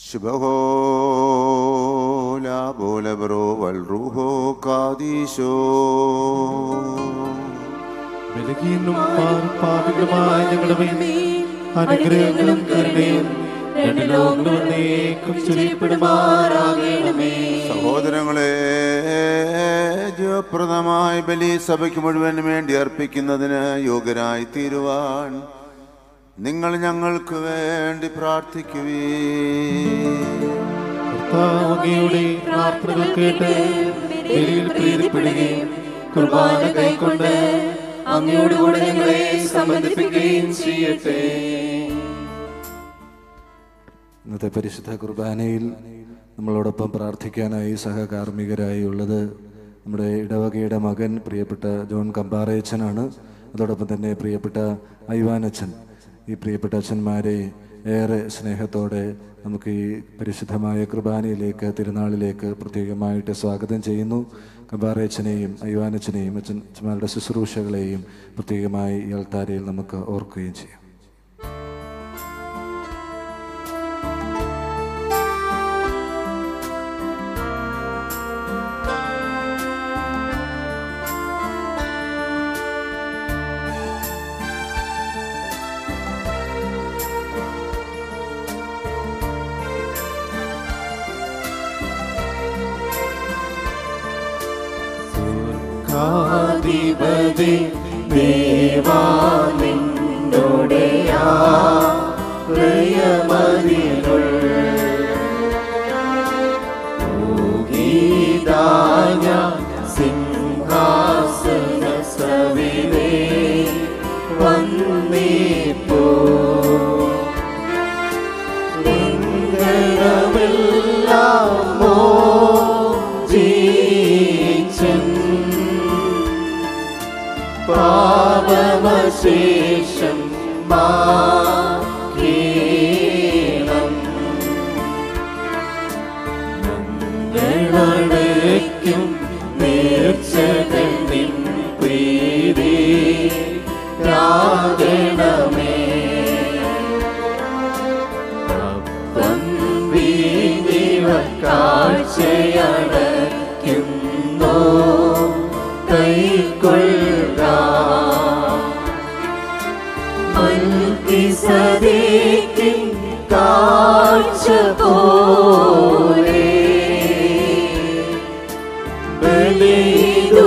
ശുഭഹോ ലാബോലബ്രോ വൽറൂഹോ കാദീശോ. ബലഹീനനും പാപികളുമായ ഞങ്ങളുടെ മേൽ അനുഗ്രഹങ്ങളും കരുണയും രണ്ട് ലോകങ്ങളും എന്നേക്കും ചൊരിയപ്പെടുമാറാകണമേ. സഹോദരങ്ങളെ, ജീവപ്രദമായ ബലി സഭയ്ക്ക് മുഴുവൻ വേണ്ടി അർപ്പിക്കുന്നതിന് യോഗ്യരായി തീരുവാൻ നിങ്ങൾ ഞങ്ങൾക്ക് വേണ്ടി പ്രാർത്ഥിക്കുവീൻ. കർത്താവ് അങ്ങയുടെ പ്രാർത്ഥനകൾ കേട്ട് ബലിയിൽ പ്രീതിപ്പെടുകയും കുർബാന കൈക്കൊണ്ട് അങ്ങയോടുകൂടെ ഞങ്ങളെ സംബന്ധിപ്പിക്കുകയും ചെയ്യട്ടെ. ഇന്നത്തെ പരിശുദ്ധ കുർബാനയിൽ നമ്മളോടൊപ്പം പ്രാർത്ഥിക്കാനായി സഹകാർമ്മികരായി ഉള്ളത് നമ്മുടെ ഇടവകയുടെ മകൻ പ്രിയപ്പെട്ട ജോൺ കമ്പാറേച്ചനാണ്. അതോടൊപ്പം തന്നെ പ്രിയപ്പെട്ട ഐവാനച്ചൻ. ഈ പ്രിയപ്പെട്ട അച്ഛന്മാരെ ഏറെ സ്നേഹത്തോടെ നമുക്ക് ഈ പരിശുദ്ധമായ കുർബാനയിലേക്ക്, തിരുനാളിലേക്ക് പ്രത്യേകമായിട്ട് സ്വാഗതം ചെയ്യുന്നു. കമ്പാറേച്ചനെയും ഐവാനച്ചനെയും അച്ഛന്മാരുടെ ശുശ്രൂഷകളെയും പ്രത്യേകമായി ഈ അൾത്താരയിൽ നമുക്ക് ഓർക്കുകയും ചെയ്യാം. ാധിപതി ദേവാ നിന്നോടെയാ പ്രയമതിലുൾ ഗീതാഞ്ഞ സിംഹാസന സവിതേ വന്നീപ്പോ നിങ്ങളെല്ലാമോ ജീച്ചൻ പാപമശേഷം മാകീണം ഞങ്ങളടയ്ക്കും നേർച്ചകൾ നിൻ പ്രീതി രാഗണമേ. അപ്പം വീഞ്ഞിവ കാഴ്ചയടയ്ക്കുന്നോ കൈക്കൊള്ളുക. മൽക്കിസദേക്കിൻ കാഴ്ച പോലെ ബലിയിതു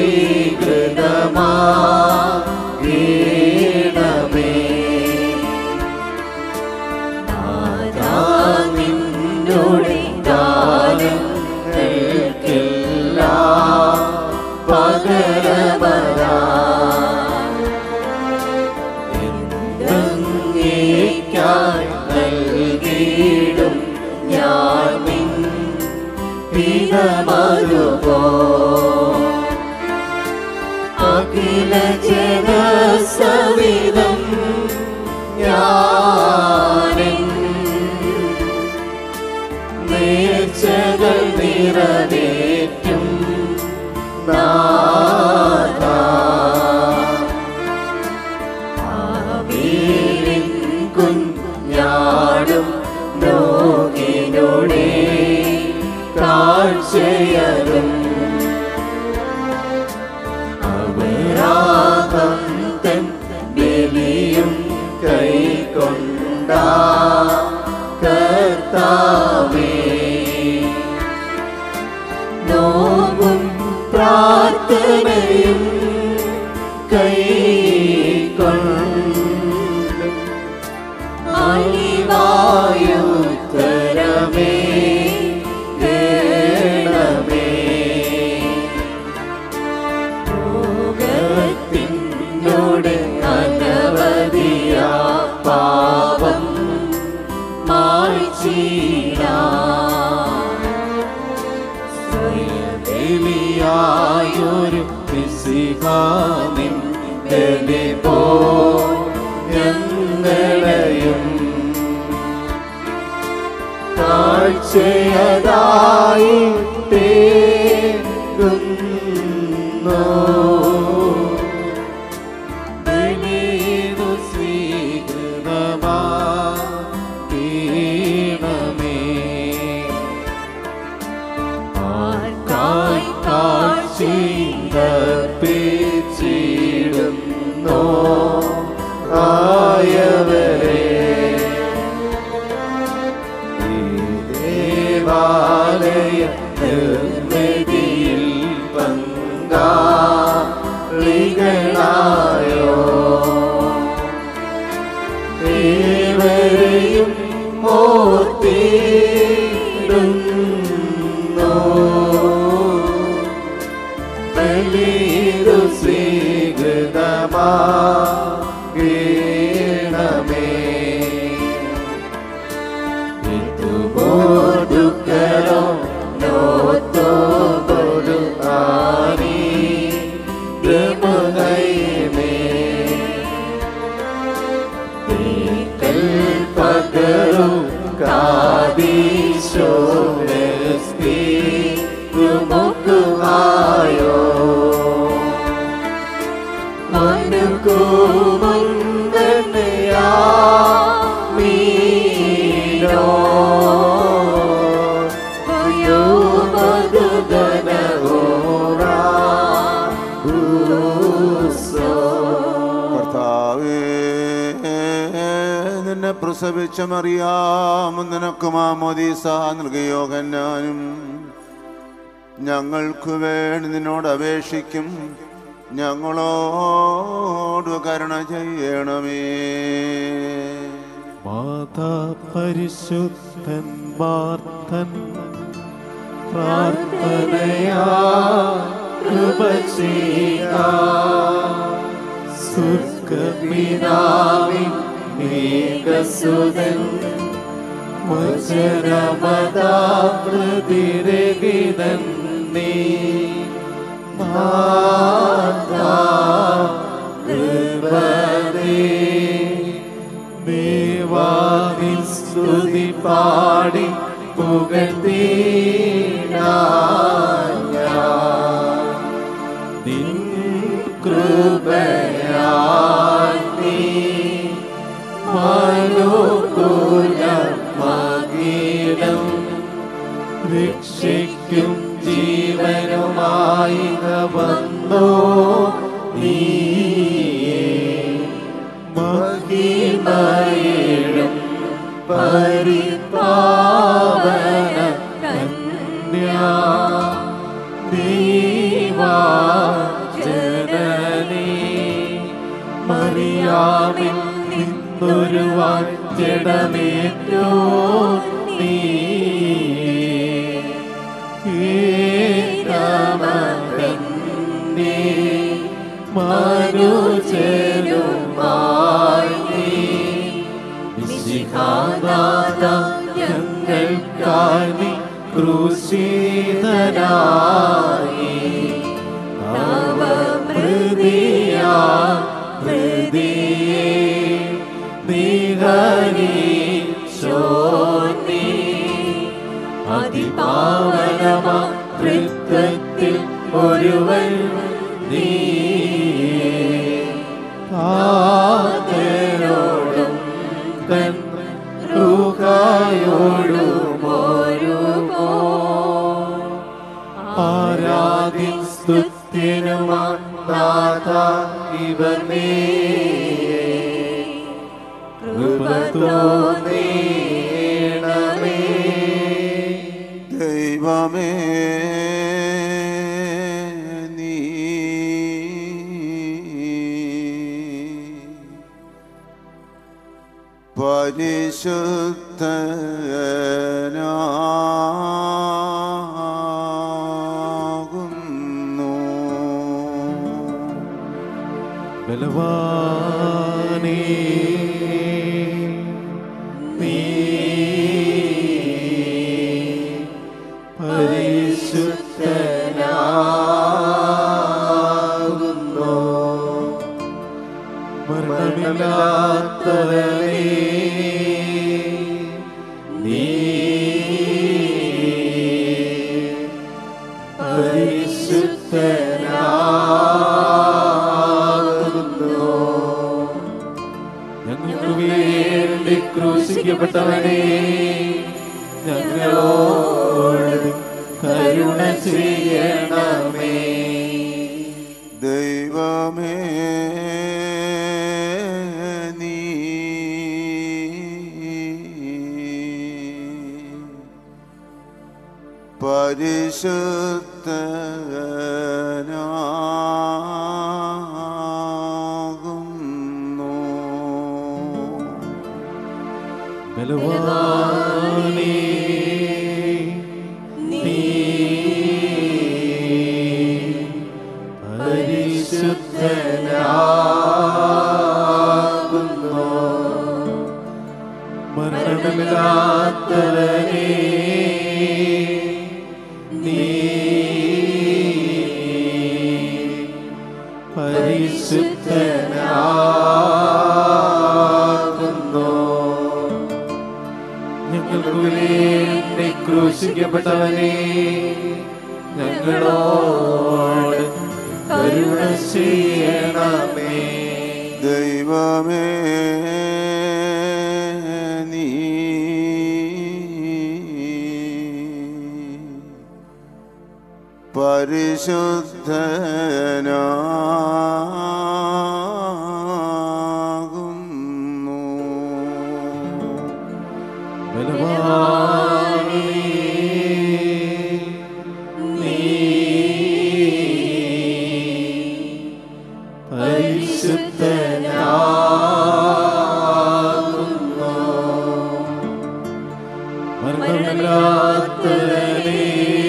സ്വീകൃതമാകണമേ. നാഥാ നിന്നോട് ദാനങ്ങൾക്കെല്ലാം പകരമതാ എന്തെങ്ങേക്കായി നൽകിയിടും ഞാൻ നിൻ പിതമരുപോ. അഖില ജനസവിധം ഞാനെൻ നേർച്ചകൾ നിറവേറ്റും നാഥാ. ആബേലിൻ കുഞ്ഞാടും നോകിനോടെ കാഴ്ചയതും അപരാധം തൻ ബലിയും കൈക്കൊണ്ട കർത്താവേ. നോവും പ്രാർത്ഥനയും കൈക്കൊണ്ട് അലിവായുത്തരമേ ഗണമേ. ലോകത്തിനോട് അനവധിയാ പാപം മായ്ച്ചിടാൻ സ്വയബലിയായൊരു മിശിഹാനിൻ ബലി പോൽ ഞങ്ങളെയും കാഴ്ചയതായിട്ടേകുന്നു. ബലിയിതു സ്വീകൃതമാകണമേ. ഈ ദേവാലയ നിർമ്മിതിയിൽ പങ്കാളികളായോ ഏവരെയും ഓർത്തിടുന്നു ബലിയിതു സ്വീകൃതമാകണമേ ഇതുപോടുക്കലോ നോത്തോടു ആനി ബ്രഹ്മൈമേ തീക്കൽ പകരു കാദീശോ രസ്തി ുമുക്കുമായോ മനുക്കുമന്തനയാ മീനോ യോ മധുദനോറാ കർത്താവേ, നിന്നെ പ്രസവിച്ച മറിയാം നിനക്ക് മാമോദീസ നൽകിയ യോഹന്നാനും ഞങ്ങൾക്ക് വേണ്ടി നിന്നോട് അപേക്ഷിക്കും. ഞങ്ങളോട് കരുണ ചെയ്യണമേ. മാതാ പരിശുദ്ധൻ മാർത്തൻ പ്രാർത്ഥനയാ കൃപ ചെയ്യുക. സ്വർഗ്ഗപിതാവിൻ ഏകസുതൻ വചനമതാമൃതിരഹിതൻ നീ മാതാ കൃപതേ ദേവാനിൻ സ്തുതി പാടി പുകഴ്ത്തിടാൻ ഞാൻ. നിൻ കൃപയാൽ നീ മനുകുലമഖിലം രക്ഷിക്കും ജീവനുമായി വന്നോ നീയേ. മഹിമയിലും പരിപാവന കന്യാ ദൈവജനനീ മറിയാമിൽ നിന്നൊരുവാൻ ജഡമേറ്റോ നീ. ഏകമകനേ മനുജനുമായി നീ മിശിഹാനാഥ ഞങ്ങൾക്കായി നീ ക്രൂശിതനായി. തവ മൃതിയാ ഹൃദയേ നിഹനിച്ചോനീ. അതിപാവനമാ തൃത്വത്തിൽ ഒരുവൻ നീ. താതനോടും തൻ റൂഹായോടും ഒരുപോലെ ആരാധ്യൻ സ്തുത്യനുമായി നാഥ ഇവനേ. കൃപ തോന്നണമേ. ദൈവമേ, നീ പരിശുദ്ധനാകുന്നു. ബലവാനേ നീ പരിശുദ്ധനാകുന്നു. മരണമില്ലാത്തവനേ നീ പരിശുദ്ധനാകുന്നു. ഞങ്ങൾക്ക് വേണ്ടി ക്രൂശിക്കപ്പെട്ടവനേ ഞങ്ങളോട് കരുണ ചെയ്യണമേ. ദൈവമേ, നീ പരിശുദ്ധനാകുന്നു. ബലവാനേ, നീ പരിശുദ്ധനാകുന്നു. മരണമില്ലാത്തവനേ, നീ പരിശുദ്ധനാകുന്നു. ഞങ്ങൾക്ക് വേണ്ടി ക്രൂശിക്കപ്പെട്ടവനേ, ഞങ്ങളോട് കരുണ ചെയ്യണമേ. ദൈവമേ, നീ പരിശുദ്ധനാകുന്നു. ബലവാനേ, നീ പരിശുദ്ധനാകുന്നു. മരണമില്ലാത്തവനേ,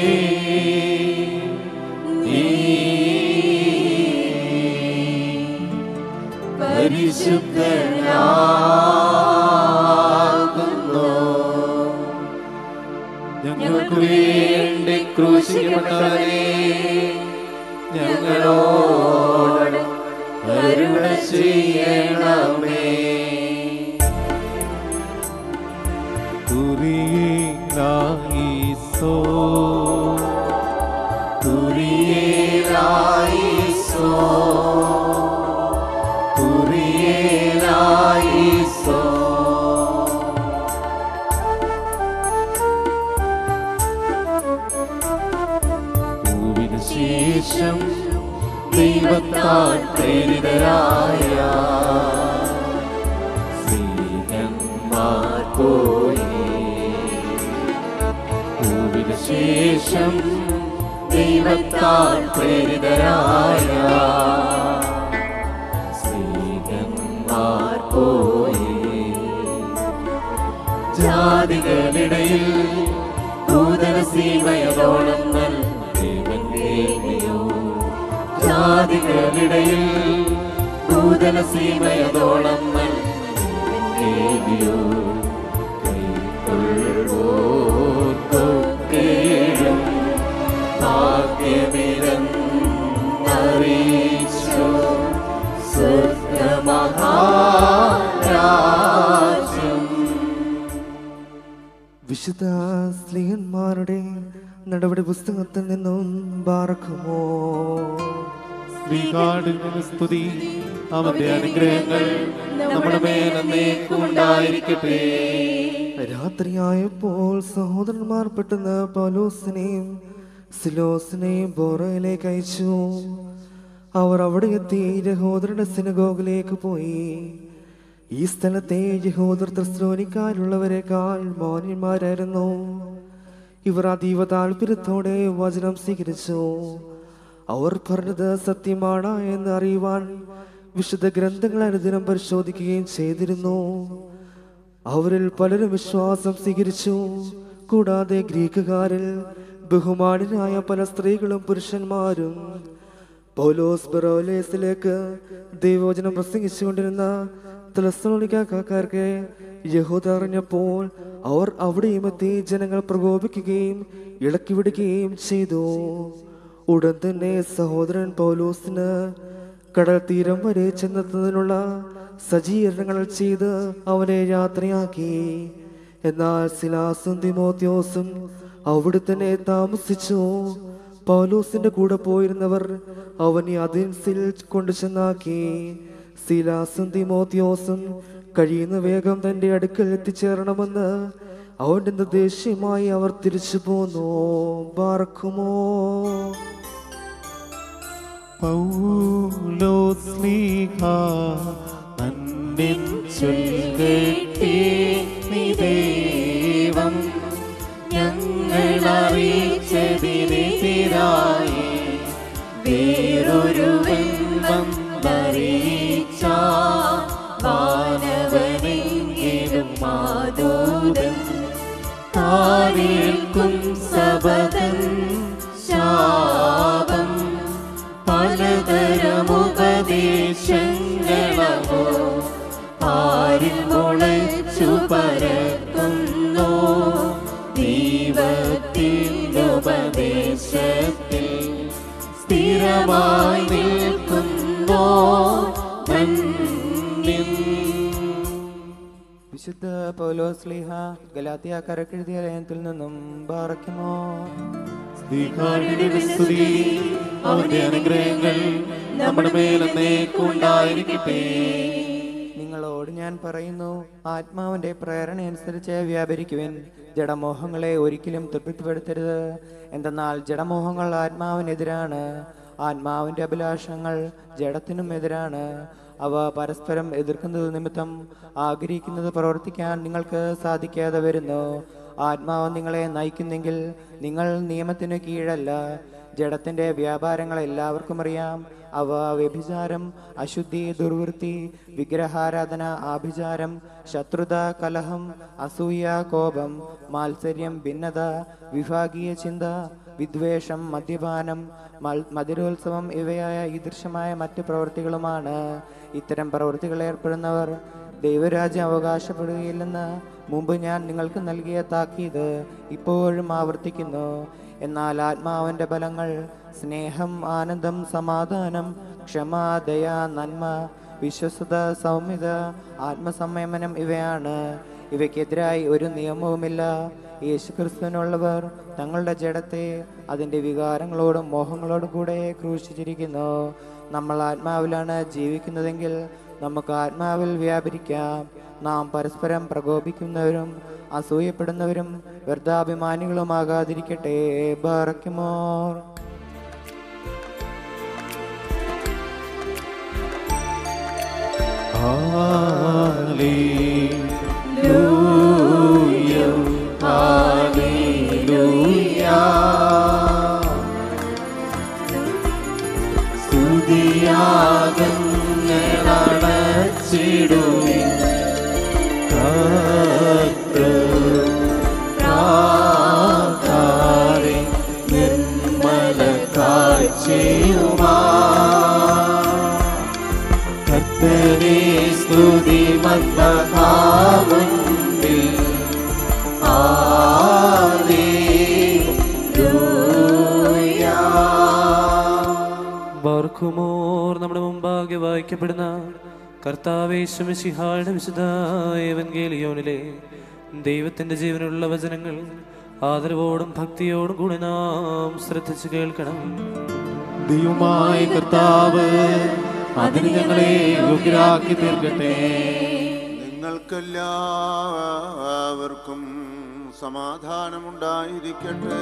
നീ പരിശുദ്ധനാകുന്നു. ഞങ്ങൾക്ക് വേണ്ടി ക്രൂശിക്കപ്പെട്ടവനേ, ഞങ്ങളോട് കരുണ ചെയ്യണമേ. തുറിയേലായിസോ, തുറിയേലായിസോ, തുറിയേലായിസോ. ഭൂവിനു ശേഷം ദൈവത്താൽ പ്രേരിതരായ സ്ത്രീഹന്മാർ പോയി. ഭൂവിനു ശേഷം ദൈവത്താൽ പ്രേരിതരായ സ്ത്രീഹന്മാർ പോയി. ജാതികളിടയിൽ ഭൂതനസീമയതോളം ദേവൻ കേൾവിയോ. ജാതികളിടയിൽ ഭൂതനസീമയതോളം ദേവൻ കേൾവിയോ. കൈക്കൊള്ളുവോർക്കൊക്കെയും ഭാഗ്യമിരന്നറിയിച്ചു സ്വർഗമഹാരാജ്യം. വിശുദ്ധ സ്ത്രീയന്മാരുടെ നടപടി പുസ്തകത്തിൽ നിന്നും ബാറക്കുമോ. ശ്രീകാടിന് സ്തുതി, അവന്റെ അനുഗ്രഹങ്ങൾ നമ്മുടെ മേലെന്നേക്കും ഉണ്ടായിരിക്കട്ടെ. രാത്രിയായപ്പോൾ സഹോദരന്മാർ പെട്ടെന്ന് പൗലോസിനെയും സിലോസിനെയും ബോറയിലേക്ക് അയച്ചു. അവർ അവിടെ എത്തി യഹൂദരുടെ സിനഗോഗിലേക്ക് പോയി. ഈ സ്ഥലത്തെ യഹൂദർ തെസ്സലോനിക്കാരുള്ളവരെക്കാൾ മാന്യന്മാരായിരുന്നു. ഇവർ അതീവ താല്പര്യത്തോടെ വചനം സ്വീകരിച്ചു. അവർ പറഞ്ഞത് സത്യമാണ് എന്ന് അറിയുവാൻ വിശുദ്ധ ഗ്രന്ഥങ്ങൾ അനുദിനം പരിശോധിക്കുകയും ചെയ്തിരുന്നു. അവരിൽ പലരും വിശ്വാസം സ്വീകരിച്ചു. കൂടാതെ ഗ്രീക്കുകാരിൽ ബഹുമാനരായ പല സ്ത്രീകളും പുരുഷന്മാരും. പൗലോസ് ബെറോലേസിലേക്ക് ദൈവവചനം പ്രസംഗിച്ചുകൊണ്ടിരുന്ന തെസ്സലോനിക്കാർക്ക് യഹൂദർ അറിഞ്ഞപ്പോൾ അവർ അവിടെയും എത്തി ജനങ്ങൾ പ്രകോപിക്കുകയും ഇളക്കിവിടുകയും ചെയ്തു. ഉടൻ തന്നെ സഹോദരൻ പൗലോസിന് കടൽ തീരം വരെ ചെന്നെത്തുന്നതിനുള്ള സജ്ജീകരണങ്ങൾ ചെയ്ത് അവനെ യാത്രയാക്കി. എന്നാൽ സിലാസും തിമോത്തിയോസും അവിടെ തന്നെ താമസിച്ചു. പൗലോസിന്റെ കൂടെ പോയിരുന്നവർ അവനെ അഥേൻസിൽ കൊണ്ടുചെന്നാക്കി. സിലാസും തിമോത്തിയോസും കഴിയുന്ന വേഗം തന്റെ അടുക്കൽ എത്തിച്ചേരണമെന്ന് അവന്റെ നിർദ്ദേശമായി അവർ തിരിച്ചു പോന്നു. ബാർക്കുമോ. പൗലോസ്ലീഹാ നന്നിൻ ചൊൽകേട്ടി നിദേവം ഞങ്ങൾ അറിയിച്ചത് പോരായി വേറൊരുവൻ വന്നറിയിച്ച വാനവനെങ്കിലും മാതൂതൻ താരേൽക്കും സബദൻ ശാപം പലതരമുപദേശങ്ങളവോ ആരിൽ മുളച്ചു പരക്കുന്നു ദൈവത്തിൻ്റെ ഉപദേശത്തിൽ സ്ഥിരമായി നിൽക്കുന്നോ വിശുദ്ധ പൗലോസ്ലീഹ ഗലാത്യക്കാർക്കെഴുതിയ ലേഖനത്തിൽ നിന്നും ബാറയ്ക്കുമോ അവന്റെ അനുഗ്രഹങ്ങൾ നമ്മുടെ മേലെന്നേക്കും ഉണ്ടായിരിക്കട്ടെ. നിങ്ങളോട് ഞാൻ പറയുന്നു, ആത്മാവിന്റെ പ്രേരണ അനുസരിച്ച് വ്യാപരിക്കുവിൻ. ജഡമോഹങ്ങളെ ഒരിക്കലും തൃപ്തിപ്പെടുത്തരുത്. എന്തെന്നാൽ ജഡമോഹങ്ങൾ ആത്മാവിനെതിരാണ്, ആത്മാവിന്റെ അഭിലാഷങ്ങൾ ജഡത്തിനും എതിരാണ്. അവ പരസ്പരം എതിർക്കുന്നത് നിമിത്തം ആഗ്രഹിക്കുന്നത് പ്രവർത്തിക്കാൻ നിങ്ങൾക്ക് സാധിക്കാതെ വരുന്നു. ആത്മാവ് നിങ്ങളെ നയിക്കുന്നെങ്കിൽ നിങ്ങൾ നിയമത്തിന് കീഴല്ല. ജഡത്തിന്റെ വ്യാപാരങ്ങൾ എല്ലാവർക്കും അറിയാം. അവ വ്യഭിചാരം, അശുദ്ധി, ദുർവൃത്തി, വിഗ്രഹാരാധന, ആഭിചാരം, ശത്രുത, കലഹം, അസൂയ, കോപം, മാത്സര്യം, ഭിന്നത, വിഭാഗീയ ചിന്ത, വിദ്വേഷം, മദ്യപാനം, മധുരോത്സവം ഇവയായ ഈദൃശമായ മറ്റ് പ്രവൃത്തികളുമാണ്. ഇത്തരം പ്രവൃത്തികൾ ഏർപ്പെടുന്നവർ ദൈവരാജ്യം അവകാശപ്പെടുകയില്ലെന്ന് മുമ്പ് ഞാൻ നിങ്ങൾക്ക് നൽകിയ താക്കീത് ഇപ്പോഴും ആവർത്തിക്കുന്നു. എന്നാൽ ആത്മാവിന്റെ ഫലങ്ങൾ സ്നേഹം, ആനന്ദം, സമാധാനം, ക്ഷമ, ദയ, നന്മ, വിശ്വസ്തത, സൗമ്യത, ആത്മസംയമനം ഇവയാണ്. ഇവയ്ക്കെതിരായി ഒരു നിയമവുമില്ല. യേശുക്രിസ്തുവിനുള്ളവർ തങ്ങളുടെ ജഡത്തെ അതിൻ്റെ വികാരങ്ങളോടും മോഹങ്ങളോടും കൂടെ ക്രൂശിച്ചിരിക്കുന്നു. നമ്മൾ ആത്മാവിലാണ് ജീവിക്കുന്നതെങ്കിൽ നമുക്ക് ആത്മാവിൽ വ്യാപരിക്കാം. നാം പരസ്പരം പ്രകോപിക്കുന്നവരും അസൂയപ്പെടുന്നവരും വ്യർത്ഥാഭിമാനികളുമാകാതിരിക്കട്ടെ. ബാറയ്ക്കുമോർ. കർത്തനെ സ്തുതി മദ്ബഹാമുൻപിൽ ബാർക്കുമോർ. നമ്മുടെ മുമ്പാകെ വായിക്കപ്പെടുന്ന കർത്താവേശു മിശിഹായുടെ വിശുദ്ധ എവൻഗേലിയോനിലെ ദൈവത്തിന്റെ ജീവനുള്ള വചനങ്ങൾ ആദരവോടും ഭക്തിയോടും കൂടി നാം ശ്രദ്ധിച്ചു കേൾക്കണം. ദൈവമായ കർത്താവ് അതിന് ഞങ്ങളെ യോഗ്യരാക്കി തീർക്കട്ടെ. നിങ്ങൾക്കെല്ലാവർക്കും സമാധാനമുണ്ടായിരിക്കട്ടെ.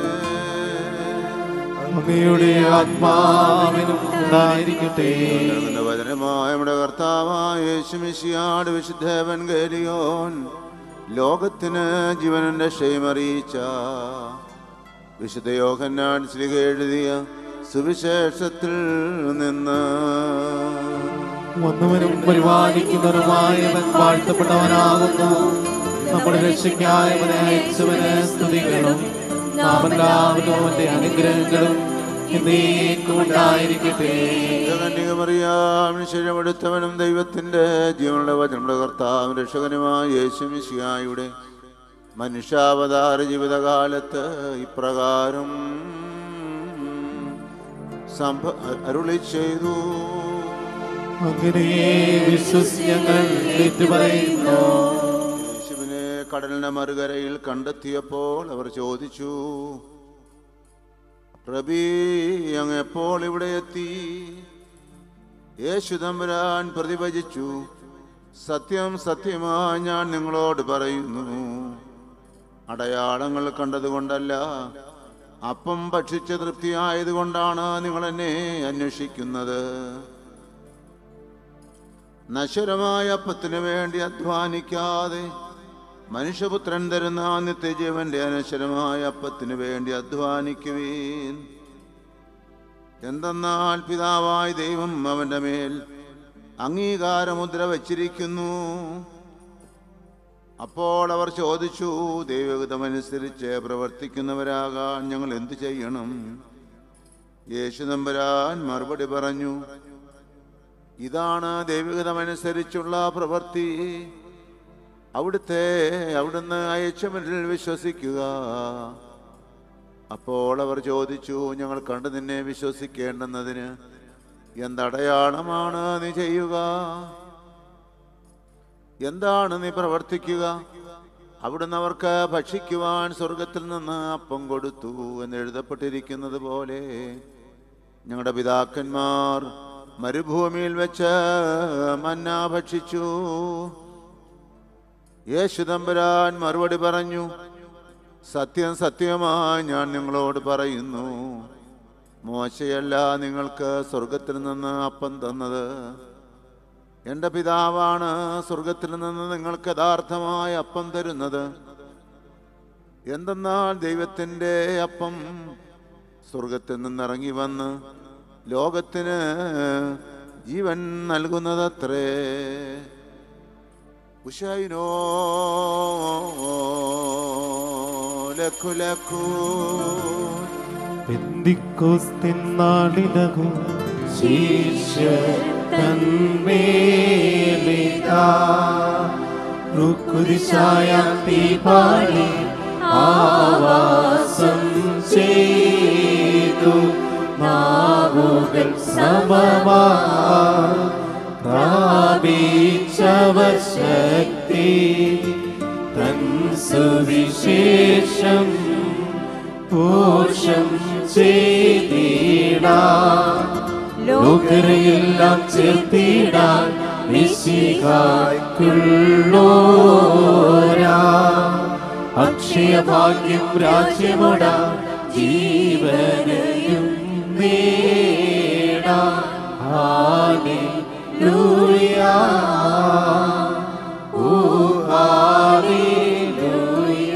അങ്ങയുടെ ആത്മാവിനും ഉണ്ടായിരിക്കട്ടെ. വചനമായ നമ്മുടെ കർത്താവായ യേശുമിശിഹായുടെ വിശുദ്ധ എവൻഗേലിയോൻ ലോകത്തിന് ജീവന്റെ ക്ഷയമറിയിച്ച വിശുദ്ധ യോഹന്നാൻ ശ്ലീഹ എഴുതിയ സുവിശേഷത്തിൽ നിന്ന്. വന്നവനും പരിപാലിക്കുന്നവനുമായവൻ വാഴ്ത്തപ്പെട്ടവനാകുന്നു. നമ്മുടെ രക്ഷയ്ക്കായവനെ അയച്ചവന് സ്തുതികളും നാമെല്ലാവരും അവന്റെ അനുഗ്രഹങ്ങളും എന്നേക്കും ഉണ്ടായിരിക്കട്ടെ. ശരീരമെടുത്തവനും ദൈവത്തിന്റെ ജീവനുള്ള വചനങ്ങളുടെ കർത്താവും രക്ഷകനുമായ യേശുമിശിഹായുടെ മനുഷ്യാവതാര ജീവിതകാലത്ത് ഇപ്രകാരം അരുളി ചെയ്തു. അങ്ങനെ വിശ്വസ്യങ്ങൾ ഏറ്റുപറയുന്നു. യേശുവിനെ കടലിന്റെ മറുകരയിൽ കണ്ടെത്തിയപ്പോൾ അവർ ചോദിച്ചു, റബീ, അങ്ങ് എപ്പോൾ ഇവിടെ എത്തി? യേശു തമ്പുരാൻ പ്രതിവചിച്ചു, സത്യം സത്യമായി ഞാൻ നിങ്ങളോട് പറയുന്നു, അടയാളങ്ങൾ കണ്ടതുകൊണ്ടല്ല, അപ്പം ഭക്ഷിച്ച തൃപ്തിയായതുകൊണ്ടാണ് നിങ്ങൾ എന്നെ അന്വേഷിക്കുന്നത്. നശ്വരമായ അപ്പത്തിനു വേണ്ടി അധ്വാനിക്കാതെ മനുഷ്യപുത്രൻ തരുന്ന നിത്യജീവന്റെ അനശ്വരമായ അപ്പത്തിനു വേണ്ടി അധ്വാനിക്കുവീൻ. എന്തെന്നാൽ പിതാവായ ദൈവം അവൻ്റെ മേൽ അംഗീകാരമുദ്ര വച്ചിരിക്കുന്നു. അപ്പോൾ അവർ ചോദിച്ചു, ദൈവഹിതമനുസരിച്ച് പ്രവർത്തിക്കുന്നവരാകാൻ ഞങ്ങൾ എന്തു ചെയ്യണം? യേശു തമ്പുരാൻ മറുപടി പറഞ്ഞു, ഇതാണ് ദൈവഹിതമനുസരിച്ചുള്ള പ്രവൃത്തി. അവിടുന്ന് അയച്ചവരിൽ വിശ്വസിക്കുക. അപ്പോൾ അവർ ചോദിച്ചു, ഞങ്ങൾ കണ്ടു നിന്നെ വിശ്വസിക്കേണ്ടുന്നതിന് എന്തടയാളമാണ് നീ ചെയ്യുക? എന്താണ് നീ പ്രവർത്തിക്കുക? അവിടുന്ന് അവർക്ക് ഭക്ഷിക്കുവാൻ സ്വർഗത്തിൽ നിന്ന് അപ്പം കൊടുത്തു എന്ന് എഴുതപ്പെട്ടിരിക്കുന്നത് പോലെ ഞങ്ങളുടെ പിതാക്കന്മാർ മരുഭൂമിയിൽ വെച്ച് മന്ന ഭക്ഷിച്ചു. യേശു തമ്പുരാൻ മറുപടി പറഞ്ഞു, സത്യം സത്യമായി ഞാൻ നിങ്ങളോട് പറയുന്നു, മോശയല്ല നിങ്ങൾക്ക് സ്വർഗത്തിൽ നിന്ന് അപ്പം തന്നത്, എൻ്റെ പിതാവാണ് സ്വർഗത്തിൽ നിന്ന് നിങ്ങൾക്ക് യഥാർത്ഥമായ അപ്പം തരുന്നത്. എന്തെന്നാൽ ദൈവത്തിൻ്റെ അപ്പം സ്വർഗത്തിൽ നിന്നിറങ്ങി വന്ന് ലോകത്തിന് ജീവൻ നൽകുന്നതത്രേ. ഉശൈനോ ലഖു ലഖു പെന്തിക്കോസ്തിൻ നാളിലകും ശീർഷത്തന്മേലിതാ റുക്കുദിശായ തീപാടി ആവാസം ചെയ്തു നാവുകൾ സമമാ പ്രാപിച്ചവർ ശക്തി തൻ സുവിശേഷം പോഷം ചെയ്തിടാ ലോകരെയെല്ലാം ചേർത്തിടാൻ മിശിഹായ്ക്കുള്ളോരാ അക്ഷയഭാഗ്യം രാജ്യമോടാ ജീവനെയും നേടാ. ഹല്ലേലൂയ ഓ ഹല്ലേലൂയ.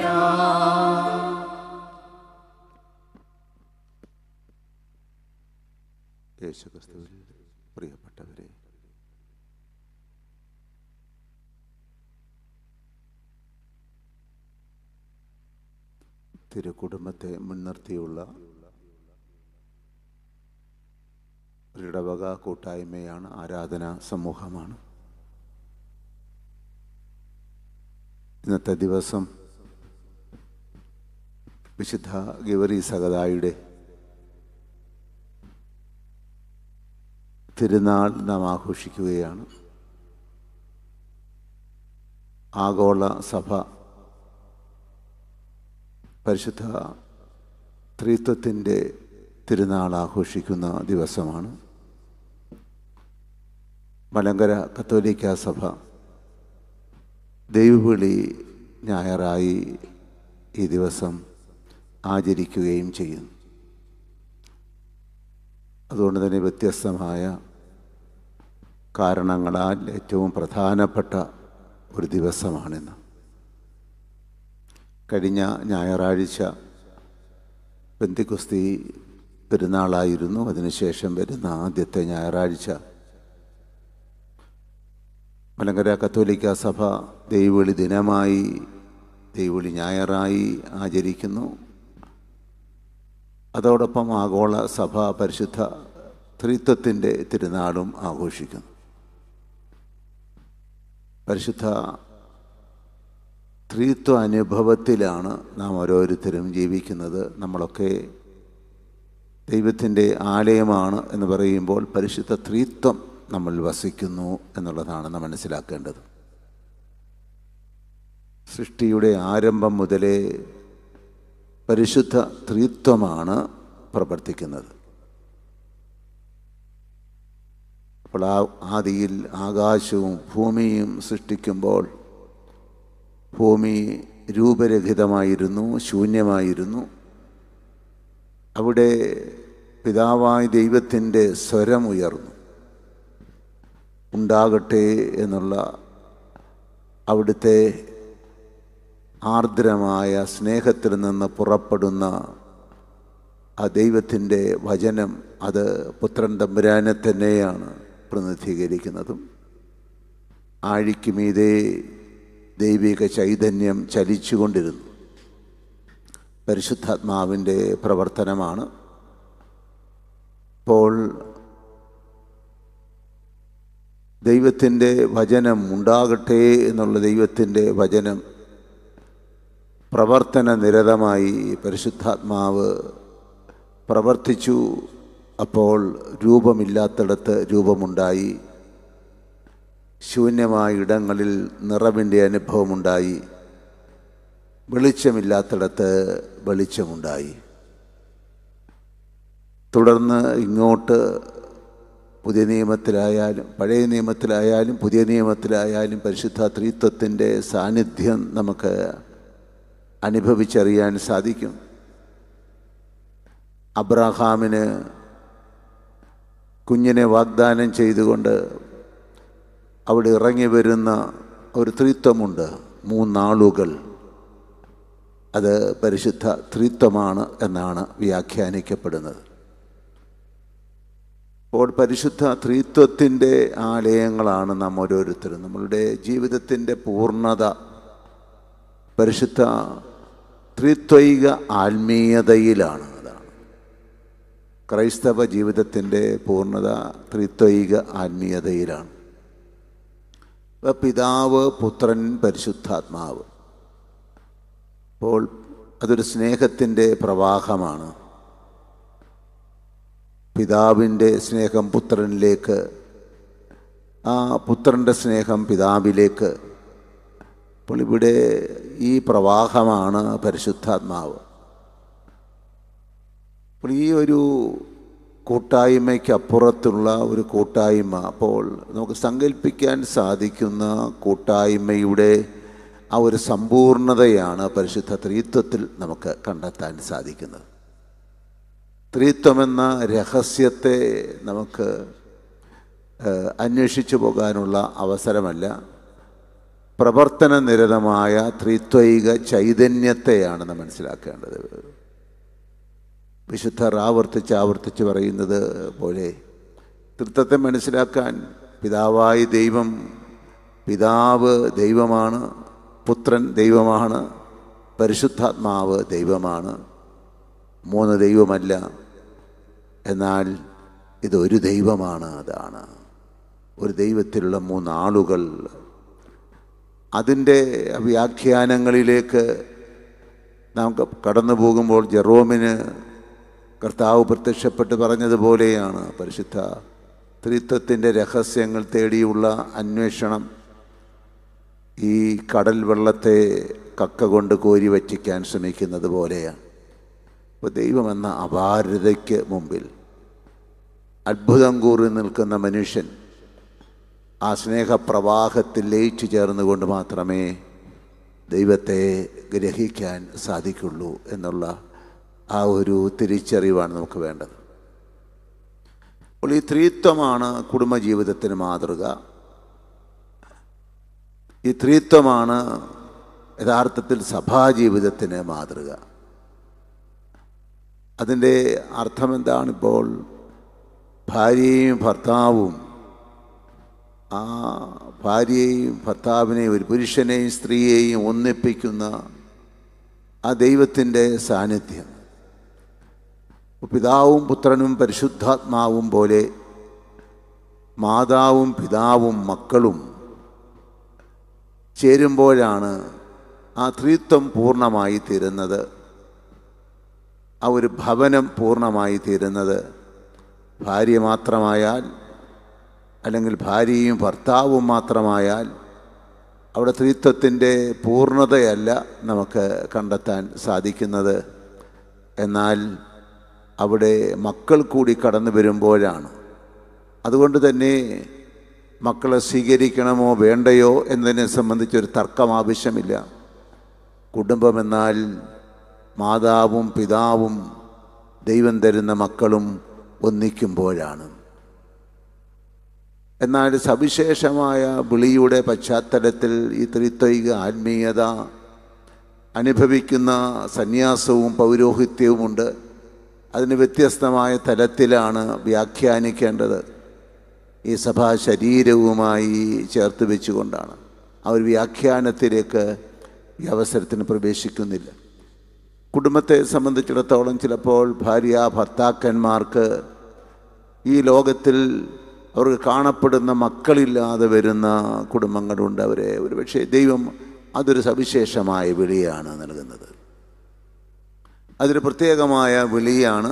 യേശുക്രിസ്തുവിൽ പ്രിയപ്പെട്ടവരെ, തിരുക്കുടുംബത്തെ മുൻനിർത്തിയുള്ള ഒരിടവക കൂട്ടായ്മയാണ്, ആരാധനാ സമൂഹമാണ്. ഇന്നത്തെ ദിവസം വിശുദ്ധ ഗിവറി സഹദായുടെ തിരുനാൾ നാം ആഘോഷിക്കുകയാണ്. ആഗോള സഭ പരിശുദ്ധ ത്രിത്വത്തിൻ്റെ തിരുനാൾ ആഘോഷിക്കുന്ന ദിവസമാണ്. മലങ്കര കത്തോലിക്ക സഭ ദൈവവിളി ഞായറായി ഈ ദിവസം ആചരിക്കുകയും ചെയ്യുന്നു. അതുകൊണ്ട് തന്നെ വ്യത്യസ്തമായ കാരണങ്ങളാൽ ഏറ്റവും പ്രധാനപ്പെട്ട ഒരു ദിവസമാണിന്ന്. കഴിഞ്ഞ ഞായറാഴ്ച പെന്തിക്കോസ്തി പെരുന്നാളായിരുന്നു. അതിനുശേഷം വരുന്ന ആദ്യത്തെ ഞായറാഴ്ച മലങ്കര കത്തോലിക്ക സഭ ദൈവവിളി ദിനമായി, ദൈവവിളി ഞായറായി ആചരിക്കുന്നു. അതോടൊപ്പം ആഗോള സഭ പരിശുദ്ധ ത്രിത്വത്തിൻ്റെ തിരുനാളും ആഘോഷിക്കുന്നു. പരിശുദ്ധ ത്രിത്വ അനുഭവത്തിലാണ് നാം ഓരോരുത്തരും ജീവിക്കുന്നത്. നമ്മളൊക്കെ ദൈവത്തിൻ്റെ ആലയമാണ് എന്ന് പറയുമ്പോൾ പരിശുദ്ധ ത്രിത്വം നമ്മൾ വസിക്കുന്നു എന്നുള്ളതാണ് നാം മനസ്സിലാക്കേണ്ടത്. സൃഷ്ടിയുടെ ആരംഭം മുതലേ പരിശുദ്ധ ത്രിത്വമാണ് പ്രവർത്തിക്കുന്നത്. അപ്പോൾ ആദിയിൽ ആകാശവും ഭൂമിയും സൃഷ്ടിക്കുമ്പോൾ ഭൂമി രൂപരഹിതമായിരുന്നു, ശൂന്യമായിരുന്നു. അവിടെ പിതാവായ ദൈവത്തിൻ്റെ സ്വരമുയർന്നു. ഉണ്ടാകട്ടെ എന്നുള്ള അവിടുത്തെ ആർദ്രമായ സ്നേഹത്തിൽ നിന്ന് പുറപ്പെടുന്ന ആ ദൈവത്തിൻ്റെ വചനം അത് പുത്രൻ തമ്പുരാനെ തന്നെയാണ് പ്രതിനിധീകരിക്കുന്നതും. ആഴിക്ക് മീതെ ദൈവിക ചൈതന്യം ചലിച്ചുകൊണ്ടിരുന്നു. പരിശുദ്ധാത്മാവിൻ്റെ പ്രവർത്തനമാണ്. അപ്പോൾ ദൈവത്തിൻ്റെ വചനം ഉണ്ടാകട്ടെ എന്നുള്ള ദൈവത്തിൻ്റെ വചനം പ്രവർത്തന നിരതമായി പരിശുദ്ധാത്മാവ് പ്രവർത്തിച്ചു. അപ്പോൾ രൂപമില്ലാത്തിടത്ത് രൂപമുണ്ടായി, ശൂന്യമായ ഇടങ്ങളിൽ നിറവിൻ്റെ അനുഭവമുണ്ടായി, വെളിച്ചമില്ലാത്തിടത്ത് വെളിച്ചമുണ്ടായി. തുടർന്ന് ഇങ്ങോട്ട് പുതിയ നിയമത്തിലായാലും പഴയ നിയമത്തിലായാലും പുതിയ നിയമത്തിലായാലും പരിശുദ്ധ ത്രിത്വത്തിൻ്റെ സാന്നിധ്യം നമുക്ക് അനുഭവിച്ചറിയാൻ സാധിക്കും. അബ്രഹാമിന് കുഞ്ഞിനെ വാഗ്ദാനം ചെയ്തുകൊണ്ട് അവിടെ ഇറങ്ങി വരുന്ന ഒരു ത്രിത്വമുണ്ട്, 3 ആളുകൾ. അത് പരിശുദ്ധ ത്രിത്വമാണ് എന്നാണ് വ്യാഖ്യാനിക്കപ്പെടുന്നത്. അപ്പോൾ പരിശുദ്ധ ത്രിത്വത്തിൻ്റെ ആലയങ്ങളാണ് നാം ഓരോരുത്തരും. നമ്മളുടെ ജീവിതത്തിൻ്റെ പൂർണ്ണത പരിശുദ്ധ ത്രിത്വൈക ആത്മീയതയിലാണ്. അതാണ് ക്രൈസ്തവ ജീവിതത്തിൻ്റെ പൂർണ്ണത, ത്രിത്വൈക ആത്മീയതയിലാണ്. പിതാവ്, പുത്രൻ, പരിശുദ്ധാത്മാവ്. അപ്പോൾ അതൊരു സ്നേഹത്തിൻ്റെ പ്രവാഹമാണ്. പിതാവിൻ്റെ സ്നേഹം പുത്രനിലേക്ക്, ആ പുത്രൻ്റെ സ്നേഹം പിതാവിലേക്ക്. അപ്പോൾ ഇവിടെ ഈ പ്രവാഹമാണ് പരിശുദ്ധാത്മാവ്. അപ്പോൾ ഈ ഒരു കൂട്ടായ്മയ്ക്കപ്പുറത്തുള്ള ഒരു കൂട്ടായ്മ, അപ്പോൾ നമുക്ക് സങ്കല്പിക്കാൻ സാധിക്കുന്ന കൂട്ടായ്മയുടെ ആ ഒരു സമ്പൂർണതയാണ് പരിശുദ്ധ ത്രിത്വത്തിൽ നമുക്ക് കണ്ടെത്താൻ സാധിക്കുന്നത്. ത്രിത്വമെന്ന രഹസ്യത്തെ നമുക്ക് അന്വേഷിച്ചു പോകാനുള്ള അവസരമല്ല. പ്രവർത്തന നിരതമായ ത്രിത്വൈക ചൈതന്യത്തെയാണ് നാം മനസ്സിലാക്കേണ്ടത്. വിശുദ്ധർ ആവർത്തിച്ച് പറയുന്നത് പോലെ ത്രിത്വത്തെ മനസ്സിലാക്കാൻ പിതാവായ ദൈവം, പിതാവ് ദൈവമാണ്, പുത്രൻ ദൈവമാണ്, പരിശുദ്ധാത്മാവ് ദൈവമാണ്. 3 ദൈവമല്ല, എന്നാൽ ഇതൊരു ദൈവമാണ്. അതാണ് ഒരു ദൈവത്തിലുള്ള 3 ആളുകൾ. അതിൻ്റെ വ്യാഖ്യാനങ്ങളിലേക്ക് നാം കടന്നു പോകുമ്പോൾ ജെറോമിന് കർത്താവ് പ്രത്യക്ഷപ്പെട്ട് പറഞ്ഞതുപോലെയാണ് പരിശുദ്ധ ത്രിത്വത്തിൻ്റെ രഹസ്യങ്ങൾ തേടിയുള്ള അന്വേഷണം ഈ കടൽ വെള്ളത്തെ കക്ക കൊണ്ട് കോരി വറ്റിക്കാൻ ശ്രമിക്കുന്നത് പോലെയാണ്. അപ്പോൾ ദൈവമെന്ന അപാരതയ്ക്ക് മുമ്പിൽ അത്ഭുതം കൂറി നിൽക്കുന്ന മനുഷ്യൻ ആ സ്നേഹപ്രവാഹത്തിൽ ലയിച്ചു ചേർന്നുകൊണ്ട് മാത്രമേ ദൈവത്തെ ഗ്രഹിക്കാൻ സാധിക്കുള്ളൂ എന്നുള്ള ആ ഒരു തിരിച്ചറിവാണ് നമുക്ക് വേണ്ടത്. അപ്പോൾ ഈ ത്രിത്വമാണ് കുടുംബജീവിതത്തിന് മാതൃക. ഈ ത്രിത്വമാണ് യഥാർത്ഥത്തിൽ സഭാജീവിതത്തിന് മാതൃക. അതിൻ്റെ അർത്ഥം എന്താണിപ്പോൾ? ഭാര്യയും ഭർത്താവും, ആ ഭാര്യയെയും ഭർത്താവിനെയും ഒരു പുരുഷനെയും സ്ത്രീയെയും ഒന്നിപ്പിക്കുന്ന ആ ദൈവത്തിൻ്റെ സാന്നിധ്യം. പിതാവും പുത്രനും പരിശുദ്ധാത്മാവും പോലെ മാതാവും പിതാവും മക്കളും ചേരുമ്പോഴാണ് ആ ത്രിത്വം പൂർണ്ണമായി തീരുന്നത്, ആ ഒരു ഭവനം പൂർണ്ണമായി തീരുന്നത്. ഭാര്യ മാത്രമായാൽ, അല്ലെങ്കിൽ ഭാര്യയും ഭർത്താവും മാത്രമായാൽ അവിടെ ത്രിത്വത്തിൻ്റെ പൂർണ്ണതയല്ല നമുക്ക് കണ്ടെത്താൻ സാധിക്കുന്നത്. എന്നാൽ അവിടെ മക്കൾ കൂടി കടന്നു വരുമ്പോഴാണ്. അതുകൊണ്ട് തന്നെ മക്കളെ സ്വീകരിക്കണമോ വേണ്ടയോ എന്നതിനെ സംബന്ധിച്ചൊരു തർക്കം ആവശ്യമില്ല. കുടുംബമെന്നാൽ മാതാവും പിതാവും ദൈവം തരുന്ന മക്കളും ഒന്നിക്കുമ്പോഴാണ്. എന്നാൽ സവിശേഷമായ വിളിയുടെ പശ്ചാത്തലത്തിൽ ഈ ത്രിത്വൈക ആത്മീയത അനുഭവിക്കുന്ന സന്യാസവും പൗരോഹിത്യവുമുണ്ട്. അതിന് വ്യത്യസ്തമായ തലത്തിലാണ് വ്യാഖ്യാനിക്കേണ്ടത്. ഈ സഭാ ശരീരവുമായി ചേർത്ത് വെച്ചുകൊണ്ടാണ്. ആ ഒരു വ്യാഖ്യാനത്തിലേക്ക് ഈ അവസരത്തിന് പ്രവേശിക്കുന്നില്ല. കുടുംബത്തെ സംബന്ധിച്ചിടത്തോളം ചിലപ്പോൾ ഭാര്യ ഭർത്താക്കന്മാർക്ക് ഈ ലോകത്തിൽ അവർക്ക് കാണപ്പെടുന്ന മക്കളില്ലാതെ വരുന്ന കുടുംബങ്ങളുണ്ട്. അവരെ ഒരുപക്ഷെ ദൈവം അതൊരു സവിശേഷമായ വിളിയാണ് നൽകുന്നത്. അതൊരു പ്രത്യേകമായ വിളിയാണ്.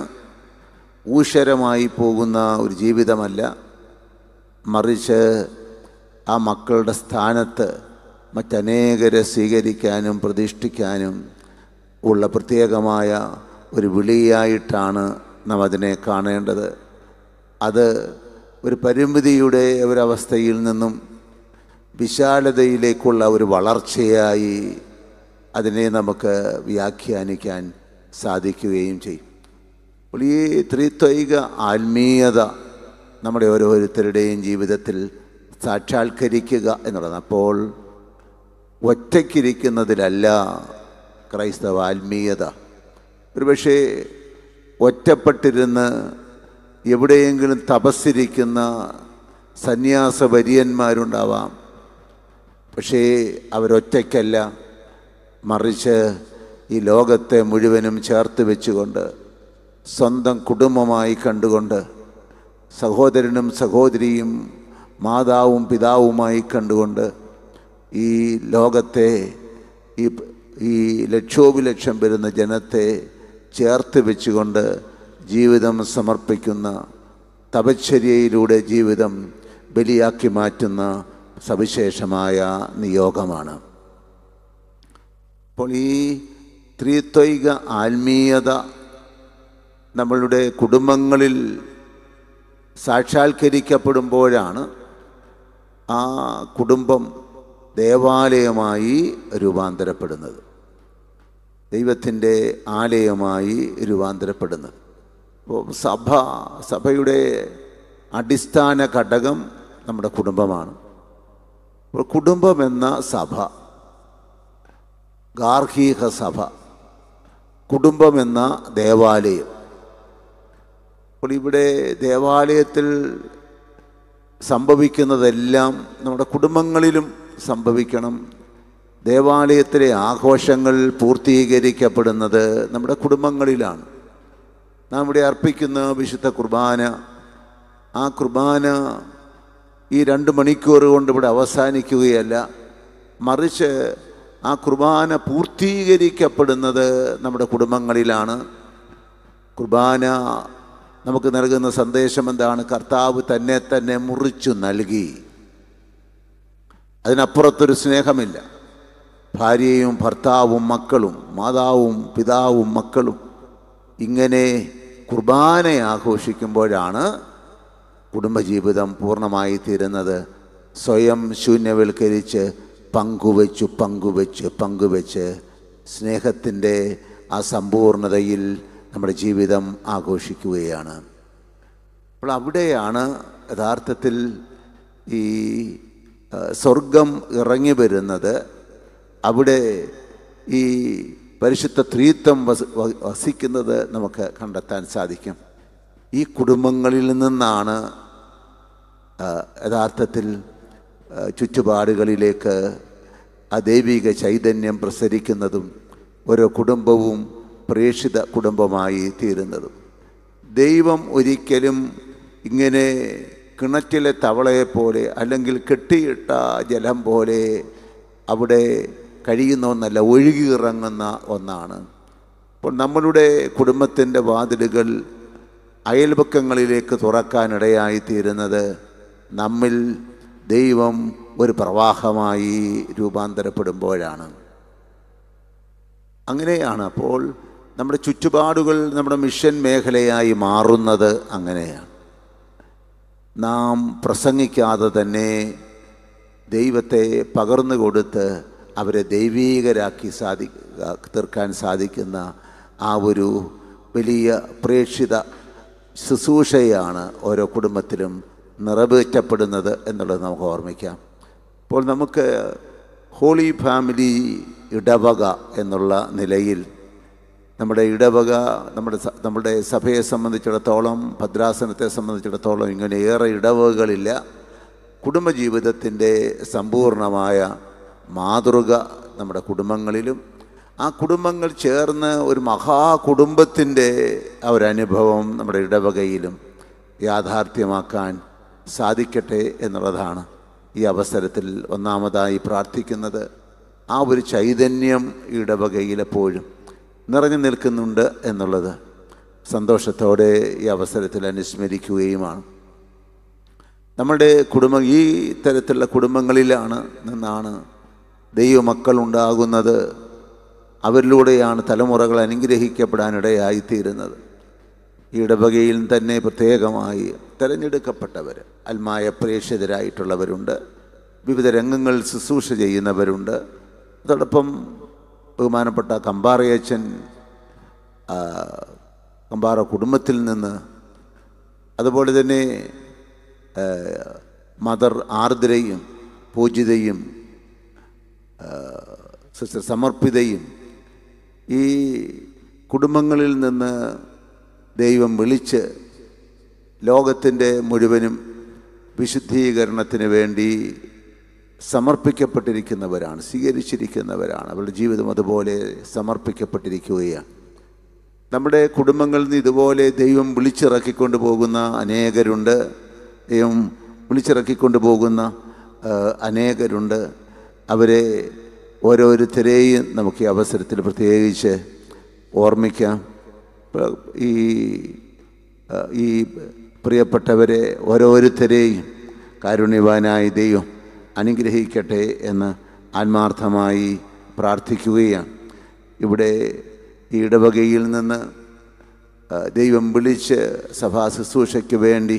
ഊഷരമായി പോകുന്ന ഒരു ജീവിതമല്ല, മറിച്ച് ആ മക്കളുടെ സ്ഥാനത്ത് മറ്റനേകരെ സ്വീകരിക്കാനും പ്രതിഷ്ഠിക്കാനും ഉള്ള പ്രത്യേകമായ ഒരു വിളിയായിട്ടാണ് നാം അതിനെ കാണേണ്ടത്. അത് ഒരു പരിമിതിയുടെ ഒരവസ്ഥയിൽ നിന്നും വിശാലതയിലേക്കുള്ള ഒരു വളർച്ചയായി അതിനെ നമുക്ക് വ്യാഖ്യാനിക്കാൻ സാധിക്കുകയും ചെയ്യും. അപ്പോൾ ഈ ത്രിത്വൈക ആത്മീയത നമ്മുടെ ഓരോരുത്തരുടെയും ജീവിതത്തിൽ സാക്ഷാത്കരിക്കുക എന്നുള്ളതാണ്. അപ്പോൾ ഒറ്റയ്ക്കിരിക്കുന്നതിലല്ല ക്രൈസ്തവ ആത്മീയത. ഒരുപക്ഷെ ഒറ്റപ്പെട്ടിരുന്ന് എവിടെയെങ്കിലും തപസ്സിരിക്കുന്ന സന്യാസവര്യന്മാരുണ്ടാവാം. പക്ഷേ അവരൊറ്റയ്ക്കല്ല, മറിച്ച് ഈ ലോകത്തെ മുഴുവനും ചേർത്ത് വെച്ചുകൊണ്ട് സ്വന്തം കുടുംബമായി കണ്ടുകൊണ്ട് സഹോദരനും സഹോദരിയും മാതാവും പിതാവുമായി കണ്ടുകൊണ്ട് ഈ ലോകത്തെ ഈ ലക്ഷോപലക്ഷം വരുന്ന ജനത്തെ ചേർത്ത് വെച്ചുകൊണ്ട് ജീവിതം സമർപ്പിക്കുന്ന, തപശ്ചര്യയിലൂടെ ജീവിതം ബലിയാക്കി മാറ്റുന്ന സവിശേഷമായ നിയോഗമാണ്. അപ്പോൾ ഈ ത്രിത്വൈക ആത്മീയത നമ്മളുടെ കുടുംബങ്ങളിൽ സാക്ഷാത്കരിക്കപ്പെടുമ്പോഴാണ് ആ കുടുംബം ദേവാലയമായി രൂപാന്തരപ്പെടുന്നത്, ദൈവത്തിൻ്റെ ആലയമായി രൂപാന്തരപ്പെടുന്നത്. അപ്പോൾ സഭയുടെ അടിസ്ഥാന ഘടകം നമ്മുടെ കുടുംബമാണ്. അപ്പോൾ കുടുംബം എന്ന സഭ, ഗാർഹിക സഭ, കുടുംബം എന്ന ദേവാലയം. അപ്പോൾ ഇവിടെ ദേവാലയത്തിൽ സംഭവിക്കുന്നതെല്ലാം നമ്മുടെ കുടുംബങ്ങളിലും സംഭവിക്കണം. ദേവാലയത്തിലെ ആഘോഷങ്ങൾ പൂർത്തീകരിക്കപ്പെടുന്നത് നമ്മുടെ കുടുംബങ്ങളിലാണ്. നാം ഇവിടെ അർപ്പിക്കുന്ന വിശുദ്ധ കുർബാന, ആ കുർബാന ഈ 2 മണിക്കൂർ കൊണ്ട് ഇവിടെ അവസാനിക്കുകയല്ല, മറിച്ച് ആ കുർബാന പൂർത്തീകരിക്കപ്പെടുന്നത് നമ്മുടെ കുടുംബങ്ങളിലാണ്. കുർബാന നമുക്ക് നൽകുന്ന സന്ദേശം എന്താണ്? കർത്താവ് തന്നെ മുറിച്ചു നൽകി. അതിനപ്പുറത്തൊരു സ്നേഹമില്ല. ഭാര്യയും ഭർത്താവും മക്കളും, മാതാവും പിതാവും മക്കളും ഇങ്ങനെ കുർബാന ആഘോഷിക്കുമ്പോഴാണ് കുടുംബജീവിതം പൂർണ്ണമായി തീരുന്നത്. സ്വയം ശൂന്യവൽക്കരിച്ച് പങ്കുവെച്ച് സ്നേഹത്തിൻ്റെ ആ സമ്പൂർണതയിൽ നമ്മുടെ ജീവിതം ആഘോഷിക്കുകയാണ്. അപ്പോൾ അവിടെയാണ് യഥാർത്ഥത്തിൽ ഈ സ്വർഗം ഇറങ്ങി വരുന്നത്. അവിടെ ഈ പരിശുദ്ധ ത്രിത്വം വസിക്കുന്നത് നമുക്ക് കണ്ടെത്താൻ സാധിക്കും. ഈ കുടുംബങ്ങളിൽ നിന്നാണ് യഥാർത്ഥത്തിൽ ചുറ്റുപാടുകളിലേക്ക് ആ ദൈവിക ചൈതന്യം പ്രസരിക്കുന്നതും ഓരോ കുടുംബവും പ്രേക്ഷിത കുടുംബമായി തീരുന്നതും. ദൈവം ഒരിക്കലും ഇങ്ങനെ കിണറ്റിലെ തവളയെപ്പോലെ അല്ലെങ്കിൽ കെട്ടിയിട്ട ജലം പോലെ അവിടെ കഴിയുന്ന ഒന്നല്ല, ഒഴുകിയിറങ്ങുന്ന ഒന്നാണ്. അപ്പോൾ നമ്മളുടെ കുടുംബത്തിൻ്റെ വാതിലുകൾ അയൽപക്കങ്ങളിലേക്ക് തുറക്കാനിടയായിത്തീരുന്നത് നമ്മിൽ ദൈവം ഒരു പ്രവാഹമായി രൂപാന്തരപ്പെടുമ്പോഴാണ്. അങ്ങനെയാണ് അപ്പോൾ നമ്മുടെ ചുറ്റുപാടുകൾ നമ്മുടെ മിഷൻ മേഖലയായി മാറുന്നത്. അങ്ങനെയാണ് നാം പ്രസംഗിക്കാതെ തന്നെ ദൈവത്തെ പകർന്നു കൊടുത്ത് അവരെ ദൈവീകരാക്കി തീർക്കാൻ സാധിക്കുന്ന ആ ഒരു വലിയ പ്രേക്ഷിത ശുശ്രൂഷയാണ് ഓരോ കുടുംബത്തിലും നിറവേറ്റപ്പെടുന്നത് എന്നുള്ളത് നമുക്ക് ഓർമ്മിക്കാം. അപ്പോൾ നമുക്ക് ഹോളി ഫാമിലി ഇടവക എന്നുള്ള നിലയിൽ നമ്മുടെ ഇടവക, നമ്മുടെ സഭയെ സംബന്ധിച്ചിടത്തോളം, ഭദ്രാസനത്തെ സംബന്ധിച്ചിടത്തോളം ഇങ്ങനെ ഏറെ ഇടവകകളില്ല. കുടുംബജീവിതത്തിൻ്റെ സമ്പൂർണമായ മാതൃക നമ്മുടെ കുടുംബങ്ങളിലും, ആ കുടുംബങ്ങൾ ചേർന്ന് ഒരു മഹാകുടുംബത്തിൻ്റെ ഒരനുഭവം നമ്മുടെ ഇടവകയിലും യാഥാർത്ഥ്യമാക്കാൻ സാധിക്കട്ടെ എന്നുള്ളതാണ് ഈ അവസരത്തിൽ ഒന്നാമതായി പ്രാർത്ഥിക്കുന്നത്. ആ ഒരു ചൈതന്യം ഈ ഇടവകയിൽ എപ്പോഴും നിറഞ്ഞു നിൽക്കുന്നുണ്ട് എന്നുള്ളത് സന്തോഷത്തോടെ ഈ അവസരത്തിൽ അനുസ്മരിക്കുകയുമാണ്. നമ്മുടെ ഈ തരത്തിലുള്ള കുടുംബങ്ങളിലാണ് നിന്നാണ് ദൈവമക്കൾ ഉണ്ടാകുന്നത്. അവരിലൂടെയാണ് തലമുറകൾ അനുഗ്രഹിക്കപ്പെടാനിടയായിത്തീരുന്നത്. ഈ ഇടവകയിൽ തന്നെ പ്രത്യേകമായി തിരഞ്ഞെടുക്കപ്പെട്ടവർ, ആത്മായ പ്രേക്ഷിതരായിട്ടുള്ളവരുണ്ട്, വിവിധ രംഗങ്ങളിൽ ശുശ്രൂഷ ചെയ്യുന്നവരുണ്ട്. അതോടൊപ്പം ബഹുമാനപ്പെട്ട കമ്പാറയച്ചൻ കമ്പാറ കുടുംബത്തിൽ നിന്ന്, അതുപോലെ തന്നെ മദർ ആർദ്രയും പൂജിതയും സിസ്റ്റർ സമർപ്പിതയും ഈ കുടുംബങ്ങളിൽ നിന്ന് ദൈവം വിളിച്ച് ലോകത്തിൻ്റെ മുഴുവനും വിശുദ്ധീകരണത്തിന് വേണ്ടി സമർപ്പിക്കപ്പെട്ടിരിക്കുന്നവരാണ്, സ്വീകരിച്ചിരിക്കുന്നവരാണ്. അവരുടെ ജീവിതം അതുപോലെ സമർപ്പിക്കപ്പെട്ടിരിക്കുകയാണ്. നമ്മുടെ കുടുംബങ്ങളിൽ നിന്ന് ഇതുപോലെ ദൈവം വിളിച്ചിറക്കിക്കൊണ്ട് പോകുന്ന അനേകരുണ്ട്. ദൈവം വിളിച്ചിറക്കിക്കൊണ്ട് പോകുന്ന അനേകരുണ്ട്. അവരെ ഓരോരുത്തരെയും നമുക്ക് ഈ അവസരത്തിൽ പ്രത്യേകിച്ച് ഓർമ്മിക്കാം. ഈ പ്രിയപ്പെട്ടവരെ ഓരോരുത്തരെയും കാരുണ്യവാനായ ദൈവം അനുഗ്രഹിക്കട്ടെ എന്ന് ആത്മാർത്ഥമായി പ്രാർത്ഥിക്കുകയാണ്. ഇവിടെ ഈ ഇടവകയിൽ നിന്ന് ദൈവം വിളിച്ച് സഭാ ശുശ്രൂഷയ്ക്ക് വേണ്ടി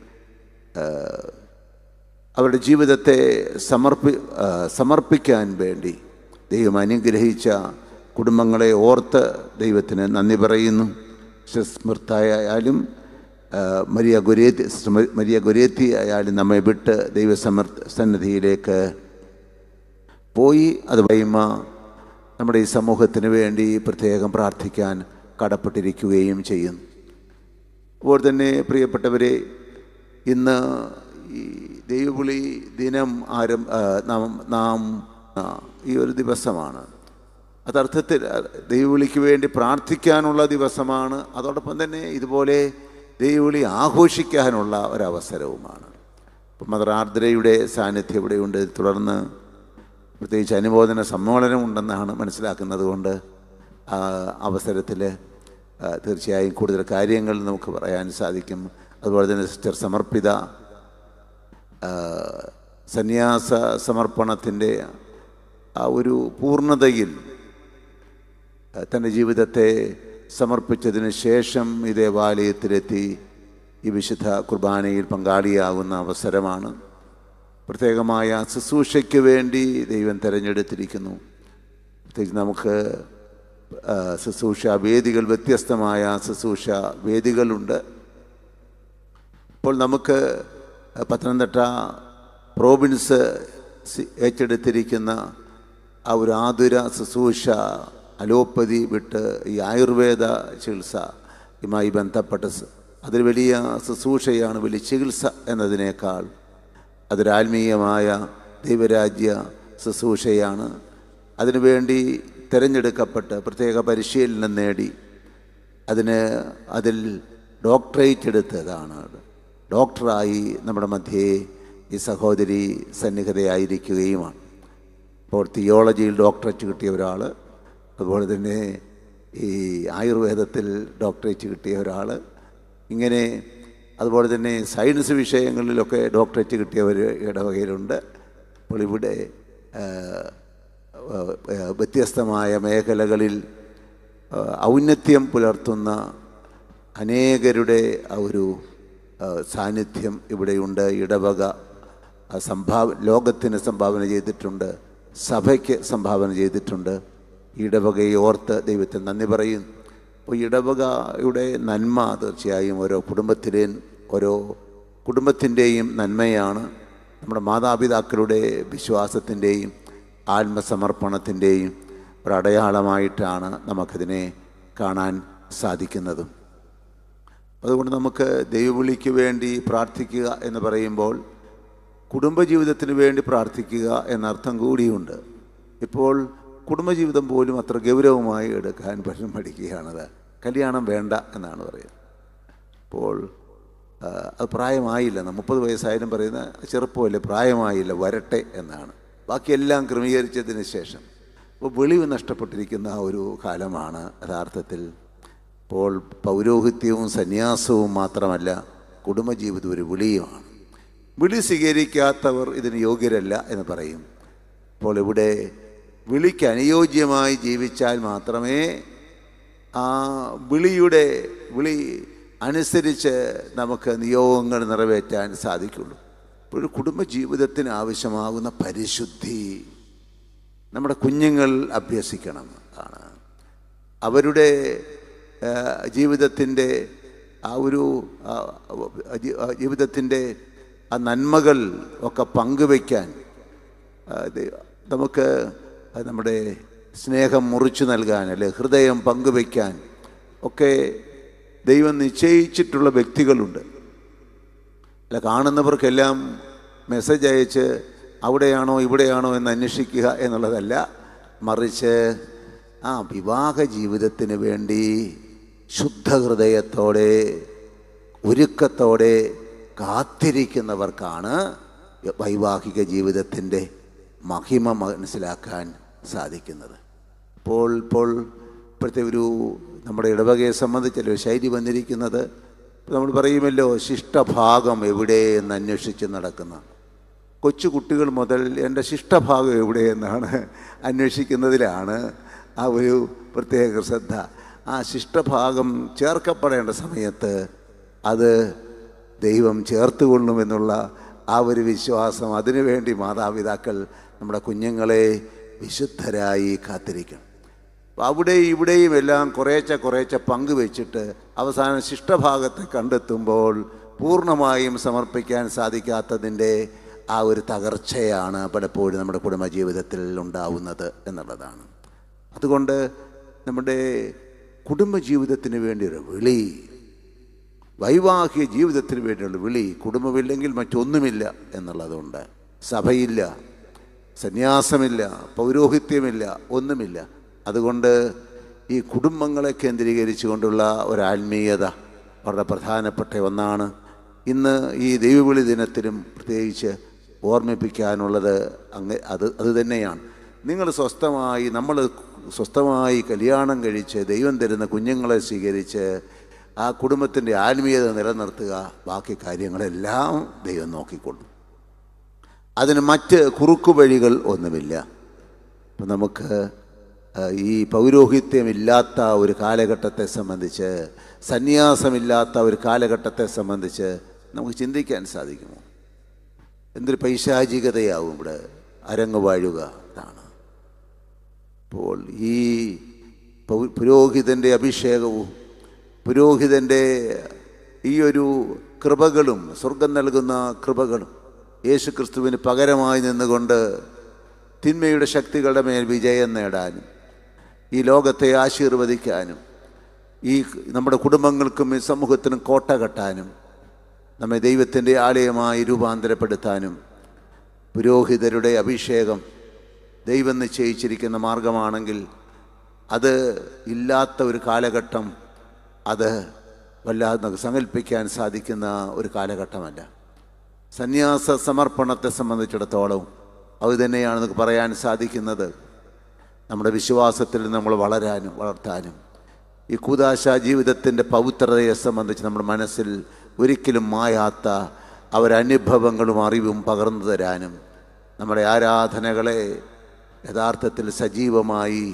അവരുടെ ജീവിതത്തെ സമർപ്പിക്കാൻ വേണ്ടി ദൈവം അനുഗ്രഹിച്ച കുടുംബങ്ങളെ ഓർത്ത് ദൈവത്തിന് നന്ദി പറയുന്നു. സ്മൃത്തായാലും മരിയ ഗുരേത്തി ആയാലും നമ്മെ വിട്ട് സന്നിധിയിലേക്ക് പോയി. അത് വൈമ നമ്മുടെ ഈ സമൂഹത്തിന് വേണ്ടി പ്രത്യേകം പ്രാർത്ഥിക്കാൻ കടപ്പെട്ടിരിക്കുകയും ചെയ്യുന്നു. അതുപോലെ തന്നെ പ്രിയപ്പെട്ടവരെ, ഇന്ന് ഈ ദൈവവിളി ദിനം നാം ഈ ഒരു ദിവസമാണ്. അതർത്ഥത്തിൽ ദൈവവിളിക്ക് വേണ്ടി പ്രാർത്ഥിക്കാനുള്ള ദിവസമാണ്. അതോടൊപ്പം തന്നെ ഇതുപോലെ ദൈവവിളി ആഘോഷിക്കാനുള്ള ഒരവസരവുമാണ്. ഇപ്പം മദർ ആർദ്രയുടെ സാന്നിധ്യം ഇവിടെയുണ്ട്. തുടർന്ന് പ്രത്യേകിച്ച് അനുമോദന സമ്മേളനം ഉണ്ടെന്നാണ് മനസ്സിലാക്കുന്നത്. കൊണ്ട് അവസരത്തിൽ തീർച്ചയായും കൂടുതൽ കാര്യങ്ങൾ നമുക്ക് പറയാൻ സാധിക്കും. അതുപോലെ തന്നെ സിസ്റ്റർ സമർപ്പിത സന്യാസ സമർപ്പണത്തിൻ്റെ ആ ഒരു പൂർണ്ണതയിൽ തൻ്റെ ജീവിതത്തെ സമർപ്പിച്ചതിന് ശേഷം ഈ ദേവാലയത്തിലെത്തി ഈ വിശുദ്ധ കുർബാനയിൽ പങ്കാളിയാകുന്ന അവസരമാണ്. പ്രത്യേകമായ ശുശ്രൂഷയ്ക്ക് വേണ്ടി ദൈവം തിരഞ്ഞെടുത്തിരിക്കുന്നു. പ്രത്യേകിച്ച് നമുക്ക് ശുശ്രൂഷ വേദികൾ, വ്യത്യസ്തമായ ശുശ്രൂഷ വേദികളുണ്ട്. ഇപ്പോൾ നമുക്ക് പത്തനംതിട്ട പ്രോവിൻസ് ഏറ്റെടുത്തിരിക്കുന്ന ആ ഒരു ആതുര ശുശ്രൂഷ, അലോപ്പതി വിട്ട് ഈ ആയുർവേദ ചികിത്സയുമായി ബന്ധപ്പെട്ട അതൊരു വലിയ ശുശ്രൂഷയാണ്. വലിയ ചികിത്സ എന്നതിനേക്കാൾ അതൊരാത്മീയമായ ദൈവരാജ്യ ശുശ്രൂഷയാണ്. അതിനുവേണ്ടി തിരഞ്ഞെടുക്കപ്പെട്ട് പ്രത്യേക പരിശീലനം നേടി അതിൽ ഡോക്ടറേറ്റ് എടുത്തതാണ്. ഡോക്ടറായി നമ്മുടെ മധ്യേ ഈ സഹോദരി സന്നിഹിതയായിരിക്കുകയുമാണ്. ഇപ്പോൾ തിയോളജിയിൽ ഡോക്ടറേറ്റ് കിട്ടിയ ഒരാൾ, അതുപോലെ തന്നെ ഈ ആയുർവേദത്തിൽ ഡോക്ടറേറ്റ് കിട്ടിയ ഒരാൾ, ഇങ്ങനെ അതുപോലെ തന്നെ സയൻസ് വിഷയങ്ങളിലൊക്കെ ഡോക്ടറേറ്റ് കിട്ടിയവർ ഇടവകയിലുണ്ട്. അപ്പോൾ ഇവിടെ വ്യത്യസ്തമായ മേഖലകളിൽ ഔന്നത്യം പുലർത്തുന്ന അനേകരുടെ ഒരു സാന്നിധ്യം ഇവിടെയുണ്ട്. ഇടവക ലോകത്തിന് സംഭാവന ചെയ്തിട്ടുണ്ട്, സഭയ്ക്ക് സംഭാവന ചെയ്തിട്ടുണ്ട്. ഇടവകയെ ഓർത്ത് ദൈവത്തിൽ നന്ദി പറയും. അപ്പോൾ ഇടവകയുടെ നന്മ തീർച്ചയായും ഓരോ കുടുംബത്തിൻ്റെയും നന്മയാണ്. നമ്മുടെ മാതാപിതാക്കളുടെ വിശ്വാസത്തിൻ്റെയും ആത്മസമർപ്പണത്തിൻ്റെയും ഒരടയാളമായിട്ടാണ് നമുക്കിതിനെ കാണാൻ സാധിക്കുന്നതും. അതുകൊണ്ട് നമുക്ക് ദൈവവിളിക്ക് വേണ്ടി പ്രാർത്ഥിക്കുക എന്ന് പറയുമ്പോൾ കുടുംബജീവിതത്തിന് വേണ്ടി പ്രാർത്ഥിക്കുക എന്നർത്ഥം കൂടിയുണ്ട്. ഇപ്പോൾ കുടുംബജീവിതം പോലും അത്ര ഗൗരവമായി എടുക്കാൻ പലരും പഠിക്കുകയാണത്. കല്യാണം വേണ്ട എന്നാണ് പറയുന്നത്. അപ്പോൾ അത് പ്രായമായില്ല, 30 വയസ്സായാലും പറയുന്ന ചെറുപ്പമല്ലേ, പ്രായമായില്ല, വരട്ടെ എന്നാണ്. ബാക്കിയെല്ലാം ക്രമീകരിച്ചതിന് ശേഷം അപ്പോൾ വെളിവ് നഷ്ടപ്പെട്ടിരിക്കുന്ന ഒരു കാലമാണ് യഥാർത്ഥത്തിൽ. അപ്പോൾ പൗരോഹിത്യവും സന്യാസവും മാത്രമല്ല, കുടുംബജീവിതം ഒരു വിളിയുമാണ്. വിളി സ്വീകരിക്കാത്തവർ ഇതിന് യോഗ്യരല്ല എന്ന് പറയും. അപ്പോൾ ഇവിടെ വിളിക്ക് അനുയോജ്യമായി ജീവിച്ചാൽ മാത്രമേ ആ വിളി അനുസരിച്ച് നമുക്ക് നിയോഗങ്ങൾ നിറവേറ്റാൻ സാധിക്കുള്ളൂ. ഇപ്പോൾ കുടുംബജീവിതത്തിന് ആവശ്യമാകുന്ന പരിശുദ്ധി നമ്മുടെ കുഞ്ഞുങ്ങൾ അഭ്യസിക്കണം ആണ്. അവരുടെ ജീവിതത്തിൻ്റെ ജീവിതത്തിൻ്റെ ആ നന്മകൾ ഒക്കെ പങ്കുവയ്ക്കാൻ നമുക്ക് നമ്മുടെ സ്നേഹം മുറിച്ചു നൽകാൻ, അല്ലെ ഹൃദയം പങ്കുവയ്ക്കാൻ ഒക്കെ ദൈവം നിശ്ചയിച്ചിട്ടുള്ള വ്യക്തികളുണ്ട്. അല്ല, കാണുന്നവർക്കെല്ലാം മെസ്സേജ് അയച്ച് അവിടെയാണോ ഇവിടെയാണോ എന്ന് അന്വേഷിക്കുക എന്നുള്ളതല്ല, മറിച്ച് വിവാഹ ജീവിതത്തിന് വേണ്ടി ശുദ്ധഹൃദയത്തോടെ ഒരുക്കത്തോടെ കാത്തിരിക്കുന്നവർക്കാണ് വൈവാഹിക ജീവിതത്തിൻ്റെ മഹിമ മനസ്സിലാക്കാൻ സാധിക്കുന്നത്. ഇപ്പോഴത്തെ നമ്മുടെ ഇടവകയെ സംബന്ധിച്ചല്ലോ ശൈലി വന്നിരിക്കുന്നത്, നമ്മൾ പറയുമല്ലോ, ശിഷ്ടഭാഗം എവിടെ എന്ന് അന്വേഷിച്ച് നടക്കുന്ന കൊച്ചു കുട്ടികൾ മുതൽ എൻ്റെ ശിഷ്ടഭാഗം എവിടെയെന്നാണ് അന്വേഷിക്കുന്നതിലാണ് ആ ഒരു പ്രത്യേക ശ്രദ്ധ. ആ ശിഷ്ടഭാഗം ചേർക്കപ്പെടേണ്ട സമയത്ത് അത് ദൈവം ചേർത്തുകൊള്ളുമെന്നുള്ള ആ ഒരു വിശ്വാസം, അതിനുവേണ്ടി മാതാപിതാക്കൾ നമ്മുടെ കുഞ്ഞുങ്ങളെ വിശുദ്ധരായി കാത്തിരിക്കണം. അപ്പോൾ അവിടെയും ഇവിടെയും എല്ലാം കുറേശ്ശെ പങ്കുവെച്ചിട്ട് അവസാനം ശിഷ്ടഭാഗത്തെ കണ്ടെത്തുമ്പോൾ പൂർണ്ണമായും സമർപ്പിക്കാൻ സാധിക്കാത്തതിൻ്റെ ആ ഒരു തകർച്ചയാണ് പലപ്പോഴും നമ്മുടെ കുടുംബജീവിതത്തിൽ ഉണ്ടാവുന്നത് എന്നുള്ളതാണ്. അതുകൊണ്ട് നമ്മുടെ കുടുംബജീവിതത്തിന് വേണ്ടിയൊരു വിളി, വൈവാഹിക ജീവിതത്തിന് വേണ്ടിയുള്ള വിളി, കുടുംബമില്ലെങ്കിൽ മറ്റൊന്നുമില്ല എന്നുള്ളതുകൊണ്ട് സഭയില്ല, സന്യാസമില്ല, പൗരോഹിത്യമില്ല, ഒന്നുമില്ല. അതുകൊണ്ട് ഈ കുടുംബങ്ങളെ കേന്ദ്രീകരിച്ചുകൊണ്ടുള്ള ഒരാത്മീയത വളരെ പ്രധാനപ്പെട്ട ഒന്നാണ്. ഇന്ന് ഈ ദൈവവിളി ദിനത്തിലും പ്രത്യേകിച്ച് ഓർമ്മിപ്പിക്കാനുള്ളത് അത് തന്നെയാണ്. നമ്മൾ സ്വസ്ഥമായി കല്യാണം കഴിച്ച് ദൈവം തരുന്ന കുഞ്ഞുങ്ങളെ സ്വീകരിച്ച് ആ കുടുംബത്തിൻ്റെ ആത്മീയത നിലനിർത്തുക. ബാക്കി കാര്യങ്ങളെല്ലാം ദൈവം നോക്കിക്കൊള്ളും. അതിന് മറ്റ് കുറുക്കുവഴികൾ ഒന്നുമില്ല. അപ്പം നമുക്ക് ഈ പൗരോഹിത്യമില്ലാത്ത ഒരു കാലഘട്ടത്തെ സംബന്ധിച്ച്, സന്യാസമില്ലാത്ത ഒരു കാലഘട്ടത്തെ സംബന്ധിച്ച് നമുക്ക് ചിന്തിക്കാൻ സാധിക്കുമോ? എന്തൊരു പൈശാചികതയാവും ഇവിടെ അരങ്ങ് വാഴുക എന്നാണ്. അപ്പോൾ ഈ പുരോഹിതൻ്റെ അഭിഷേകവും പുരോഹിതൻ്റെ ഈ ഒരു കൃപകളും, സ്വർഗം നൽകുന്ന കൃപകളും, യേശുക്രിസ്തുവിന് പകരമായി നിന്നുകൊണ്ട് തിന്മയുടെ ശക്തികളുടെ മേൽ വിജയം നേടാനും ഈ ലോകത്തെ ആശീർവദിക്കാനും ഈ നമ്മുടെ കുടുംബങ്ങൾക്കും ഈ സമൂഹത്തിനും കോട്ട കെട്ടാനും നമ്മെ ദൈവത്തിൻ്റെ ആലയമായി രൂപാന്തരപ്പെടുത്താനും പുരോഹിതരുടെ അഭിഷേകം ദൈവം നിശ്ചയിച്ചിരിക്കുന്ന മാർഗമാണെങ്കിൽ അത് ഇല്ലാത്ത ഒരു കാലഘട്ടം അത് വല്ലാതെ സങ്കല്പിക്കാൻ സാധിക്കുന്ന ഒരു കാലഘട്ടമല്ല. സന്യാസ സമർപ്പണത്തെ സംബന്ധിച്ചിടത്തോളം അത് തന്നെയാണ് നമുക്ക് പറയാൻ സാധിക്കുന്നത്. നമ്മുടെ വിശ്വാസത്തിൽ നമ്മൾ വളർത്താനും ഈ കൂദാശ ജീവിതത്തിൻ്റെ പവിത്രതയെ സംബന്ധിച്ച് നമ്മുടെ മനസ്സിൽ ഒരിക്കലും മായാത്ത അവരനുഭവങ്ങളും അറിവും പകർന്നു തരാനും നമ്മുടെ ആരാധനകളെ യഥാർത്ഥത്തിൽ സജീവമായി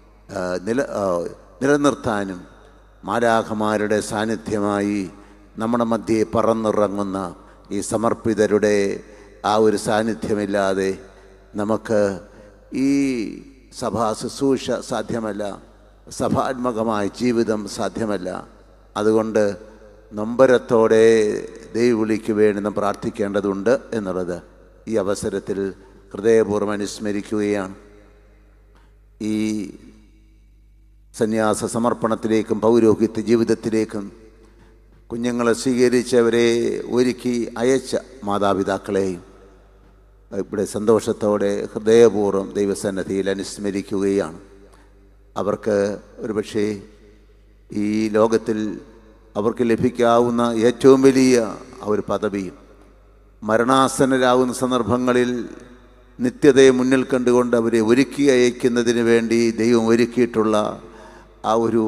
നിലനിർത്താനും മാലാഖമാരുടെ സാന്നിധ്യമായി നമ്മുടെ മധ്യേ പറന്നിറങ്ങുന്ന ഈ സമർപ്പിതരുടെ ആ ഒരു സാന്നിധ്യമില്ലാതെ നമുക്ക് ഈ സഭാ ശുശ്രൂഷ സാധ്യമല്ല, സഭാത്മകമായ ജീവിതം സാധ്യമല്ല. അതുകൊണ്ട് നൊമ്പരത്തോടെ ദൈവവിളിക്ക് വേണ്ടി നാം പ്രാർത്ഥിക്കേണ്ടതുണ്ട് എന്നുള്ളത് ഈ അവസരത്തിൽ ഹൃദയപൂർവ്വം അനുസ്മരിക്കുകയാണ്. ഈ സന്യാസ സമർപ്പണത്തിലേക്കും പൗരോഹിത്യ ജീവിതത്തിലേക്കും കുഞ്ഞുങ്ങളെ സ്വീകരിച്ചവരെ ഒരുക്കി അയച്ച മാതാപിതാക്കളെയും ഇവിടെ സന്തോഷത്തോടെ ഹൃദയപൂർവ്വം ദൈവസന്നിധിയിൽ അനുസ്മരിക്കുകയാണ്. അവർക്ക് ഒരുപക്ഷേ ഈ ലോകത്തിൽ അവർക്ക് ലഭിക്കാവുന്ന ഏറ്റവും വലിയ ഒരു പദവിയും മരണാസന്നരാകുന്ന സന്ദർഭങ്ങളിൽ നിത്യതയെ മുന്നിൽ കണ്ടുകൊണ്ട് അവരെ ഒരുക്കി അയക്കുന്നതിന് വേണ്ടി ദൈവം ഒരുക്കിയിട്ടുള്ള ആ ഒരു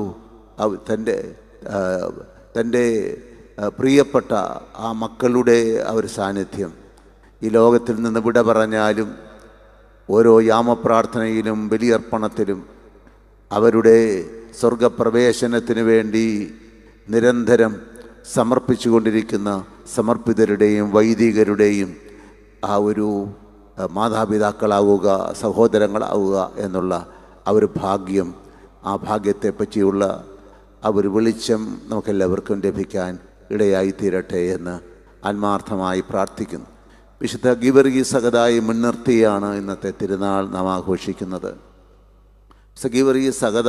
തൻ്റെ പ്രിയപ്പെട്ട ആ മക്കളുടെ ആ ഒരു സാന്നിധ്യം ഈ ലോകത്തിൽ നിന്ന് വിട പറഞ്ഞാലും ഓരോ യാമപ്രാർത്ഥനയിലും ബലിയർപ്പണത്തിലും അവരുടെ സ്വർഗപ്രവേശനത്തിന് വേണ്ടി നിരന്തരം സമർപ്പിച്ചുകൊണ്ടിരിക്കുന്ന സമർപ്പിതരുടെയും വൈദികരുടെയും ആ ഒരു മാതാപിതാക്കളാവുക, സഹോദരങ്ങളാവുക എന്നുള്ള ആ ഒരു ഭാഗ്യം, ആ ഭാഗ്യത്തെപ്പറ്റിയുള്ള ആ ഒരു വെളിച്ചം നമുക്കെല്ലാവർക്കും ലഭിക്കാൻ ഇടയായി തീരട്ടെ എന്ന് ആത്മാർത്ഥമായി പ്രാർത്ഥിക്കുന്നു. വിശുദ്ധ ഗീവർഗീസ് സഹദായെ മുൻനിർത്തിയാണ് ഇന്നത്തെ തിരുനാൾ നാം ആഘോഷിക്കുന്നത്. ഗീവർഗീസ് സഹദ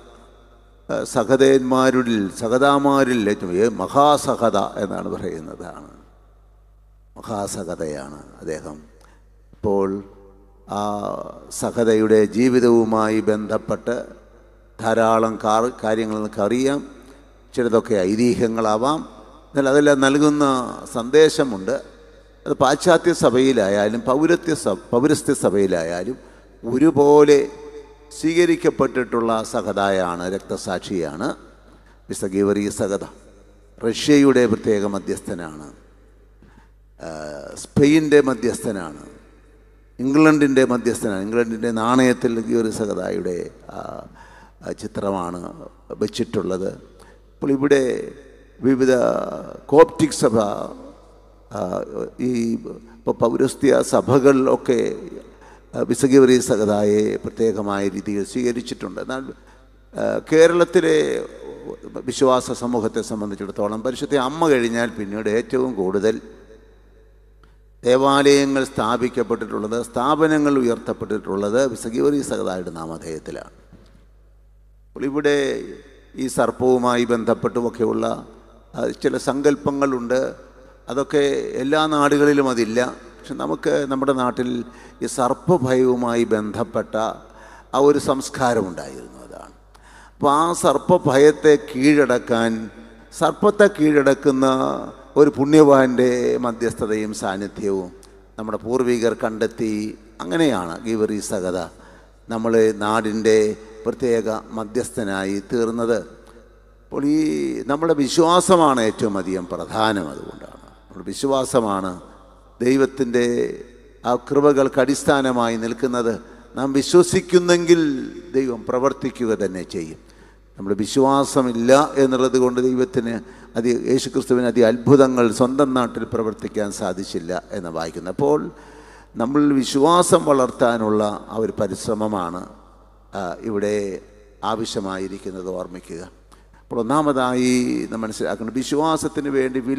സഹദാമാരിൽ ഏറ്റവും മഹാസഹദ എന്നാണ് പറയുന്നതാണ്. മഹാസഹദയാണ് അദ്ദേഹം. അപ്പോൾ ആ സഹദയുടെ ജീവിതവുമായി ബന്ധപ്പെട്ട് ധാരാളം കാര്യങ്ങൾ നമുക്കറിയാം. ചിലതൊക്കെ ഐതിഹ്യങ്ങളാവാം, എന്നാൽ അതെല്ലാം നൽകുന്ന സന്ദേശമുണ്ട്. അത് പാശ്ചാത്യ സഭയിലായാലും പൗരസ്ത്യ സഭയിലായാലും ഒരുപോലെ സ്വീകരിക്കപ്പെട്ടിട്ടുള്ള സഹദായാണ്, രക്തസാക്ഷിയാണ് വിശുദ്ധ ഗീവർഗീസ് സഹദ. റഷ്യയുടെ പ്രത്യേക മധ്യസ്ഥനാണ്, സ്പെയിൻ്റെ മധ്യസ്ഥനാണ്, ഇംഗ്ലണ്ടിൻ്റെ മധ്യസ്ഥനാണ്. ഇംഗ്ലണ്ടിൻ്റെ നാണയത്തിൽ ഗീവർഗീസ് സഹദായുടെ ചിത്രമാണ് വെച്ചിട്ടുള്ളത്. അപ്പോൾ ഇവിടെ വിവിധ കോപ്റ്റിക് സഭ, ഈ പൗരസ്ത്യ സഭകളിലൊക്കെ വിശുദ്ധ ഗീവർഗീസ് സഹദായെ പ്രത്യേകമായ രീതിയിൽ സ്വീകരിച്ചിട്ടുണ്ട്. എന്നാൽ കേരളത്തിലെ വിശ്വാസ സമൂഹത്തെ സംബന്ധിച്ചിടത്തോളം പരിശുദ്ധ അമ്മ കഴിഞ്ഞാൽ പിന്നീട് ഏറ്റവും കൂടുതൽ ദേവാലയങ്ങൾ സ്ഥാപിക്കപ്പെട്ടിട്ടുള്ളത്, സ്ഥാപനങ്ങൾ ഉയർത്തപ്പെട്ടിട്ടുള്ളത് വിശുദ്ധ ഗീവർഗീസ് സഹദായുടെ നാമധേയത്തിലാണ്. അപ്പോൾ ഇവിടെ ഈ സർപ്പവുമായി ബന്ധപ്പെട്ടുമൊക്കെയുള്ള ചില സങ്കല്പങ്ങളുണ്ട്. അതൊക്കെ എല്ലാ നാടുകളിലും അതില്ല. പക്ഷെ നമുക്ക് നമ്മുടെ നാട്ടിൽ ഈ സർപ്പഭയവുമായി ബന്ധപ്പെട്ട ആ ഒരു സംസ്കാരമുണ്ടായിരുന്നു. അതാണ്. അപ്പോൾ ആ സർപ്പഭയത്തെ കീഴടക്കാൻ, സർപ്പത്തെ കീഴടക്കുന്ന ഒരു പുണ്യവാൻ്റെ മധ്യസ്ഥതയും സാന്നിധ്യവും നമ്മുടെ പൂർവികർ കണ്ടെത്തി. അങ്ങനെയാണ് ഗീവർഗീസ് സഹദ നമ്മൾ നാടിൻ്റെ പ്രത്യേക മധ്യസ്ഥനായി തീർന്നത്. അപ്പോൾ ഈ നമ്മുടെ വിശ്വാസമാണ് ഏറ്റവും അധികം പ്രധാനം. അതുകൊണ്ടാണ് നമ്മുടെ വിശ്വാസമാണ് ദൈവത്തിൻ്റെ ആ കൃപകൾക്ക് അടിസ്ഥാനമായി നിൽക്കുന്നത്. നാം വിശ്വസിക്കുന്നെങ്കിൽ ദൈവം പ്രവർത്തിക്കുക തന്നെ ചെയ്യും. നമ്മുടെ വിശ്വാസമില്ല എന്നുള്ളത് കൊണ്ട് ദൈവത്തിന് യേശുക്രിസ്തുവിന് അത്ഭുതങ്ങൾ സ്വന്തം നാട്ടിൽ പ്രവർത്തിക്കാൻ സാധിച്ചില്ല എന്ന് വായിക്കുന്നു. അപ്പോൾ നമ്മൾ വിശ്വാസം വളർത്താനുള്ള ആ ഒരു പരിശ്രമമാണ് ഇവിടെ ആവശ്യമായിരിക്കുന്നത് ഓർമ്മിക്കുക. അപ്പോൾ ഒന്നാമതായി നാം മനസ്സിലാക്കുന്നത് വിശ്വാസത്തിന് വേണ്ടി വില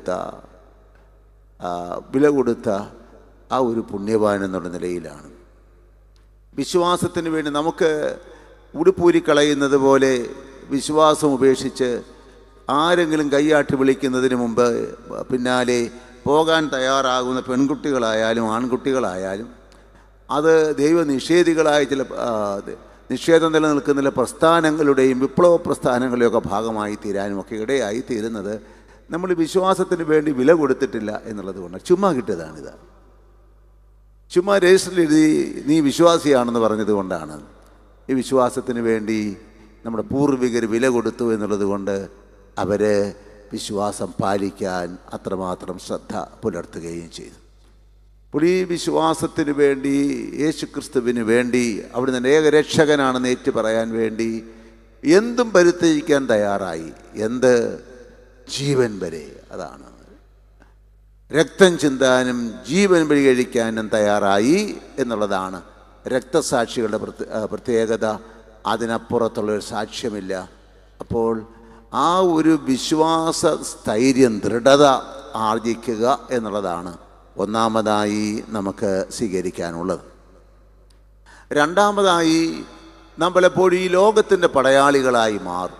കൊടുത്ത ആ ഒരു പുണ്യവാൻ എന്നുള്ള നിലയിലാണ്. വിശ്വാസത്തിന് വേണ്ടി നമുക്ക് ഉടുപ്പൂരിക്കളയുന്നത് പോലെ വിശ്വാസം ഉപേക്ഷിച്ച് ആരെങ്കിലും കൈയാട്ടി വിളിക്കുന്നതിന് മുമ്പ് പിന്നാലെ പോകാൻ തയ്യാറാകുന്ന പെൺകുട്ടികളായാലും ആൺകുട്ടികളായാലും അത് ദൈവനിഷേധികളായ ചില നിഷേധം നിലനിൽക്കുന്ന പ്രസ്ഥാനങ്ങളുടെയും വിപ്ലവ പ്രസ്ഥാനങ്ങളുടെയൊക്കെ ഭാഗമായി തീരാനുമൊക്കെ ഇടയായി തീരുന്നത് നമ്മൾ വിശ്വാസത്തിന് വേണ്ടി വില കൊടുത്തിട്ടില്ല എന്നുള്ളത് കൊണ്ടാണ്. ചുമ്മാ കിട്ടിയതാണിത്. ചുമ്മാ രജിസ്റ്ററിൽ എഴുതി നീ വിശ്വാസിയാണെന്ന് പറഞ്ഞത് കൊണ്ടാണ്. ഈ വിശ്വാസത്തിന് വേണ്ടി നമ്മുടെ പൂർവികർ വില കൊടുത്തു എന്നുള്ളത് കൊണ്ട് അവർ വിശ്വാസം പാലിക്കാൻ അത്രമാത്രം ശ്രദ്ധ പുലർത്തുകയും ചെയ്തു. അപ്പോൾ ഈ വിശ്വാസത്തിന് വേണ്ടി, യേശുക്രിസ്തുവിന് വേണ്ടി, അവിടുന്ന് ഏകരക്ഷകനാണെന്ന് ഏറ്റു പറയാൻ വേണ്ടി എന്തും പരിത്യജിക്കാൻ തയ്യാറായി. എന്ത്? ജീവൻ വരെ. അതാണ്. രക്തം ചിന്താനും ജീവൻ ബലി കഴിക്കാനും തയ്യാറായി എന്നുള്ളതാണ് രക്തസാക്ഷികളുടെ പ്രത്യേകത. അതിനപ്പുറത്തുള്ളൊരു സാക്ഷ്യമില്ല. അപ്പോൾ ആ ഒരു വിശ്വാസ സ്ഥൈര്യം, ദൃഢത ആർജിക്കുക എന്നുള്ളതാണ് ഒന്നാമതായി നമുക്ക് സ്വീകരിക്കാനുള്ളത്. രണ്ടാമതായി നാം പലപ്പോഴും ഈ ലോകത്തിൻ്റെ പടയാളികളായി മാറും.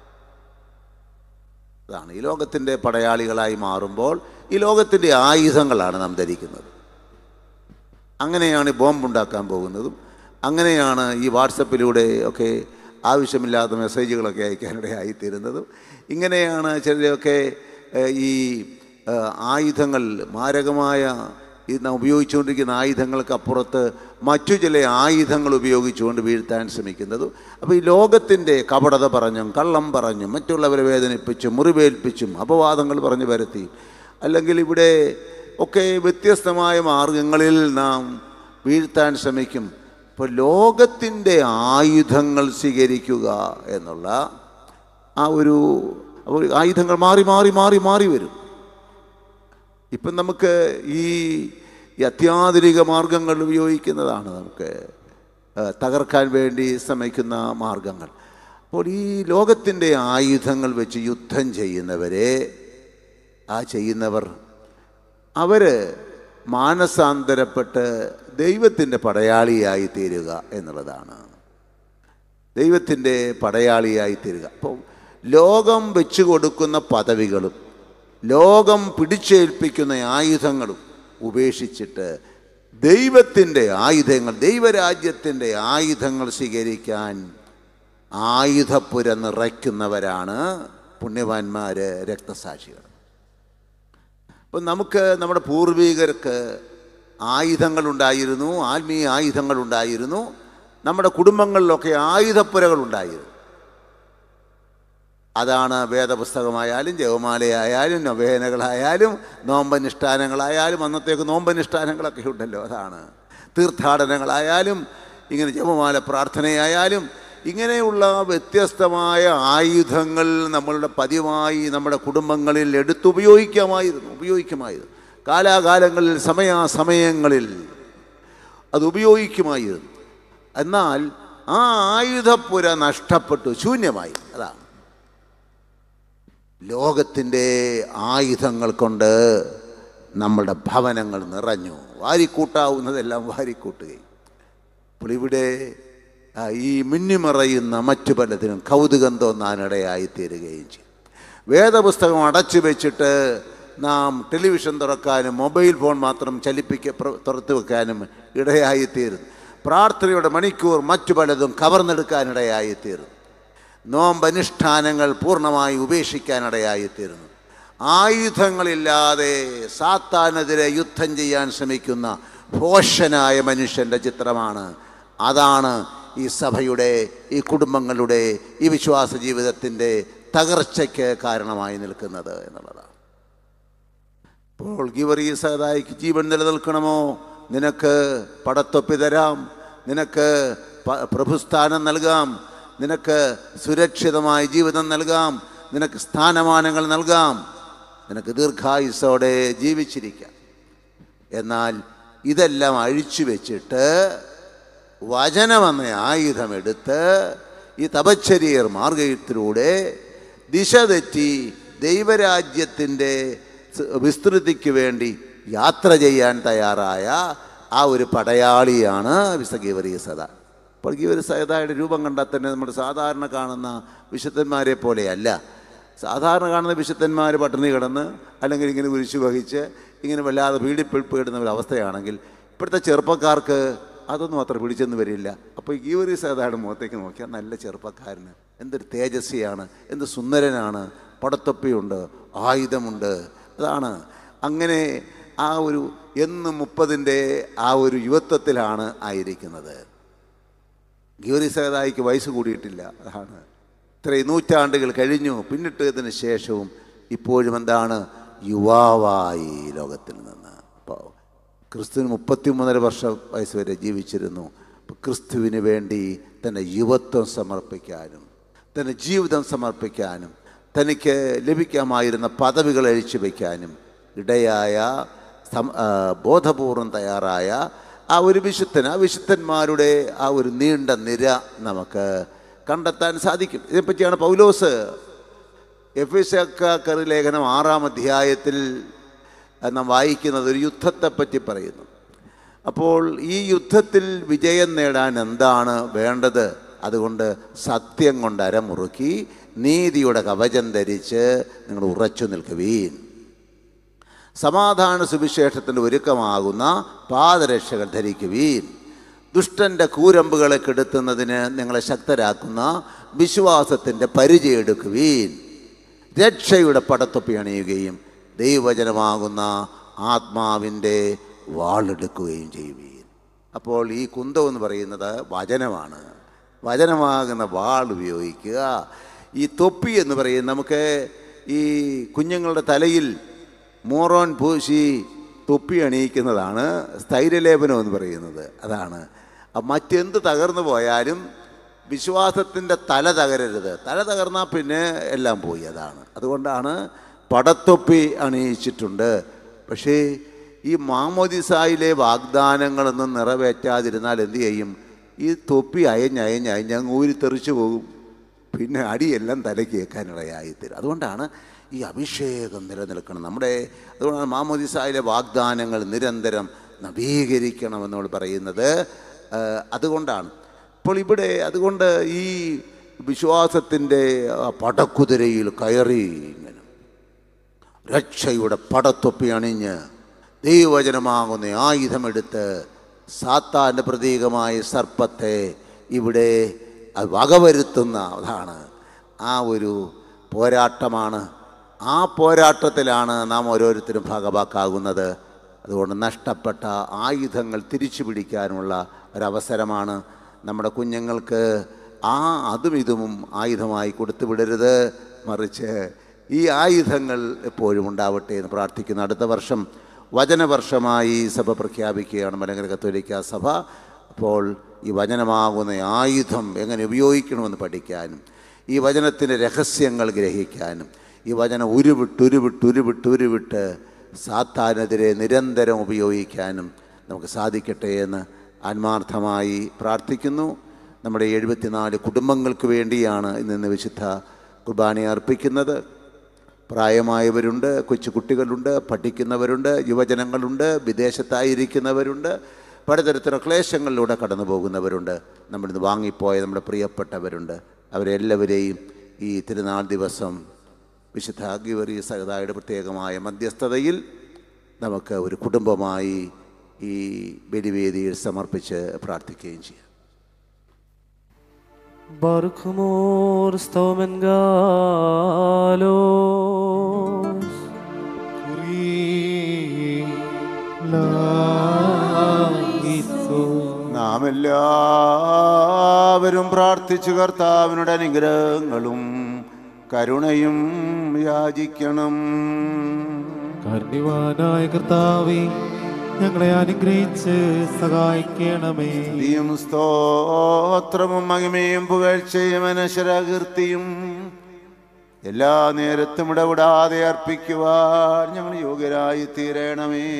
അതാണ്, ഈ ലോകത്തിൻ്റെ പടയാളികളായി മാറുമ്പോൾ ഈ ലോകത്തിൻ്റെ ആയുധങ്ങളാണ് നാം ധരിക്കുന്നത്. അങ്ങനെയാണ് ബോംബുണ്ടാക്കാൻ പോകുന്നതും, അങ്ങനെയാണ് ഈ വാട്സപ്പിലൂടെ ഒക്കെ ആവശ്യമില്ലാത്ത മെസ്സേജുകളൊക്കെ അയക്കാനിടയായിത്തീരുന്നതും, ഇങ്ങനെയാണ് ചിലരൊക്കെ ഈ ആയുധങ്ങൾ, മാരകമായ ഈ നാം ഉപയോഗിച്ചുകൊണ്ടിരിക്കുന്ന ആയുധങ്ങൾക്ക് അപ്പുറത്ത് മറ്റു ചില ആയുധങ്ങൾ ഉപയോഗിച്ചുകൊണ്ട് വീഴ്ത്താൻ ശ്രമിക്കുന്നതും. അപ്പോൾ ഈ ലോകത്തിൻ്റെ കപടത പറഞ്ഞും കള്ളം പറഞ്ഞും മറ്റുള്ളവരെ വേദനിപ്പിച്ചും മുറിവേൽപ്പിച്ചും അപവാദങ്ങൾ പറഞ്ഞു വരുത്തി, അല്ലെങ്കിൽ ഇവിടെ ഒക്കെ വ്യത്യസ്തമായ മാർഗങ്ങളിൽ നാം വീഴ്ത്താൻ ശ്രമിക്കും. ഇപ്പോൾ ലോകത്തിൻ്റെ ആയുധങ്ങൾ സ്വീകരിക്കുക എന്നുള്ള ആ ഒരു ആയുധങ്ങൾ മാറി മാറി മാറി മാറി വരും. ഇപ്പം നമുക്ക് ഈ അത്യാധുനിക മാർഗങ്ങൾ ഉപയോഗിക്കുന്നതാണ് നമുക്ക് തകർക്കാൻ വേണ്ടി ശ്രമിക്കുന്ന മാർഗങ്ങൾ. അപ്പോൾ ഈ ലോകത്തിൻ്റെ ആയുധങ്ങൾ വെച്ച് യുദ്ധം ചെയ്യുന്നവർ അവർ മാനസാന്തരപ്പെട്ട് ദൈവത്തിൻ്റെ പടയാളിയായി തീരുക എന്നുള്ളതാണ്. ദൈവത്തിൻ്റെ പടയാളിയായി തീരുക. അപ്പോൾ ലോകം വെച്ചു കൊടുക്കുന്ന പദവികളും ലോകം പിടിച്ചേൽപ്പിക്കുന്ന ആയുധങ്ങളും ഉപേക്ഷിച്ചിട്ട് ദൈവത്തിൻ്റെ ആയുധങ്ങൾ, ദൈവരാജ്യത്തിൻ്റെ ആയുധങ്ങൾ സ്വീകരിക്കാൻ ആയുധപ്പുര നിറയ്ക്കുന്നവരാണ് പുണ്യവാന്മാർ, രക്തസാക്ഷികൾ. അപ്പം നമുക്ക് നമ്മുടെ പൂർവികർക്ക് ആയുധങ്ങളുണ്ടായിരുന്നു, ആത്മീയ ആയുധങ്ങളുണ്ടായിരുന്നു. നമ്മുടെ കുടുംബങ്ങളിലൊക്കെ ആയുധപ്പുരകളുണ്ടായിരുന്നു. അതാണ് വേദപുസ്തകമായാലും ജപമാലയായാലും നൊവേനകളായാലും നോമ്പനുഷ്ഠാനങ്ങളായാലും, അന്നത്തേക്ക് നോമ്പനുഷ്ഠാനങ്ങളൊക്കെ ഉണ്ടല്ലോ, അതാണ് തീർത്ഥാടനങ്ങളായാലും ഇങ്ങനെ ജപമാല പ്രാർത്ഥനയായാലും ഇങ്ങനെയുള്ള വ്യത്യസ്തമായ ആയുധങ്ങൾ നമ്മളുടെ പതിവായി നമ്മുടെ കുടുംബങ്ങളിൽ ഉപയോഗിക്കുമായിരുന്നു. കാലാകാലങ്ങളിൽ സമയാസമയങ്ങളിൽ അത് ഉപയോഗിക്കുമായിരുന്നു. എന്നാൽ ആ ആയുധപ്പുര നഷ്ടപ്പെട്ടു, ശൂന്യമായി. അതാണ് ലോകത്തിൻ്റെ ആയുധങ്ങൾ കൊണ്ട് നമ്മളുടെ ഭവനങ്ങൾ നിറഞ്ഞു. വാരിക്കൂട്ടാവുന്നതെല്ലാം വാരിക്കൂട്ടുകയും അപ്പോൾ ഇവിടെ ഈ മിന്നിമറയുന്ന മറ്റു പലതിനും കൗതുകം തോന്നാനിടയായിത്തീരുകയും ചെയ്യും. വേദപുസ്തകം അടച്ചു വെച്ചിട്ട് നാം ടെലിവിഷൻ തുറക്കാനും മൊബൈൽ ഫോൺ മാത്രം തുറന്നു വെക്കാനും ഇടയായിത്തീരുന്നു. പ്രാർത്ഥനയുടെ മണിക്കൂർ മറ്റു പലതും കവർന്നെടുക്കാനിടയായിത്തീരുന്നു. നോമ്പനുഷ്ഠാനങ്ങൾ പൂർണ്ണമായി ഉപേക്ഷിക്കാനിടയായിത്തീരുന്നു. ആയുധങ്ങളില്ലാതെ സാത്താനെതിരെ യുദ്ധം ചെയ്യാൻ ശ്രമിക്കുന്ന ഭോഷനായ മനുഷ്യൻ്റെ ചിത്രമാണ്. അതാണ് ഈ സഭയുടെ, ഈ കുടുംബങ്ങളുടെ, ഈ വിശ്വാസ ജീവിതത്തിൻ്റെ തകർച്ചയ്ക്ക് കാരണമായി നിൽക്കുന്നത് എന്നുള്ളതാണ്. അപ്പോൾ ഗീവർഗീസദായിക്ക് ജീവൻ നിലനിൽക്കണമോ? നിനക്ക് പടത്തൊപ്പി തരാം, നിനക്ക് പ്രഭുസ്ഥാനം നൽകാം, നിനക്ക് സുരക്ഷിതമായ ജീവിതം നൽകാം, നിനക്ക് സ്ഥാനമാനങ്ങൾ നൽകാം, നിനക്ക് ദീർഘായുസ്സോടെ ജീവിച്ചിരിക്കാം. എന്നാൽ ഇതെല്ലാം അഴിച്ചു വെച്ചിട്ട് വചനമെന്ന ആയുധമെടുത്ത് ഈ തപശ്ചര്യർ മാർഗത്തിലൂടെ ദിശ തെറ്റി ദൈവരാജ്യത്തിൻ്റെ വിസ്തൃതിക്ക് വേണ്ടി യാത്ര ചെയ്യാൻ തയ്യാറായ ആ ഒരു പടയാളിയാണ് വിശുദ്ധ ഗീവർഗീസദാ. അപ്പോൾ ഗീവർഗീസദായുടെ രൂപം കണ്ടാൽ തന്നെ നമ്മൾ സാധാരണ കാണുന്ന വിശുദ്ധന്മാരെ പോലെയല്ല. സാധാരണ കാണുന്ന വിശുദ്ധന്മാർ പട്ടിണി കിടന്ന് അല്ലെങ്കിൽ ഇങ്ങനെ കുരിശു വഹിച്ച് ഇങ്ങനെ വല്ലാതെ പീഡിപ്പിടുന്ന ഒരു അവസ്ഥയാണെങ്കിൽ ഇപ്പോഴത്തെ ചെറുപ്പക്കാർക്ക് അതൊന്നും അത്ര പിടിച്ചെന്ന് വരില്ല. അപ്പോൾ ഈ ഗീവർഗീസദായുടെ മുഖത്തേക്ക് നോക്കിയാൽ നല്ല ചെറുപ്പക്കാരന് എന്തൊരു തേജസ്വിയാണ്, എന്ത് സുന്ദരനാണ്, പടത്തൊപ്പിയുണ്ട്, ആയുധമുണ്ട്. അതാണ് അങ്ങനെ ആ ഒരു എന്ന് 30-ൻ്റെ ആ ഒരു യുവത്വത്തിലാണ് ആയിരിക്കുന്നത്. ഗീവർഗീസദായിക്ക് വയസ്സ് കൂടിയിട്ടില്ല. അതാണ് ഇത്രയും നൂറ്റാണ്ടുകൾ കഴിഞ്ഞു പിന്നിട്ടതിന് ശേഷവും ഇപ്പോഴും എന്താണ് യുവാവായി ലോകത്തിൽ നിന്ന്. അപ്പോൾ ക്രിസ്തുവിന് 33 വർഷം വയസ്സ് വരെ ജീവിച്ചിരുന്നു. ക്രിസ്തുവിന് വേണ്ടി തൻ്റെ യുവത്വം സമർപ്പിക്കാനും തൻ്റെ ജീവിതം സമർപ്പിക്കാനും തനിക്ക് ലഭിക്കാമായിരുന്ന പദവികൾ അഴിച്ചു വയ്ക്കാനും ഇടയായ ബോധപൂർവം തയ്യാറായ ആ ഒരു വിശുദ്ധൻ, ആ വിശുദ്ധന്മാരുടെ ആ ഒരു നീണ്ട നിര നമുക്ക് കണ്ടെത്താൻ സാധിക്കും. ഇതിനെപ്പറ്റിയാണ് പൗലോസ് എഫെസ്യക്കാർക്ക് ലേഖനം 6-ാം അധ്യായത്തിൽ നാം വായിക്കുന്നത്. ഒരു യുദ്ധത്തെപ്പറ്റി പറയുന്നു. അപ്പോൾ ഈ യുദ്ധത്തിൽ വിജയം നേടാൻ എന്താണ് വേണ്ടത് അതുകൊണ്ട് സത്യം കൊണ്ട് അരമുറുക്കി നീതിയുടെ കവചം ധരിച്ച് നിങ്ങൾ ഉറച്ചു നിൽക്കുവീൻ. സമാധാന സുവിശേഷത്തിൻ്റെ ഒരുക്കമാകുന്ന പാദരക്ഷകൾ ധരിക്കുവീൻ. ദുഷ്ടൻ്റെ കൂരമ്പുകളെ കെടുത്തുന്നതിന് നിങ്ങളെ ശക്തരാക്കുന്ന വിശ്വാസത്തിൻ്റെ പരിചയം എടുക്കുവീൻ. രക്ഷയുടെ പടത്തൊപ്പി അണിയുകയും ദൈവവചനമാകുന്ന ആത്മാവിൻ്റെ വാളെടുക്കുകയും ചെയ്യുവീൻ. അപ്പോൾ ഈ കുന്തം എന്ന് പറയുന്നത് വചനമാണ്. വചനമാകുന്ന വാൾ ഉപയോഗിക്കുക. ഈ തൊപ്പി എന്ന് പറയുന്നത് നമുക്ക് ഈ കുഞ്ഞുങ്ങളുടെ തലയിൽ മോറോൻ പൂശി തൊപ്പി അണിയിക്കുന്നതാണ് സ്ഥൈര്യലേപനം എന്ന് പറയുന്നത്. അതാണ്. മറ്റെന്ത് തകർന്നു പോയാലും വിശ്വാസത്തിൻ്റെ തല തകരരുത്. തല തകർന്നാൽ പിന്നെ എല്ലാം പോയി. അതാണ്. അതുകൊണ്ടാണ് പടത്തൊപ്പി അണിയിച്ചിട്ടുണ്ട്. പക്ഷേ ഈ മാമോദിസായിലെ വാഗ്ദാനങ്ങളൊന്നും നിറവേറ്റാതിരുന്നാൽ എന്തു ചെയ്യും? ഈ തൊപ്പി അയഞ്ഞ് ഊരി തെറിച്ചു പോകും. പിന്നെ അടിയെല്ലാം തലയ്ക്ക് കേൾക്കാനിടയായിത്തരും. അതുകൊണ്ടാണ് ഈ അഭിഷേകം നിലനിൽക്കണം അതുകൊണ്ടാണ് മാമോദിസായിലെ വാഗ്ദാനങ്ങൾ നിരന്തരം നവീകരിക്കണം നമ്മൾ പറയുന്നത്. അതുകൊണ്ടാണ് ഇപ്പോൾ ഇവിടെ അതുകൊണ്ട് ഈ വിശ്വാസത്തിൻ്റെ പടക്കുതിരയിൽ കയറി ഇങ്ങനെ രക്ഷയുടെ പടത്തൊപ്പി അണിഞ്ഞ് ദൈവവചനമാകുന്ന ആയുധമെടുത്ത് സാത്താൻ്റെ പ്രതീകമായ സർപ്പത്തെ ഇവിടെ വകവരുത്തുന്ന അതാണ്. ആ ഒരു പോരാട്ടമാണ്. ആ പോരാട്ടത്തിലാണ് നാം ഓരോരുത്തരും ഭാഗവാക്കാകുന്നത്. അതുകൊണ്ട് നഷ്ടപ്പെട്ട ആയുധങ്ങൾ തിരിച്ചു പിടിക്കാനുള്ള ഒരവസരമാണ്. നമ്മുടെ കുഞ്ഞുങ്ങൾക്ക് അതും ഇതും ആയുധമായി കൊടുത്തു വിടരുത്. മറിച്ച് ഈ ആയുധങ്ങൾ എപ്പോഴും ഉണ്ടാവട്ടെ എന്ന് പ്രാർത്ഥിക്കുന്നു. അടുത്ത വർഷം വചനവർഷമായി സഭ പ്രഖ്യാപിക്കുകയാണ് മലങ്കര കത്തോലിക്ക സഭ. അപ്പോൾ ഈ വചനമാകുന്ന ആയുധം എങ്ങനെ ഉപയോഗിക്കണമെന്ന് പഠിക്കാനും ഈ വചനത്തിൻ്റെ രഹസ്യങ്ങൾ ഗ്രഹിക്കാനും ഈ വചനം ഉരുവിട്ട് സാത്താനെതിരെ നിരന്തരം ഉപയോഗിക്കാനും നമുക്ക് സാധിക്കട്ടെ എന്ന് ആത്മാർത്ഥമായി പ്രാർത്ഥിക്കുന്നു. നമ്മുടെ 74 കുടുംബങ്ങൾക്ക് വേണ്ടിയാണ് ഇന്ന് വിശുദ്ധ കുർബാന അർപ്പിക്കുന്നത്. പ്രായമായവരുണ്ട്, കൊച്ചു കുട്ടികളുണ്ട്, പഠിക്കുന്നവരുണ്ട്, യുവജനങ്ങളുണ്ട്, വിദേശത്തായിരിക്കുന്നവരുണ്ട്, പലതരത്തിലുള്ള ക്ലേശങ്ങളിലൂടെ കടന്നു പോകുന്നവരുണ്ട്, നമ്മളിന്ന് വാങ്ങിപ്പോയ നമ്മുടെ പ്രിയപ്പെട്ടവരുണ്ട്. അവരെല്ലാവരെയും ഈ തിരുനാൾ ദിവസം വിശുദ്ധ ഗീവർഗീസ് സഹദായുടെ പ്രത്യേകമായ മധ്യസ്ഥതയിൽ നമുക്ക് ഒരു കുടുംബമായി ഈ ബലിവേദിയിൽ സമർപ്പിച്ച് പ്രാർത്ഥിക്കുകയും ചെയ്യാം. Barkhmor stomen galos നാം എല്ലാവരും പ്രാർത്ഥിച്ചു കർത്താവിനുടെ അനുഗ്രഹങ്ങളും കരുണയും യാചിക്കണം. കാരുണ്യവാനായ കർത്താവേ, ഞങ്ങളെ അനുഗ്രഹിച്ച് സഹായിക്കണമേ. സ്തുതിയും സ്തോത്രവും മഹിമയും പുകഴ്ചയും അനശ്വരകീർത്തിയും എല്ലാ നേരത്തും ഇടപെടാതെ അർപ്പിക്കുവാൻ ഞങ്ങൾ യോഗ്യരായി തീരണമേ.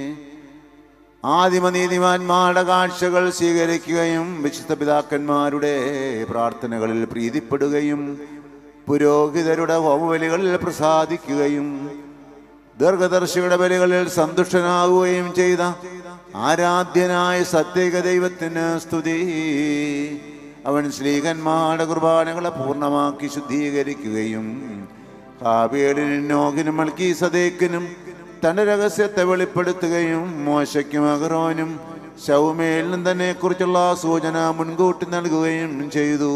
ആദിമനീതിമാന്മാരുടെ കാഴ്ചകൾ സ്വീകരിക്കുകയും വിശുദ്ധ പിതാക്കന്മാരുടെ പ്രാർത്ഥനകളിൽ പ്രീതിപ്പെടുകയും പുരോഹിതരുടെ ഹോമബലികളിൽ പ്രസാദിക്കുകയും ദീർഘദർശിയുടെ ബലികളിൽ സന്തുഷ്ടനാകുകയും ചെയ്ത ആരാധ്യനായ സത്യേക ദൈവത്തിന് സ്തുതി. അവൻ ശ്ലീഹന്മാരുടെ കുർബാനകളെ പൂർണ്ണമാക്കി ശുദ്ധീകരിക്കുകയും ഹാബേലിനും നോഹിനും മൽക്കീസദേക്കിനും തന്റെ രഹസ്യത്തെ വെളിപ്പെടുത്തുകയും മോശയ്ക്കും അഹ്റോനും ശൗമേലിനും തന്നെ കുറിച്ചുള്ള സൂചന മുൻകൂട്ടി നൽകുകയും ചെയ്തു.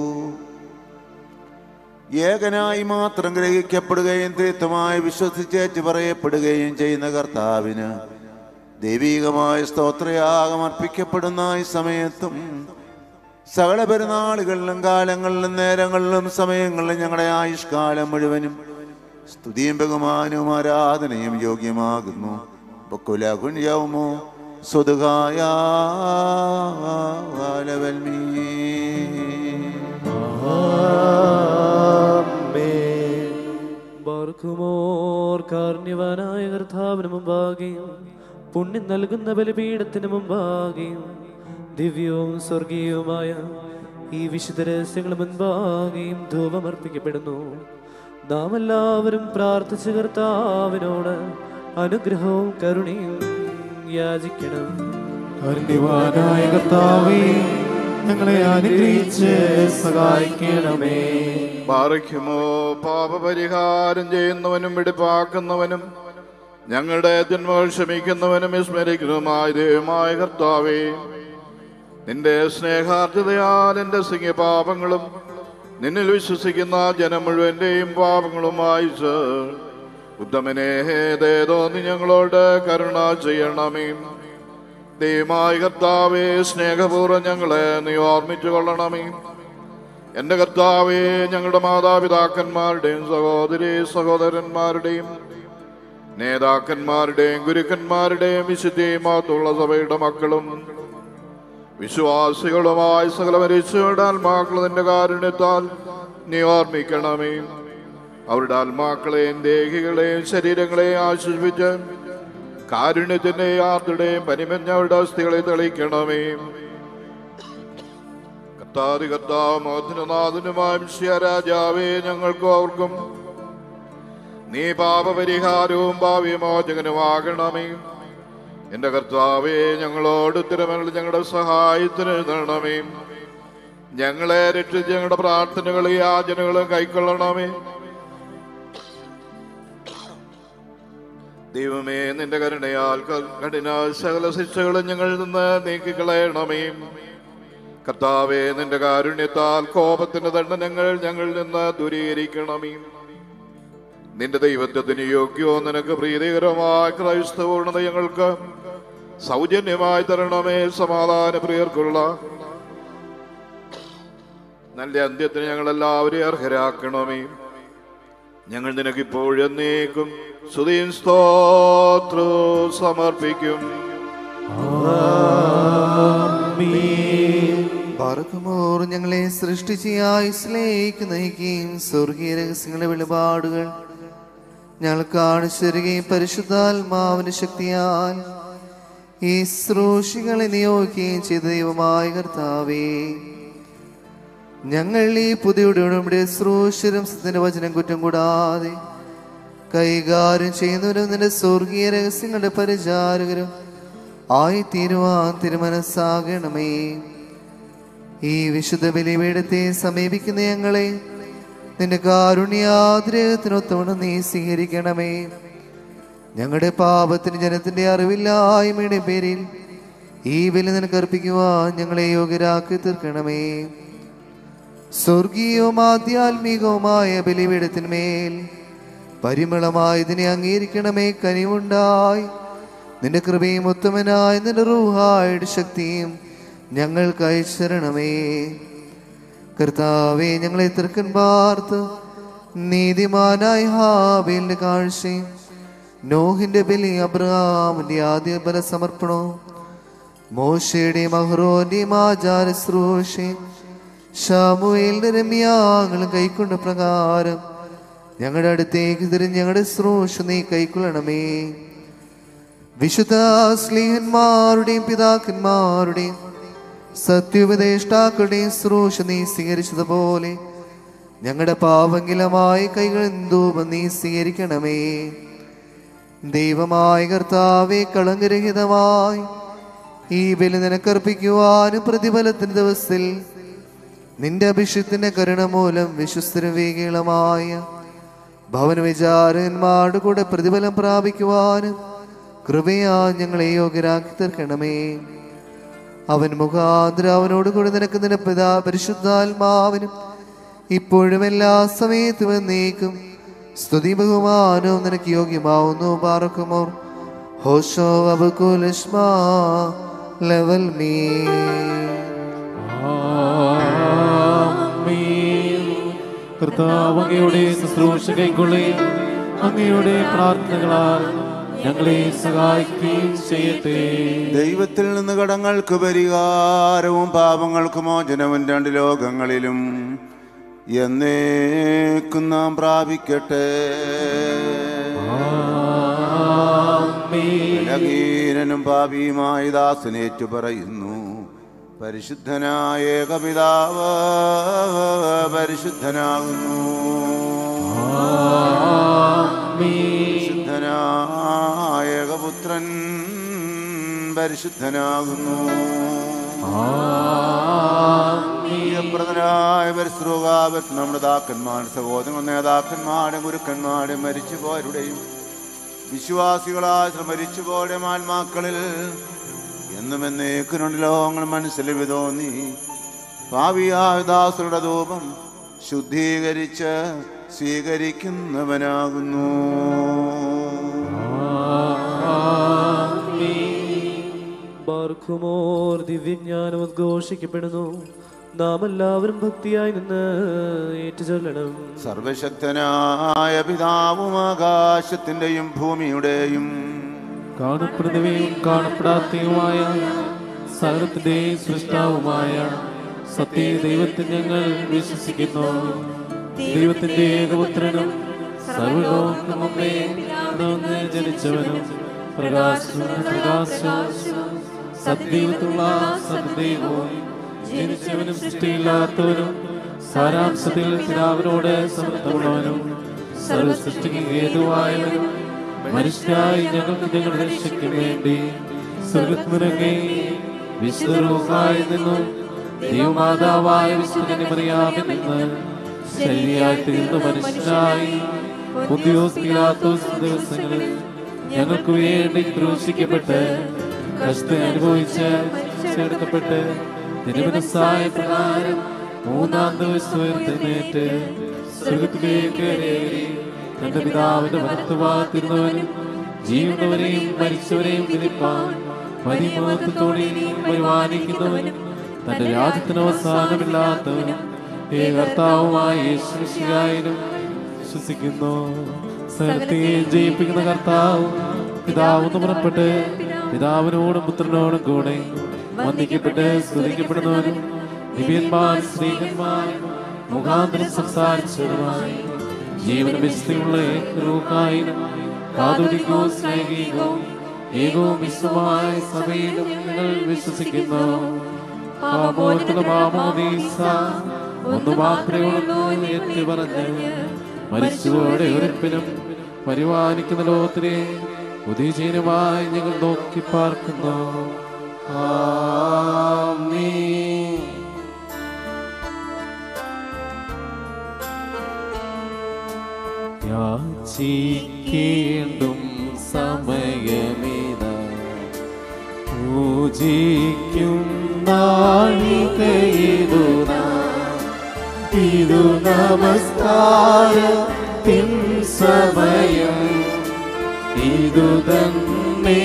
ഏകനായി മാത്രം ഗ്രഹിക്കപ്പെടുകയും ത്രിത്വമായി വിശ്വസിച്ചേറ്റ് പറയപ്പെടുകയും ചെയ്യുന്ന കർത്താവിന് ദൈവികമായ സ്തോത്രയാഗം അർപ്പിക്കപ്പെടുന്ന ഈ സമയത്തും സകല പെരുന്നാളുകളിലും കാലങ്ങളിലും നേരങ്ങളിലും സമയങ്ങളിലും ഞങ്ങളുടെ ആയുഷ്കാലം മുഴുവനും സ്തുതിയും ബഹുമാനവും ആരാധനയും യോഗ്യമാകുന്നു. ബക്കുലകുഞ്ഞമോ സ്വതുകായ ബാർക്കുമോർ കാരുണ്യവാനായ കർത്താവിന് മുമ്പാകെയും പുണ്യം നൽകുന്ന ബലിപീഠത്തിന് മുമ്പാകെയും ദിവ്യവും സ്വർഗീയവുമായ ഈ വിശുദ്ധ രഹസ്യങ്ങൾ മുൻപാകെയും ധൂപമർപ്പിക്കപ്പെടുന്നു. നാം എല്ലാവരും പ്രാർത്ഥിച്ച കർത്താവിനോട് അനുഗ്രഹവും കരുണയും യാചിക്കണം. കാരുണ്യവാനായ കർത്താവേ, ഞങ്ങളെ അനുഗ്രഹിച്ച് സഹായിക്കണമേ. ബാറയ്ക്കുമോ പാപപരിഹാരം ചെയ്യുന്നവനും വെടിപ്പാക്കുന്നവനും ഞങ്ങളുടെ ജന്മങ്ങൾ ക്ഷമിക്കുന്നവനും വിസ്മരിക്കുന്നതുമായ ദൈവമായ കർത്താവേ, നിന്റെ സ്നേഹാർദ്രതയാൽ എൻ്റെ പാപങ്ങളും നിന്നിൽ വിശ്വസിക്കുന്ന ജനം മുഴുവൻ്റെയും പാപങ്ങളുമായി ഉത്തമനേ തോന്നി ഞങ്ങളോട് കരുണ ചെയ്യണമേ. ദൈവമായ കർത്താവേ, സ്നേഹപൂർവ്വം ഞങ്ങളെ നീ ഓർമ്മിച്ചു കൊള്ളണമേ. എൻ്റെ കർത്താവേ, ഞങ്ങളുടെ മാതാപിതാക്കന്മാരുടെയും സഹോദരി സഹോദരന്മാരുടെയും നേതാക്കന്മാരുടെയും ഗുരുക്കന്മാരുടെയും വിശുദ്ധിയുമാത്തുള്ള സഭയുടെ മക്കളും വിശ്വാസികളുമായി സകല മരിച്ചവരുടെ ആത്മാക്കൾ നിന്റെ കാരുണ്യത്താൽ നീ ഓർമ്മിക്കണമേ. അവരുടെ ആത്മാക്കളെയും ദേഹികളെയും ശരീരങ്ങളെയും ആശ്വസിപ്പിച്ച് കാരുണ്യത്തിന്റെ ആർദ്രയുടെയും പരിമഞ്ഞ അവരുടെ അസ്ഥികളെ തെളിയിക്കണമേ. കർത്താവ് മോഹനനാഥനുമായ രാജാവേ, ഞങ്ങൾക്കും അവർക്കും നീ പാപപരിഹാരവും ഭാവ്യമോചകനുമാകണമേ. എന്റെ കർത്താവേ, ഞങ്ങളോട് ഉത്തരമരുളി ഞങ്ങളുടെ സഹായത്തിന് എഴുതണമേ. ഞങ്ങളെ രക്ഷിച്ച് ഞങ്ങളുടെ പ്രാർത്ഥനകളും യാചനകളും കൈക്കൊള്ളണമേ. ദൈവമേ, നിന്റെ കരുണയാൽ കഠിന സകല ശിക്ഷകളും ഞങ്ങളിൽ നിന്ന് നീക്കിക്കളയണമേ. കർത്താവേ, നിന്റെ കാരുണ്യത്താൽ കോപത്തിന്റെ ദണ്ഡനങ്ങൾ ഞങ്ങളിൽ നിന്ന് ദൂരീകരിക്കണമേ. നിന്റെ ദൈവത്വത്തിന് യോഗ്യവും നിനക്ക് പ്രീതികരമായ ക്രൈസ്തവൂർണത ഞങ്ങൾക്ക് സൗജന്യമായി തരണമേ. സമാധാന പ്രിയർക്കുള്ള നല്ല അന്ത്യത്തിന് ഞങ്ങളെല്ലാവരെയും അർഹരാക്കണമേ. ഞങ്ങൾ നിനക്കിപ്പോഴും എന്നേക്കും സ്തുതിയും സ്തോത്രവും സമർപ്പിക്കും. പാർക്കുമോർ ഞങ്ങളെ സൃഷ്ടിച്ചായി സ്നേഹിക്ക് നയിക്കുകയും സ്വർഗീയ രഹസ്യങ്ങളുടെ വെളിപാടുകൾ ഞങ്ങൾ കാണിച്ചു തരികയും പരിശുദ്ധാത്മാവിന്റെ ശക്തിയാൽ ഈ ശുശ്രൂഷികളെ നിയോഗിക്കുകയും ചെയ്ത ദൈവമായ കർത്താവേ, ഞങ്ങൾ ഈ പുതിയ ഉടമ്പടി ശുശ്രൂഷരും സത്യത്തിന്റെ വചനം കുറ്റം കൂടാതെ കൈകാര്യം ചെയ്യുന്നവരും നിന്റെ സ്വർഗീയ രഹസ്യങ്ങളുടെ പരിചാരകരും ആയി തീരുവാൻ തിരുമനസ്സാകണമേ. ഈ വിശുദ്ധ ബലിപീഠത്തെ സമീപിക്കുന്ന ഞങ്ങളെ നിന്റെ കാരുണ്യാഗ്രഹത്തിനൊത്തവണ്ണം നീ സ്വീകരിക്കണമേ. ഞങ്ങളുടെ പാപത്തിന് ജനത്തിന്റെ അറിവില്ലായ്മയുടെ പേരിൽ ഈ ബലി നിനക്ക് അർപ്പിക്കുവാൻ ഞങ്ങളെ യോഗ്യരാക്കി തീർക്കണമേ. സ്വർഗീയവും ആധ്യാത്മികവുമായ ബലിപീഠത്തിന്മേൽ പരിമളമായി ഇതിനെ അംഗീകരിക്കണമേ. കനിവുണ്ടായി നിന്റെ കൃപയും ഉത്തമനായ നിന്റെ റൂഹായുടെ ശക്തിയും ഞങ്ങൾക്ക് അയച്ചരണമേ. കർത്താവേ, ഞങ്ങളെ തൃക്കൻ പാർത്ത് നീതിമാനായ ഹാബേലിന്റെ കാഴ്ചയും നോഹിന്റെ ബലി അബ്രഹാമിന്റെ ആദ്യ ബല സമർപ്പണവും മോശയുടെയും അഹ്റോന്റെയും ആചാര ശുശ്രൂഷയും ശമൂവേലിന്റെ രമ്യാങ്ങളും കൈക്കൊണ്ട പ്രകാരം ഞങ്ങളുടെ അടുത്തേക്ക് തിരിഞ്ഞ് ഞങ്ങളുടെ ശുശ്രൂഷ നീ കൈക്കൊള്ളണമേ. വിശുദ്ധ സ്ലീഹന്മാരുടെയും പിതാക്കന്മാരുടെയും സത്യോപദേഷ്ടാക്കളുടെയും ശുശ്രൂഷ നീ സ്വീകരിച്ചതുപോലെ ഞങ്ങളുടെ പാപങ്കിലമായ കൈകളിൽ ധൂപം നീ സ്വീകരിക്കണമേ. ദൈവമായ കർത്താവേ, കളങ്കരഹിതമായി ഈ ബലി നിനക്കർപ്പിക്കുവാനും പ്രതിഫലത്തിന്റെ ദിവസത്തിൽ നിന്റെ അഭിഷേകത്തിന്റെ കരുണ മൂലം വിശ്വസ്തരവേഗീളമായ ഭവന വിചാരന്മാരുടെ കൂടെ പ്രതിഫലം പ്രാപിക്കുവാനും കൃപയാ ഞങ്ങളെ യോഗ്യരാക്കി തീർക്കണമേ. അവൻ മുഖാന്തരം അവനോട് കൂടെ നിനക്ക് നിന്റെ പിതാ പരിശുദ്ധാത്മാവിനും ഇപ്പോഴും എല്ലാ സമയത്തും എന്നേക്കും സ്തുതി ബഹുമാനവും നിനക്ക് യോഗ്യമാവുന്നു. പാർക്കുമോർ ഹോശോ അബുകുലഷ്മാ ലെവൽ മീ. കർത്താവ് അങ്ങയുടെ ശുശ്രൂഷ കൈക്കൊള്ളി, അങ്ങയുടെ പ്രാർത്ഥനകളാൽ ഞങ്ങളെ സഹായിക്കുകയും ചെയ്യട്ടെ. ദൈവത്തിൽ നിന്ന് കടങ്ങൾക്ക് പരിഹാരവും പാപങ്ങൾക്ക് മോചനവും രണ്ട് ലോകങ്ങളിലും എന്നേക്കും നാം പ്രാപിക്കട്ടെ. ബലഹീനനും പാപിയുമായ ദാസനേറ്റു പറയുന്നു, പരിശുദ്ധനായ ഏകപിതാവ് പരിശുദ്ധനാകുന്നു, പരിശുദ്ധനായ ഏകപുത്രൻ പരിശുദ്ധനാകുന്നു. പ്രിയപ്രദനായ പരിശ്രോകാവത്ത് നമ്മുടെ ദാക്കന്മാർ, സഹോദര നേതാക്കന്മാരും ഗുരുക്കന്മാരും മരിച്ചുപോയവരുടെയും വിശ്വാസികളായ മരിച്ചുപോയ ആത്മാക്കളിൽ എന്നും എന്നേക്കുണ്ട് ലോകങ്ങൾ മനസ്സിൽ തോന്നി ഭാവിയായ ദാസരുടെ ധൂപം ശുദ്ധീകരിച്ച് സ്വീകരിക്കുന്നവനാകുന്നു. ബാർക്കുമോർ ദിവ്യജ്ഞാനം ഉദ്ഘോഷിക്കപ്പെടുന്നു. നാം എല്ലാവരും ഭക്തിയായി നിന്ന് ഏറ്റുചൊല്ലണം. സർവശക്തനായ പിതാവും ആകാശത്തിന്റെയും ഭൂമിയുടെയും കാണപ്പെടുന്നവയും കാണപ്പെടാത്തയുമായ സകലത്തിന്റെ സൃഷ്ടാവുമായ സത്യ ദൈവത്തിൽ ഞങ്ങൾ വിശ്വസിക്കുന്നു. ദൈവത്തിന്റെ ഏകപുത്രനും സർവ്വലോകത്തിനും മുമ്പേ ജനിച്ചവനും പ്രകാശവും സദ്ദൈവത്തുള്ള സദ്ദൈവവും ജനിച്ചവനും സൃഷ്ടിയില്ലാത്തവനും സാരാംശത്തിൽ പിതാവിനോട് സമത്വമുള്ളവനും സർവസൃഷ്ടിക്ക് ഹേതുവായവനും മനുഷ്യരായി ഞങ്ങൾക്ക് ഞങ്ങളുടെ രക്ഷയ്ക്ക് വേണ്ടി സ്വർഗ്ഗത്തിനിറങ്ങി വിശുദ്ധരൂഹായി നിന്നും ദൈവമാതാവായ വിശുദ്ധ മറിയാമിൽ നിന്ന് ശരീരമായി തീർന്ന മനുഷ്യനായി പുതിയോസ് പിലാത്തോസ് ദിവസങ്ങളിൽ ഞങ്ങൾക്ക് വേണ്ടി ക്രൂശിക്കപ്പെട്ട് കഷ്ടം അനുഭവിച്ച് ചേർക്കപ്പെട്ട് തിരുമനസ്സായ പ്രകാരം മൂന്നാം ദിവസം ഉയർത്തെഴുന്നേറ്റ് സ്വർഗ്ഗത്തിലേക്ക് കയറി തന്റെ പിതാവിന്റെ വലത്തുഭാഗത്തിരുന്നവനും ജീവനവരെയും മരിച്ചവരെയും വിധിപ്പാൻ പരിമോഹത്തോടെ പരിപാലിക്കുന്നവനും തന്റെ രാജ്യത്തിന് അവസാനമില്ലാത്തവനും കർത്താവുമായ യേശുമിശിഹായിലും വിശ്വസിക്കുന്നു. സകലത്തെ ജയിപ്പിക്കുന്ന കർത്താവ് പിതാവെന്ന് പുറപ്പെട്ട് പിതാവിനോടും പുത്രനോടും കൂടെ വന്ദിക്കപ്പെട്ട് സ്തുതിക്കപ്പെടുന്നവനും ദിവ്യന്മാർ സ്ത്രീകന്മാർ മുഖാന്തരം സംസാരിച്ചവരുമായി ജീവന വിശുദ്ധിയുള്ള ഏകരൂഹായിലും കാതോലിക്കവും സ്നേഹികവും ഏകവും വിശ്വമായ സഭയിലും നിങ്ങൾ വിശ്വസിക്കുന്നു. ഒന്ന് മാത്രമേ ഉള്ളൂ ഏറ്റു പറഞ്ഞ് മരിച്ചതോടെ ഉറപ്പിനും പരിപാലിക്കുന്ന ലോകത്തിലെ ഉദയചീനമായി ഞങ്ങൾ നോക്കി പാർക്കുന്നു. ആമീൻ. യാചിക്കേണ്ടും സമയമിതാ, പൂജിക്കും നാഴികയിതുനാ, ഇതു നമസ്കാരത്തിൻ സമയം, ഇതു തന്നെ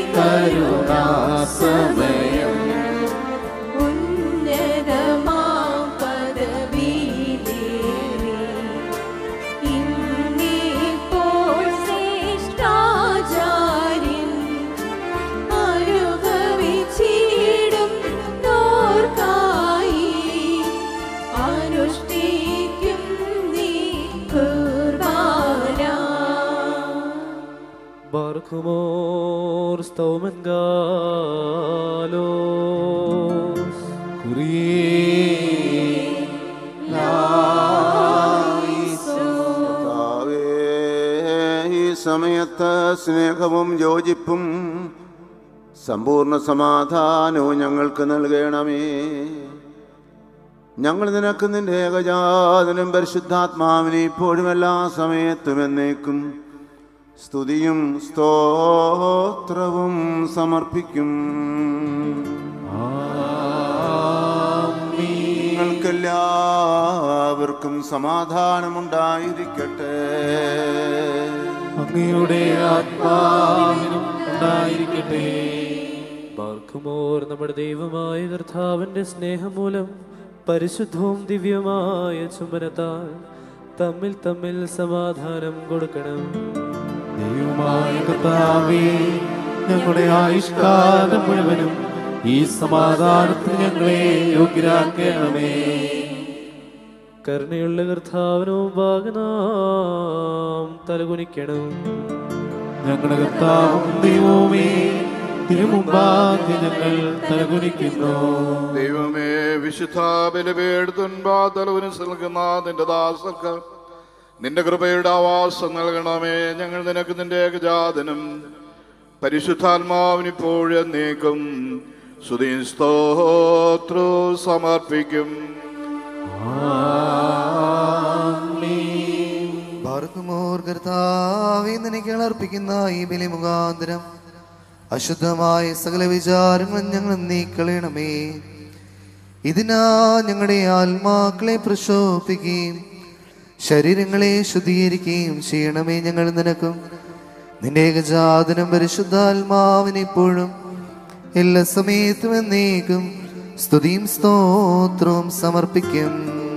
കരുണാസമയം. Barkumor staumen galos ഈ സമയത്ത് സ്നേഹവും യോജിപ്പും സമ്പൂർണ്ണ സമാധാനവും ഞങ്ങൾക്ക് നൽകണമേ. ഞങ്ങൾ നിനക്ക് നിന്റെ ഏകജാതനും പരിശുദ്ധാത്മാവിനെ ഇപ്പോഴും എല്ലാ സമയത്തും എന്നേക്കും സ്തുതിയും സ്തോത്രവും സമർപ്പിക്കും. നിങ്ങൾക്കെല്ലാവർക്കും സമാധാനമുണ്ടായിരിക്കട്ടെ. അങ്ങയുടെ ആത്മാവിനും ഉണ്ടായിരിക്കട്ടെ. ബാർക്കുമോർ നമ്മുടെ ദൈവമായ കർത്താവിന്റെ സ്നേഹം മൂലം പരിശുദ്ധവും ദിവ്യമായ ചുംബനത്താൽ തമ്മിൽ തമ്മിൽ സമാധാനം കൊടുക്കണം. ദൈവമായ കർത്താവേ, ഞങ്ങളുടെ ആയുഷ്കാലം മുഴുവനും ഈ സമാധാനത്തിന് ഞങ്ങളെ യോഗ്യരാക്കണമേ. കരുണയുള്ള കർത്താവിന് മുമ്പാകെ നാം തലകുനിക്കണം. ഞങ്ങളുടെ കർത്താവും ദൈവമേ, തിരുമുമ്പാകെ ഞങ്ങൾ തലകുനിക്കുന്നു. ദൈവമേ, വിശുദ്ധ ബലിപീഠത്തിൻപാ തലവന് നൽകുന്ന നിന്റെ ദാസർക്ക് നിന്റെ കൃപയുടെ ആവാസം നൽകണമേ. ഞങ്ങൾ നിനക്ക് നിന്റെ ഏകജാതനും പരിശുദ്ധാത്മാവിനിപ്പോഴും എന്നേക്കും സ്തുതിയും സ്തോത്രവും സമർപ്പിക്കും. ഭാരതമോർ കർത്താവേ, നിനക്ക് അർപ്പിക്കുന്ന ഈ ബലി മുഖാന്തരം അശുദ്ധമായ സകല വിചാരങ്ങളും ഞങ്ങൾ നീക്കളയണമേ. ഇതിനാ ഞങ്ങളുടെ ആത്മാക്കളെ പ്രശോഭിക്കുകയും ശരീരങ്ങളെ ശുദ്ധീകരിക്കുകയും ചെയ്യണമേ. ഞങ്ങൾ നിനക്കും നിന്റെ ഏകജാതനും പരിശുദ്ധാത്മാവിനെപ്പോഴും എല്ലാ സമയത്തും എന്നേക്കും സ്തുതിയും സ്തോത്രവും സമർപ്പിക്കും.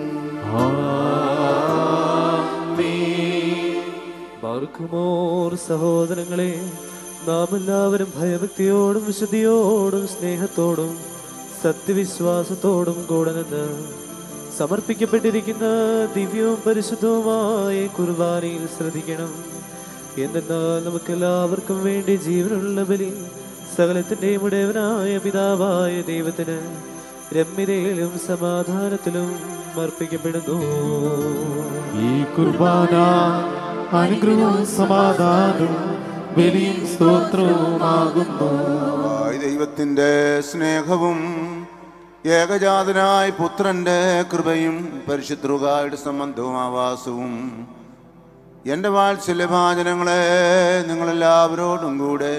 ബാർക്കുമോർ സഹോദരങ്ങളെ, നാം എല്ലാവരും ഭയഭക്തിയോടും വിശുദ്ധിയോടും സ്നേഹത്തോടും സത്യവിശ്വാസത്തോടും കൂടെ നിന്ന് സമർപ്പിക്കപ്പെട്ടിരിക്കുന്ന ദിവ്യവും പരിശുദ്ധവുമായ കുർബാനയിൽ ശ്രദ്ധിക്കണം. എന്തെന്നാൽ നമുക്കെല്ലാവർക്കും വേണ്ടി ജീവനുള്ള ബലി സകലത്തിൻ്റെയും ഉടയവനായ പിതാവായ ദൈവത്തിന് രമ്യതയിലും സമാധാനത്തിലും അർപ്പിക്കപ്പെടുന്നു. ഈ കുർബാന അനുഗ്രഹവും സമാധാനവും ബലിയും സ്തോത്രവുമാകുന്നു. ദൈവത്തിൻ്റെ സ്നേഹവും ഏകജാതനായ പുത്രൻ്റെ കൃപയും പരിശുദ്ധരുടെ സംബന്ധവും ആവാസവും എൻ്റെ വാത്സല്യഭാചനങ്ങളെ നിങ്ങളെല്ലാവരോടും കൂടെ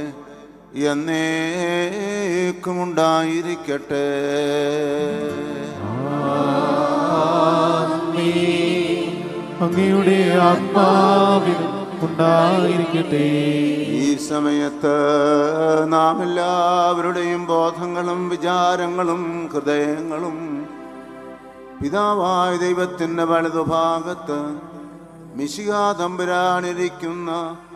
എന്നേക്കും ഉണ്ടായിരിക്കട്ടെ. അങ്ങയുടെ ആത്മാവിനും ഉണ്ടായിരിക്കട്ടെ. ഈ സമയത്ത് നാം എല്ലാവരുടെയും ബോധങ്ങളും വിചാരങ്ങളും ഹൃദയങ്ങളും പിതാവായ ദൈവത്തിൻ്റെ വലതുഭാഗത്ത് മിശിഹാ തമ്പുരാനിരിക്കുന്ന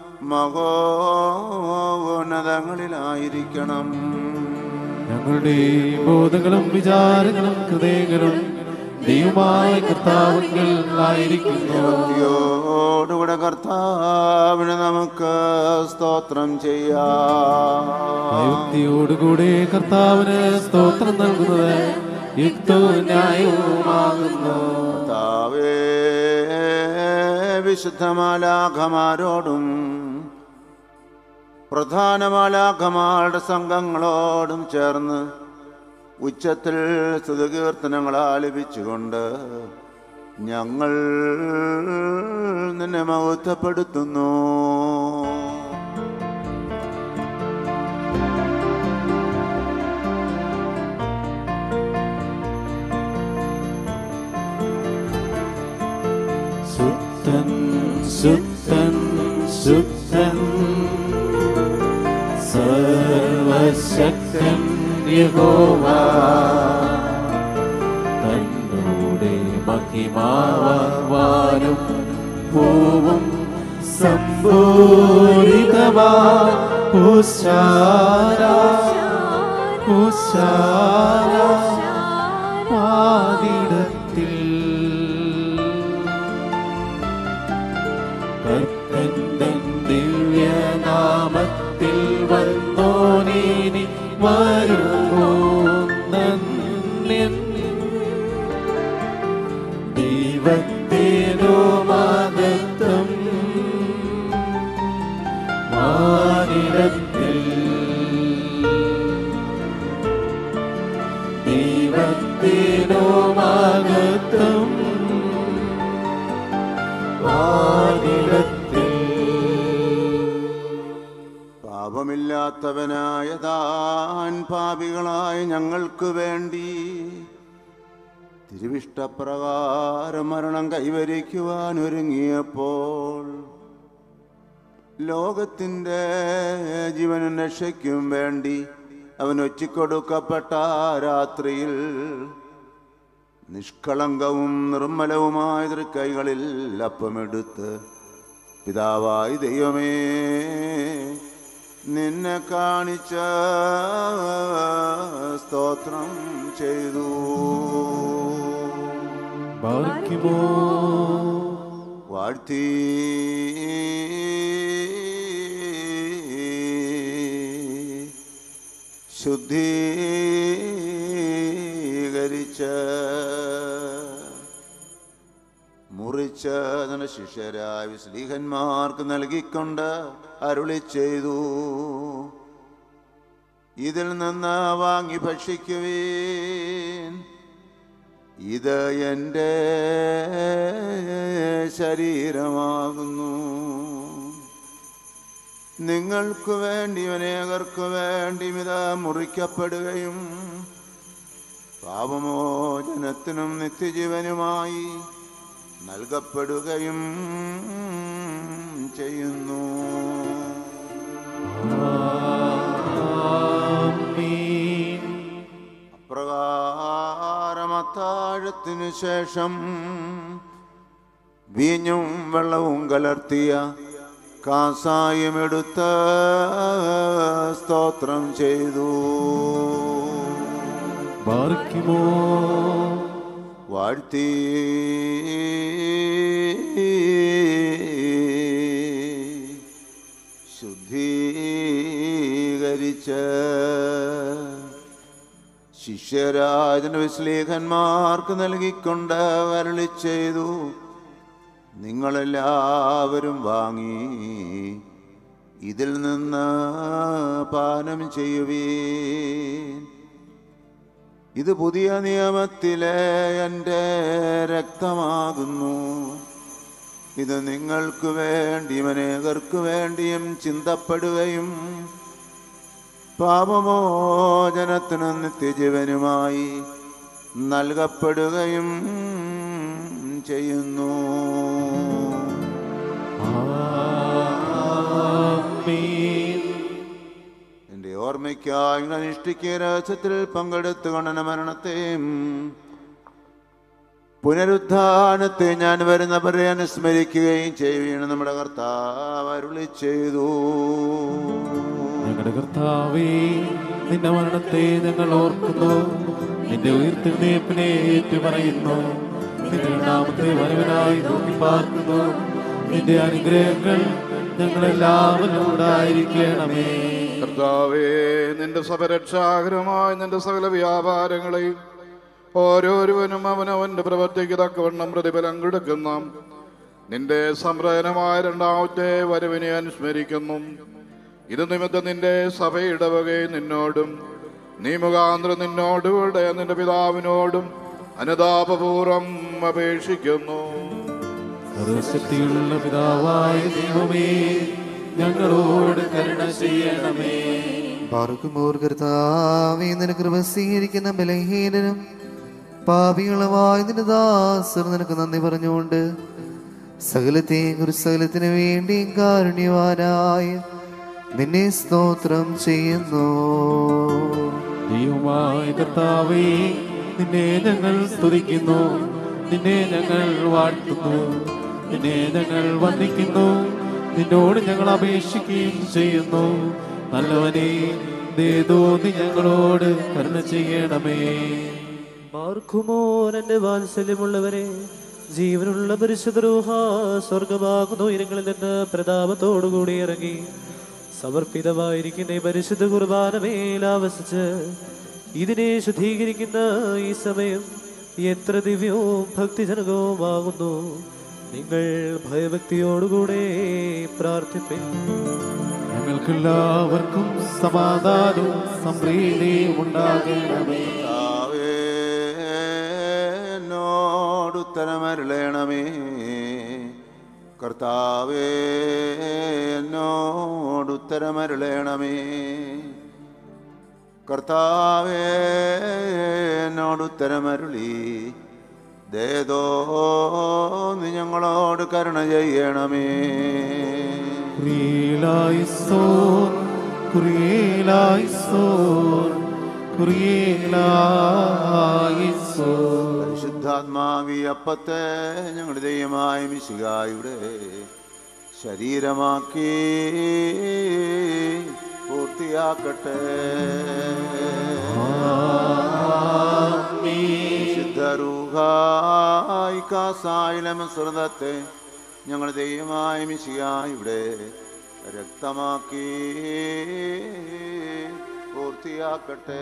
മഹോന്നതങ്ങളിലായിരിക്കണം. ഞങ്ങളുടെ ബോധങ്ങളും വിചാരങ്ങളും ഹൃദയങ്ങളും ദൈവമായ കർത്താവിനായിരിക്കുന്നു. ഭക്തിയോടുകൂടെ കർത്താവിന് നമുക്ക് സ്തോത്രം ചെയ്യാം. ഭക്തിയോടുകൂടെ കർത്താവിന് സ്തോത്രം നൽകുന്നത് യുക്തവും ന്യായവുമാകുന്നു. കർത്താവേ, വിശുദ്ധ മാലാഖമാരോടും പ്രധാന മാലാഖമാരുടെ സംഘങ്ങളോടും ചേർന്ന് ഉച്ചത്തിൽ സ്തുതികീർത്തനങ്ങൾ ആലപിച്ചുകൊണ്ട് ഞങ്ങൾ നിന്നെ മഹത്വപ്പെടുത്തുന്നു. സുത്തൻ സുത്തൻ സുത്തൻ സർവശക്തൻ യഹോവ, തന്നോടെ മഹിമാവാനും പൂവും സംഭൂരിതമാ പാതിടത്തിൽ കർത്തൻ ദിവ്യനാമത്തിൽ വന്നോനേനി വരുമോ നന്ദൻ ദൈവത്തിനോ മഹത്വം മാനിടത്തിൽ ദൈവത്തിനോ മഹത്വം മാനിടത്തിൽ. പാപമില്ലാത്തവനായ താൻ പാപികളായ ഞങ്ങൾക്ക് വേണ്ടി തിരുവിഷ്ടപ്രകാരം മരണം കൈവരിക്കുവാൻ ഒരുങ്ങിയപ്പോൾ ലോകത്തിൻ്റെ ജീവനും രക്ഷയ്ക്കും വേണ്ടി അവൻ ഒറ്റിക്കൊടുക്കപ്പെട്ട രാത്രിയിൽ നിഷ്കളങ്കവും നിർമ്മലവുമായ തൃക്കൈകളിൽ അപ്പമെടുത്ത് പിതാവായി ദൈവമേ നിന്നെ കാണിച്ച സ്തോത്രം ചെയ്തു. വാഴ്ത്തി ശുദ്ധീകരിച്ച് മുറിച്ച് തന്റെ ശിഷ്യരായ സ്ലീഹന്മാർക്ക് നൽകിക്കൊണ്ട് അരുളി ചെയ്തു, ഇതിൽ നിന്ന് വാങ്ങി ഭക്ഷിക്കുവീൻ. ഇത് എൻ്റെ ശരീരമാകുന്നു. നിങ്ങൾക്ക് വേണ്ടി അനേകർക്ക് വേണ്ടി ഇത് മുറിക്കപ്പെടുകയും പാപമോചനത്തിനും നിത്യജീവനുമായി നൽകപ്പെടുകയും ചെയ്യുന്നു. അപ്രകാരം അത്താഴത്തിനു ശേഷം വീഞ്ഞും വെള്ളവും കലർത്തിയ കാസായും എടുത്ത് സ്തോത്രം ചെയ്തു. വാഴ്ത്തി ശുദ്ധീകരിച്ച് ശിഷ്യരാജന് ശ്ലീഹന്മാർക്ക് നൽകിക്കൊണ്ട് അരുളി ചെയ്തു, നിങ്ങളെല്ലാവരും വാങ്ങി ഇതിൽ നിന്ന് പാനം ചെയ്യുവീൻ. ഇത് പുതിയ നിയമത്തിലെ എൻ്റെ രക്തമാകുന്നു. ഇത് നിങ്ങൾക്ക് വേണ്ടിയും അനേകർക്ക് വേണ്ടിയും ചിന്തപ്പെടുകയും പാപമോചനത്തിനും നിത്യജീവനുമായി നൽകപ്പെടുകയും ചെയ്യുന്നു. എൻ്റെ ഓർമ്മയ്ക്കായി അനുഷ്ഠിക്കുക രഹസ്യത്തിൽ പങ്കെടുത്തുകൊണ്ട മരണത്തെയും പുനരുദ്ധാനത്തെ ഞാൻ വരുന്നവരെ അനുസ്മരിക്കുകയും ചെയ്യുകയാണ്. നമ്മുടെ കർത്താവ് അരുളി ചെയ്തു, ഞങ്ങളുടെ കർത്താവേ, നിന്റെ മരണത്തെ ഞങ്ങൾ ഓർക്കുന്നു, നിന്റെ ഉയർത്തെഴുന്നേൽപ്പിനെ ഏറ്റുപറയുന്നു, നിന്റെ രണ്ടാമത്തെ വരവിനായി നോക്കി പാർക്കുന്നു. നിന്റെ അനുഗ്രഹങ്ങൾ ഞങ്ങളെല്ലാവരും ഉണ്ടായിരിക്കണമേ. കർത്താവേ, നിന്റെ സഭരക്ഷാകരമായ നിന്റെ സകല വ്യാപാരങ്ങളെയും ഓരോരുവനും അവനവന്റെ പ്രവർത്തിക്ക് തക്കവണ്ണം പ്രതിഫലം കൊടുക്കുന്ന നിന്റെ സംപ്രദനമായ രണ്ടാമത്തെ വരവിനെ അനുസ്മരിക്കുന്നു. ഇത് നിമിത്തം നിന്റെ സഭയിടവകയും നിന്നോടും നീ മുഖാന്തരം നിന്നോടുകൂടെ നിന്റെ പിതാവിനോടും അനുതാപപൂർവം അപേക്ഷിക്കുന്നു. സർവശക്തിയുള്ള പിതാവായ ദൈവമേ, ഞങ്ങളോട് കരുണ ചെയ്യണമേ. പാർക്കുമോർ കർത്താവേ, നിനക്ക് കൃപ സ്വീകരിക്കുന്ന ബലഹീനനും പാപികളുമായ നിന്റെ ദാസർ നിനക്ക് നന്ദി പറഞ്ഞുകൊണ്ട് സകലത്തെയും കുറിച്ച് സകലത്തിന് വേണ്ടിയും കാരുണ്യവാനായ നിന്നെ സ്തോത്രം ചെയ്യുന്നു. ദൈവമായ കർത്താവേ, നിന്നെ ഞങ്ങൾ സ്തുതിക്കുന്നു, നിന്നെ ഞങ്ങൾ വാഴ്ത്തുന്നു, നിന്നെ ഞങ്ങൾ വന്ദിക്കുന്നു, നിന്നോട് ഞങ്ങൾ അപേക്ഷിക്കുകയും ചെയ്യുന്നു. നല്ലവനെ, നീ ഞങ്ങളോട് കരുണ ചെയ്യണമേ. പാർക്കുമോൻ എൻ്റെ വാത്സല്യമുള്ളവരെ, ജീവനുള്ള പരിശുദ്ധ റൂഹ സ്വർഗമാകുന്ന ഉയരങ്ങളിൽ നിന്ന് പ്രതാപത്തോടുകൂടി ഇറങ്ങി സമർപ്പിതമായിരിക്കുന്ന ഈ പരിശുദ്ധ കുർബാനമേൽ ആവസിച്ച് ഇതിനെ ശുദ്ധീകരിക്കുന്ന ഈ സമയം എത്ര ദിവ്യവും ഭക്തിജനകവുമാകുന്നു. നിങ്ങൾ ഭയഭക്തിയോടുകൂടെ പ്രാർത്ഥിപ്പിൻ. ഞങ്ങൾക്കെല്ലാവർക്കും സമാധാനവും സംപ്രീതിയും ഉണ്ടാകണമേ. എന്നോടുത്തരമരുളേണമേ. കർത്താവേ, എന്നോടുത്തരമരുളേണമേ. കർത്താവേ, എന്നോടുത്തരമരുളി ദേദോ നീ ഞങ്ങളോട് കരുണ ചെയ്യണമേ. കുരിയേലായിസോൻ, കുരിയേലായിസോൻ, കുരിയേലായിസോൻ. പരിശുദ്ധാത്മാവി അപ്പത്തെ ഞങ്ങളുടെ ദൈവമായ മിശിഹായുടെ ശരീരമാക്കി പൂർത്തിയാക്കട്ടെ. ശുദ്ധരൂഹായി കാസായിലമസ്വരത്തെ ഞങ്ങളുടെ ദൈവമായ മിശിഹായുടെ രക്തമാക്കി പൂർത്തിയാക്കട്ടെ.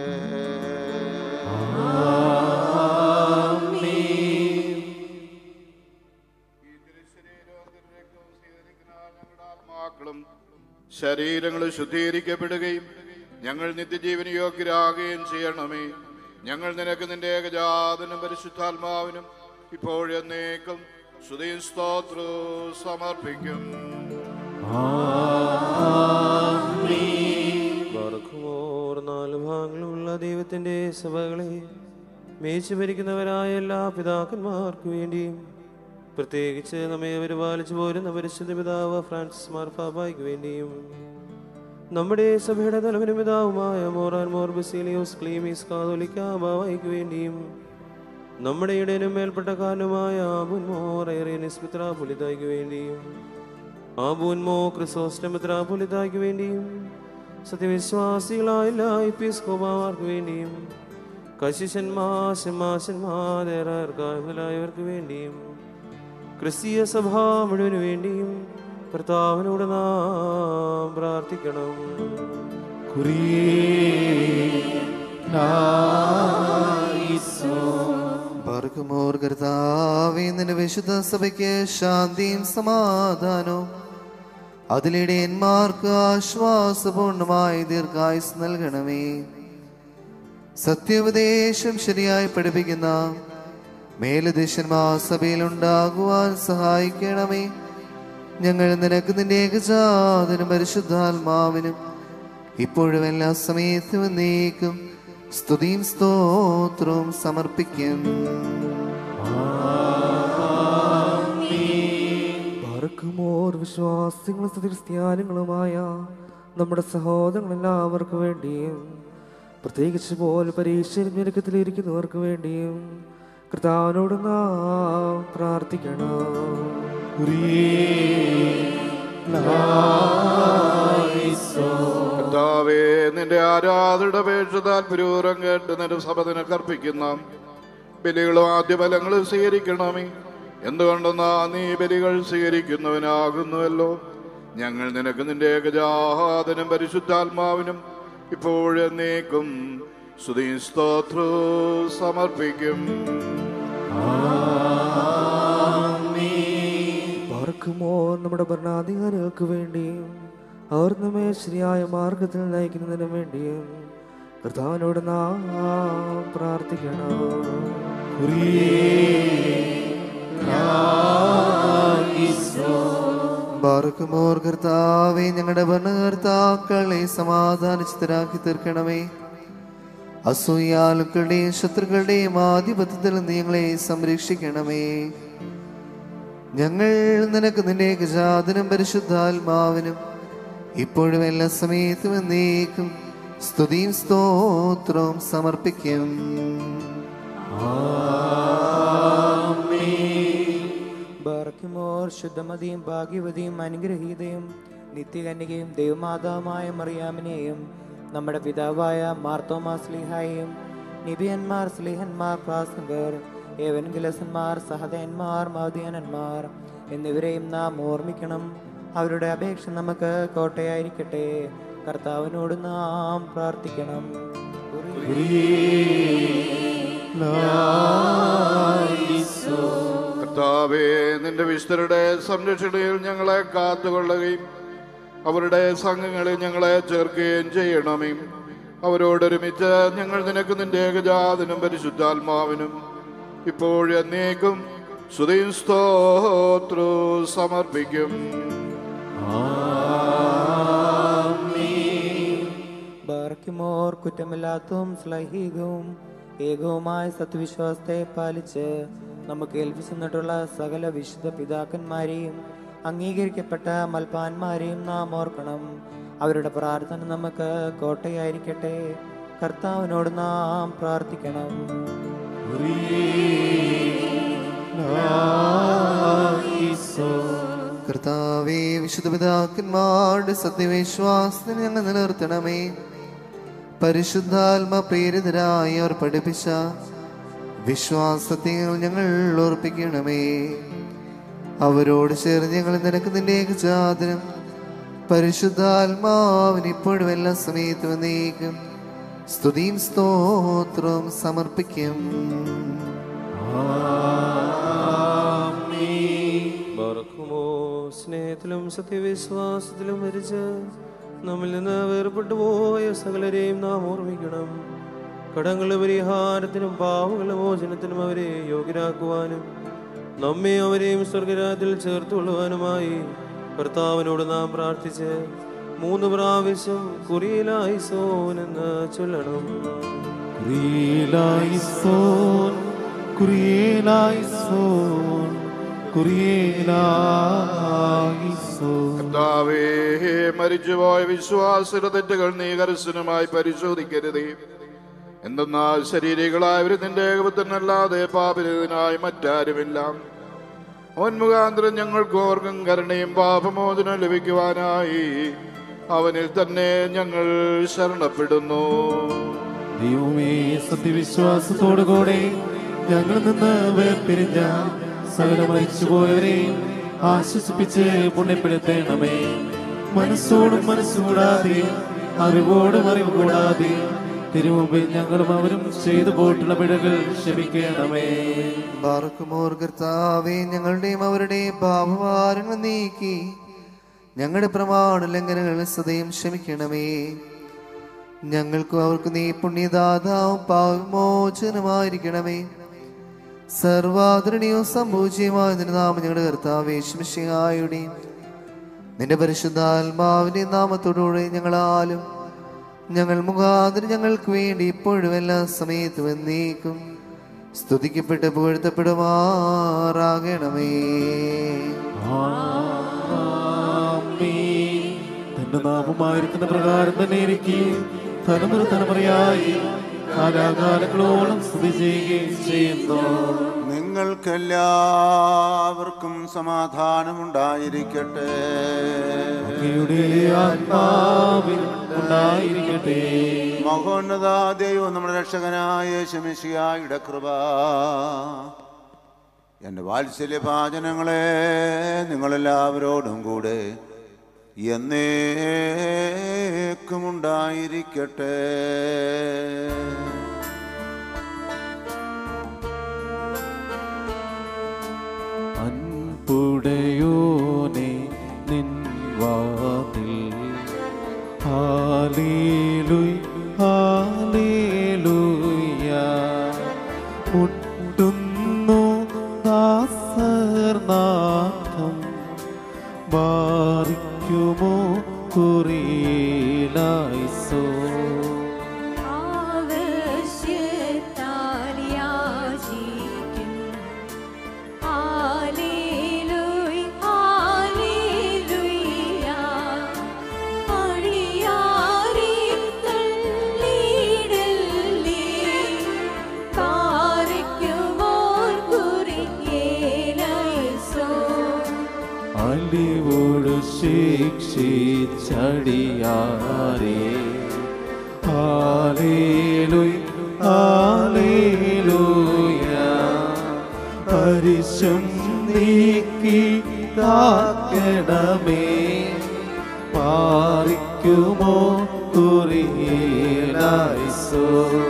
ശരീരങ്ങൾ ശുദ്ധീകരിക്കപ്പെടുകയും ഞങ്ങൾ നിത്യജീവന് യോഗ്യരാകുകയും ചെയ്യണമേ. ഞങ്ങൾ നിനക്ക് നിന്റെ ഏകജാതനും പരിശുദ്ധാത്മാവിനും ഇപ്പോഴെന്നേക്കും സ്തുതിയും സ്തോത്രവും സമർപ്പിക്കും. ബർഖുമോർ 4 ഭാഗങ്ങളുള്ള ദൈവത്തിന്റെ സഭകളെ മേച്ചു ഭരിക്കുന്നവരായ എല്ലാ പിതാക്കന്മാർക്കു വേണ്ടിയും പ്രത്യേകിച്ച് നമ്മെ പരിപാലിച്ചു പോരുന്ന പരിശുദ്ധ പിതാവ് ഫ്രാൻസിസ് മാർപ്പാപ്പായ്ക്ക് വേണ്ടിയും നമ്മുടെ സഭയുടെ തലവനും പിതാവുമായ മോറാൻ മോർ ബസീലിയോസ് ക്ലീമീസ് കാതോലിക്ക ബാവായ്ക്ക് വേണ്ടിയും നമ്മുടെ ഇടയനും മേൽപ്പെട്ടക്കാരനുമായ ആബുൻ മോർ ഐറേനിസ് മിത്രാപൊലിത്തായ്ക്ക് വേണ്ടിയും ആബുൻ മോ ക്രിസോസ്റ്റം മിത്രാപൊലിത്തായ്ക്ക് വേണ്ടിയും സത്യവിശ്വാസികളായ എല്ലാ എപ്പിസ്കോപ്പമാർക്ക് വേണ്ടിയും കശിശന്മാർ മുതലായവർക്ക് വേണ്ടിയും ക്രിസ്തീയ സഭ മുഴുവന് വേണ്ടിയും കർത്താവിനോട് നാം പ്രാർത്ഥിക്കണം. ബർഖുമോർ കർത്താവേ, നിന്റെ വിശുദ്ധ സഭയ്ക്ക് ശാന്തിയും സമാധാനവും അതിലിടയന്മാർക്ക് ആശ്വാസപൂർണമായി ദീർഘായുസ് നൽകണമേ. സത്യോപദേശം ശരിയായി പഠിപ്പിക്കുന്ന മേലധ്യക്ഷന്മാർ സഭയിലുണ്ടാകുവാൻ സഹായിക്കണമേ. ഞങ്ങൾ നിനക്ക് നിന്റെ ഏകജാതനും പരിശുദ്ധാത്മാവിനും ഇപ്പോഴും എല്ലാ സമയത്തും എന്നേക്കും സ്തുതിയും സ്തോത്രവും സമർപ്പിക്കും. ഓർ വിശ്വാസികളും ക്രിസ്ത്യാനികളുമായ നമ്മുടെ സഹോദരങ്ങളെല്ലാവർക്കു വേണ്ടിയും പ്രത്യേകിച്ച് പോലെ പരീക്ഷയിൽ ഞെരുക്കത്തിലിരിക്കുന്നവർക്ക് വേണ്ടിയും കർത്താവിനോട് നാം പ്രാർത്ഥിക്കണം. കർത്താവേ, നിന്റെ ആരാധനയുടെ അപേക്ഷ താല്പര്യപൂർവ്വം കേട്ട് നിന്റെ സഭ നിനക്ക് അർപ്പിക്കുന്ന ബലികളും ആദ്യഫലങ്ങളും സ്വീകരിക്കണമേ. എന്തുകൊണ്ടെന്നാ നീ ബലികൾ സ്വീകരിക്കുന്നവനാകുന്നുവല്ലോ. ഞങ്ങൾ നിനക്ക് നിന്റെ ഏകജാതനും പരിശുദ്ധാത്മാവിനും ഇപ്പോഴെന്നേക്കും സ്തുതിയും സ്തോത്രവും സമർപ്പിക്കും. നമ്മുടെ ഭരണാധികാരികൾക്ക് വേണ്ടിയും അവർ നമ്മെ ശരിയായ മാർഗത്തിൽ നയിക്കുന്നതിന് വേണ്ടിയും കർത്താവിനോട് നാം പ്രാർത്ഥിക്കണം. ബർഖുമോർ കർത്താവേ, ഞങ്ങളുടെ ഭരണകർത്താക്കളെ സമാധാനചിത്തരാക്കി തീർക്കണമേ. അസൂയാലുക്കളുടെയും ശത്രുക്കളുടെയും ആധിപത്യത്തിൽ നിന്ന് ഞങ്ങളെ സംരക്ഷിക്കണമേ. ഞങ്ങൾ നിനക്ക് നിന്റെ ഏകജാതനും പരിശുദ്ധാത്മാവിനും ഇപ്പോഴും എല്ലാ സമയത്തും എന്നേക്കും സ്തുതിയും സ്തോത്രവും സമർപ്പിക്കും. ബർഖുമോർ ശുദ്ധമതിയും ഭാഗ്യവതിയും അനുഗ്രഹീതയും നിത്യകന്യകയും ദൈവമാതാവുമായ മറിയാമിനെയും നമ്മുടെ പിതാവായ മാർത്തോമാ സ്ലീഹായെയും നിബിയന്മാർ സ്ലീഹന്മാർ പ്രാസംഗർ ഏവൻഗലസന്മാർ സഹദയന്മാർ മൗദ്യാനന്മാർ എന്നിവരെയും നാം ഓർമ്മിക്കണം. അവരുടെ അപേക്ഷ നമുക്ക് കോട്ടയായിരിക്കട്ടെ. കർത്താവിനോട് നാം പ്രാർത്ഥിക്കണം. കർത്താവേ, നിന്റെ വിശുദ്ധരുടെ സംരക്ഷണയിൽ ഞങ്ങളെ കാത്തുകൊള്ളുകയും അവരുടെ സംഘങ്ങളിൽ ഞങ്ങളെ ചേർക്കുകയും ചെയ്യണമേ. അവരോടൊരുമിച്ച് ഞങ്ങൾ നിനക്ക് നിന്റെ ഏകജാതനും പരിശുദ്ധാത്മാവിനും ഇപ്പോഴെന്നേക്കും സ്തുതിയും സ്തോത്രവും സമർപ്പിക്കും. ബർഖുമോർ കുറ്റമില്ലാത്തതും ശ്ലൈഹികവും ഏകവുമായ സത്യവിശ്വാസത്തെ പാലിച്ച് നമുക്ക് ഏൽപ്പിച്ചിട്ടുള്ള സകല വിശുദ്ധ പിതാക്കന്മാരെയും അംഗീകരിക്കപ്പെട്ട മൽപ്പാന്മാരെയും നാം ഓർക്കണം. അവരുടെ പ്രാർത്ഥന നമുക്ക് കോട്ടയായിരിക്കട്ടെ. കർത്താവിനോട് നാം പ്രാർത്ഥിക്കണം. കർത്താവേ, വിശുദ്ധ പിതാക്കന്മാരുടെ സത്യവിശ്വാസത്തിന് ഞങ്ങൾ നിലനിർത്തണമേ. പരിശുദ്ധാത്മ പ്രേരിതരായി അവർ പഠിപ്പിച്ച വിശ്വാസത്തെ ഞങ്ങൾ ഓർപ്പിക്കണമേ. അവരോട് ചേർന്ന് ഞങ്ങൾ നിനക്ക് നിന്റെ ഏകജാതനും പരിശുദ്ധാത്മാവിന് ഇപ്പോഴും എല്ലാ സമയത്തും എന്നേക്കും സ്തുതിയും സ്തോത്രവും സമർപ്പിക്കും. സ്നേഹത്തിലും സത്യവിശ്വാസത്തിലും മരിച്ച് നമ്മിൽ നിന്ന് വേർപെട്ടു പോയ സകലരെയും നാം ഓർമ്മിക്കണം. കടങ്ങളുടെ പരിഹാരത്തിനും പാവങ്ങളുടെ മോചനത്തിനും അവരെ യോഗ്യരാക്കുവാനും നമ്മെ അവരെയും സ്വർഗരാജ്യത്തിൽ ചേർത്തുകൊള്ളുവാനുമായി കർത്താവിനോട് നാം പ്രാർത്ഥിച്ച് 3 പ്രാവശ്യം കുറിയിലായിസോൻ എന്ന് ചൊല്ലണം. കുറിയിലായിസോൻ, കുറിയിലായിസോൻ, കുറിയിലായിസോൻ. കർത്താവേ, മരിച്ചുപോയ വിശ്വാസിയുടെ തെറ്റുകൾ നീ കർശനമായി പരിശോധിക്കരുതേ. എന്തെന്നാൽ ശരീരികളായവർ നിന്റെ ഏകപുത്രനല്ലാതെ പാപിനായി മറ്റാരുമില്ല. അവൻ മുഖാന്തരം ഞങ്ങൾക്ക് ഓർക്കും കരുണയും പാപമോചനം ലഭിക്കുവാനായി അവനിൽ തന്നെ ഞങ്ങൾ ശരണപ്പെടുന്നു. ദൈവമേ, സത്യവിശ്വാസത്തോടുകൂടെ ഞങ്ങളിൽ നിന്ന് വേർപിരിഞ്ഞ സകല മരിച്ചുപോയവരെയും ആശ്വസിപ്പിച്ച് പുണ്യപ്പെടുത്തണമേ. മനസ്സോടും മനസ്സുകൂടാതെ അറിവോടും അറിവ് കൂടാതെ തിരുമുമ്പിൽ ഞങ്ങളും അവരും ചെയ്തു പോയിട്ടുള്ള പിഴകൾ ക്ഷമിക്കണമേ. ബാറക്കുമോർ കർത്താവേ, ഞങ്ങളുടെയും അവരുടെയും പാപഭാരങ്ങൾ നീക്കി ഞങ്ങളുടെ പ്രമാണ ലംഘനങ്ങൾ സദയം ക്ഷമിക്കണമേ. ഞങ്ങൾക്കും അവർക്ക് നീ പുണ്യദാതാവും പാപമോചനമായിരിക്കണമേ. സർവാദരണീയവും സംഭൂജ്യമായ നിന്റെ നാമം ഞങ്ങളുടെ കർത്താവേ ശിമിശിഹായുടെയും നിന്റെ പരിശുദ്ധാത്മാവിന്റെ നാമത്തോടുകൂടെ ഞങ്ങളാലും ഞങ്ങൾ മുഖാന്തരം ഞങ്ങൾക്ക് വേണ്ടി ഇപ്പോഴും എല്ലാ സമയത്തും എന്നേക്കും സ്തുതിക്കപ്പെട്ട് പുകഴ്ത്തപ്പെടുമാറാകണമേ. തന്റെ നാമമായിരിക്കുന്ന പ്രകാരം തന്നെ എനിക്ക് തലമുറ തലമുറയായി കാലാകാലങ്ങളോളം സ്തുതി ചെയ്യുകയും ചെയ്യുന്നു. നിങ്ങൾക്കെല്ലാവർക്കും സമാധാനമുണ്ടായിരിക്കട്ടെ. അങ്ങയുടെ ആത്മാവിൽ ഉണ്ടായിരിക്കട്ടെ. മഹോന്നത ദൈവം നമ്മുടെ രക്ഷകനായ ശമിശിഹായുടെ കൃപ എൻ്റെ വാത്സല്യഭാചനങ്ങളെ നിങ്ങളെല്ലാവരോടും കൂടെ എന്നേക്കും ഉണ്ടായിരിക്കട്ടെ. അൻപുടയോനെ നിൻ വാതിൽ ഹല്ലേലൂയ ഹല്ലേലൂയ മുട്ടുന്നു ദാസർനാഥം ബാരിക്കുമോ കുറിയിലായിസോ. അലിവോട് ശിക്ഷിച്ചടിയാരേ ഹല്ലേലൂയ ഹല്ലേലൂയ. പരിശം നീക്കി കാക്കണമേ പാറിക്കുമോ കുറിയിലായിസോ.